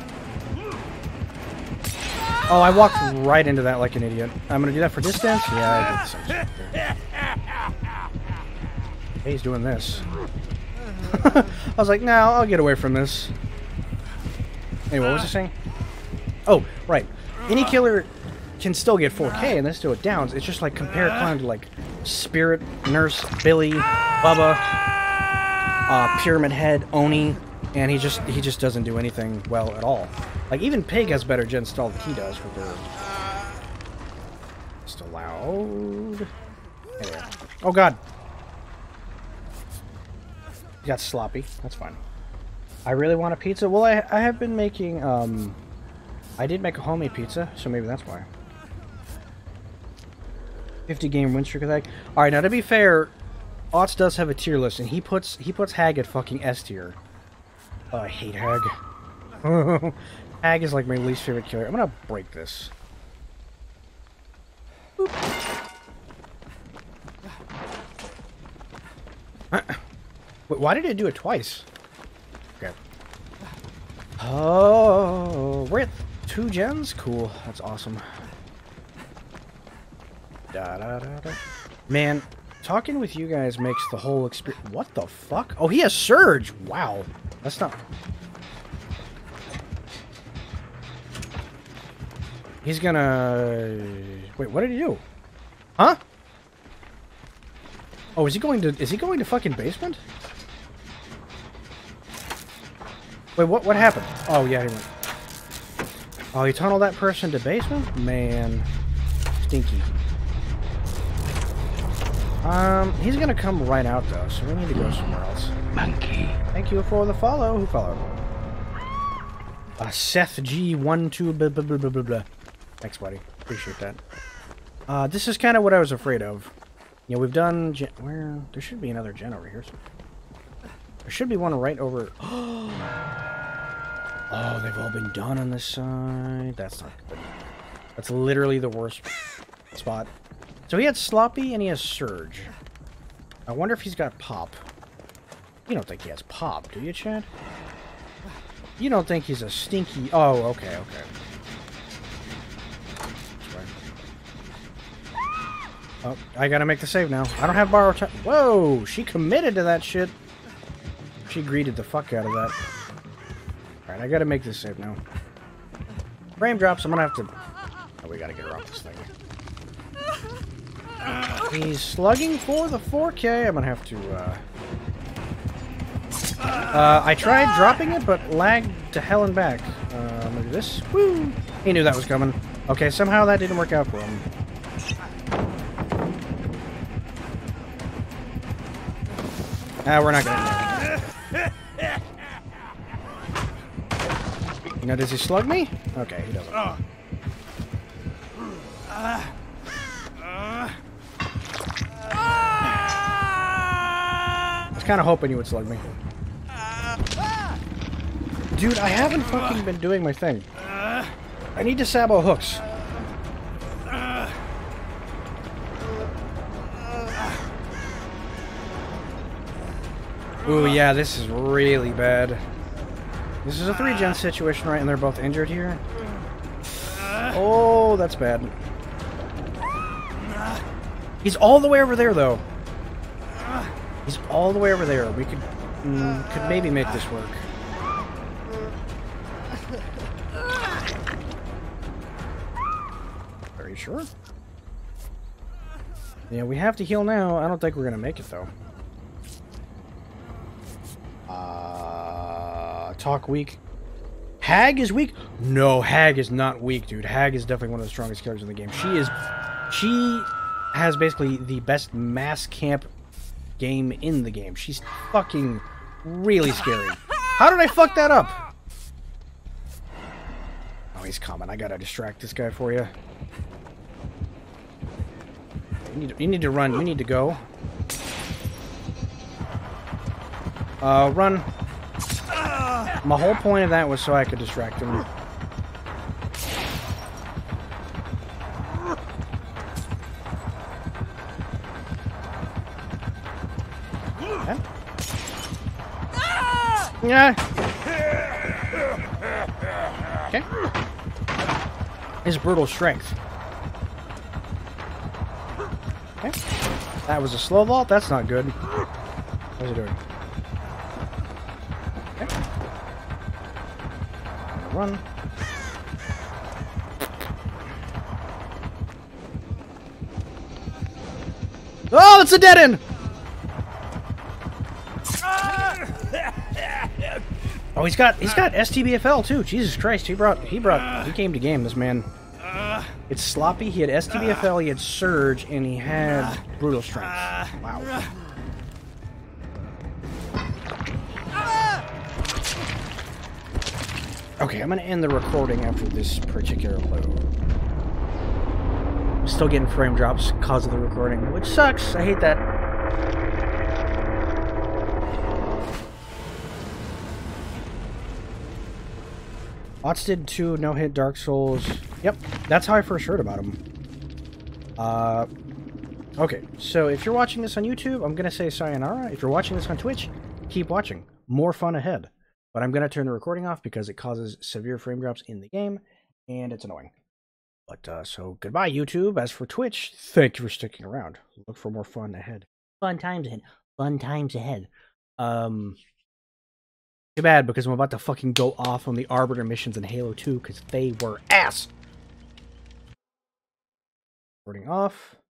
Oh, I walked right into that like an idiot. I'm gonna do that for distance. Yeah, I did the same shit there. Hey, he's doing this. I was like, no, I'll get away from this. Hey, what was I saying? Oh, right. Any killer can still get four K and then still it downs. It's just like compare Clown to like Spirit, Nurse, Billy, Bubba, uh, Pyramid Head, Oni, and he just he just doesn't do anything well at all. Like even Pig has better gen stall than he does with their just allowed. Anyway. Oh god. You got sloppy. That's fine. I really want a pizza. Well, I I have been making um I did make a homemade pizza, so maybe that's why. fifty game win streak attack. All right, now to be fair, Otz does have a tier list, and he puts he puts Hag at fucking S tier. Oh, I hate Hag. Hag is like my least favorite killer. I'm gonna break this. Boop. Wait, why did it do it twice? Okay. Oh, we're at two gens? Cool. That's awesome. Da, da, da, da. Man, talking with you guys makes the whole experience... What the fuck? Oh, he has Surge! Wow. That's not... He's gonna... Wait, what did he do? Huh? Oh, is he going to... Is he going to fucking basement? Wait, what what happened? Oh, yeah, he went. Oh, he tunneled that person to basement? Man. Stinky. Um, he's gonna come right out, though, so we need to go somewhere else. Monkey. Thank you for the follow. Who followed? Uh, Seth G one two blah blah blah blah blah blah. Thanks, buddy. Appreciate that. Uh, this is kind of what I was afraid of. You know, we've done... Gen where... There should be another gen over here. There should be one right over... Oh, they've all been done on this side. That's not good. That's literally the worst spot. So he had Sloppy and he has Surge. I wonder if he's got Pop. You don't think he has Pop, do you, Chad? You don't think he's a stinky... Oh, okay, okay. Oh, I gotta make the save now. I don't have borrow time. Whoa! She committed to that shit. She greeted the fuck out of that. Alright, I gotta make this save now. Frame drops, I'm gonna have to... Oh, we gotta get her off this thing. He's slugging for the four K. I'm gonna have to, uh... Uh, I tried dropping it, but lagged to hell and back. Uh, I'm gonna do this. Woo! He knew that was coming. Okay, somehow that didn't work out for him. Ah, we're not gonna do it. You know, does he slug me? Okay, he doesn't. I was kind of hoping you would slug me. Dude, I haven't fucking been doing my thing. I need to sabo hooks. Ooh, yeah, this is really bad. This is a three-gen situation, right? And they're both injured here. Oh, that's bad. He's all the way over there, though. He's all the way over there. We could, mm, could maybe make this work. Are you sure? Yeah, we have to heal now. I don't think we're gonna make it, though. Uh, talk weak. Hag is weak? No, Hag is not weak, dude. Hag is definitely one of the strongest killers in the game. She is... She has basically the best mass camp game in the game. She's fucking really scary. How did I fuck that up? Oh, he's coming. I gotta distract this guy for you. You need to, you need to run. You need to go. Uh, run. My whole point of that was so I could distract him. Okay. Yeah. Okay. His brutal strength. Okay. That was a slow vault. That's not good. How's he doing? Okay. Run. Oh, it's a dead end. Oh, he's got he's got S T B F L too. Jesus Christ, he brought he brought he came to game. This man. It's sloppy. He had S T B F L, he had Surge, and he had brutal strength. Wow. Okay, I'm gonna end the recording after this particular load. I'm still getting frame drops because of the recording, which sucks. I hate that. Ots did two no-hit Dark Souls. Yep, that's how I first heard about him. Uh, okay, so if you're watching this on YouTube, I'm gonna say sayonara. If you're watching this on Twitch, keep watching. More fun ahead. But I'm gonna turn the recording off because it causes severe frame drops in the game, and it's annoying. But, uh, so goodbye, YouTube. As for Twitch, thank you for sticking around. Look for more fun ahead. Fun times ahead. Fun times ahead. Um, too bad, because I'm about to fucking go off on the Arbiter missions in Halo two, because they were ass! Recording off.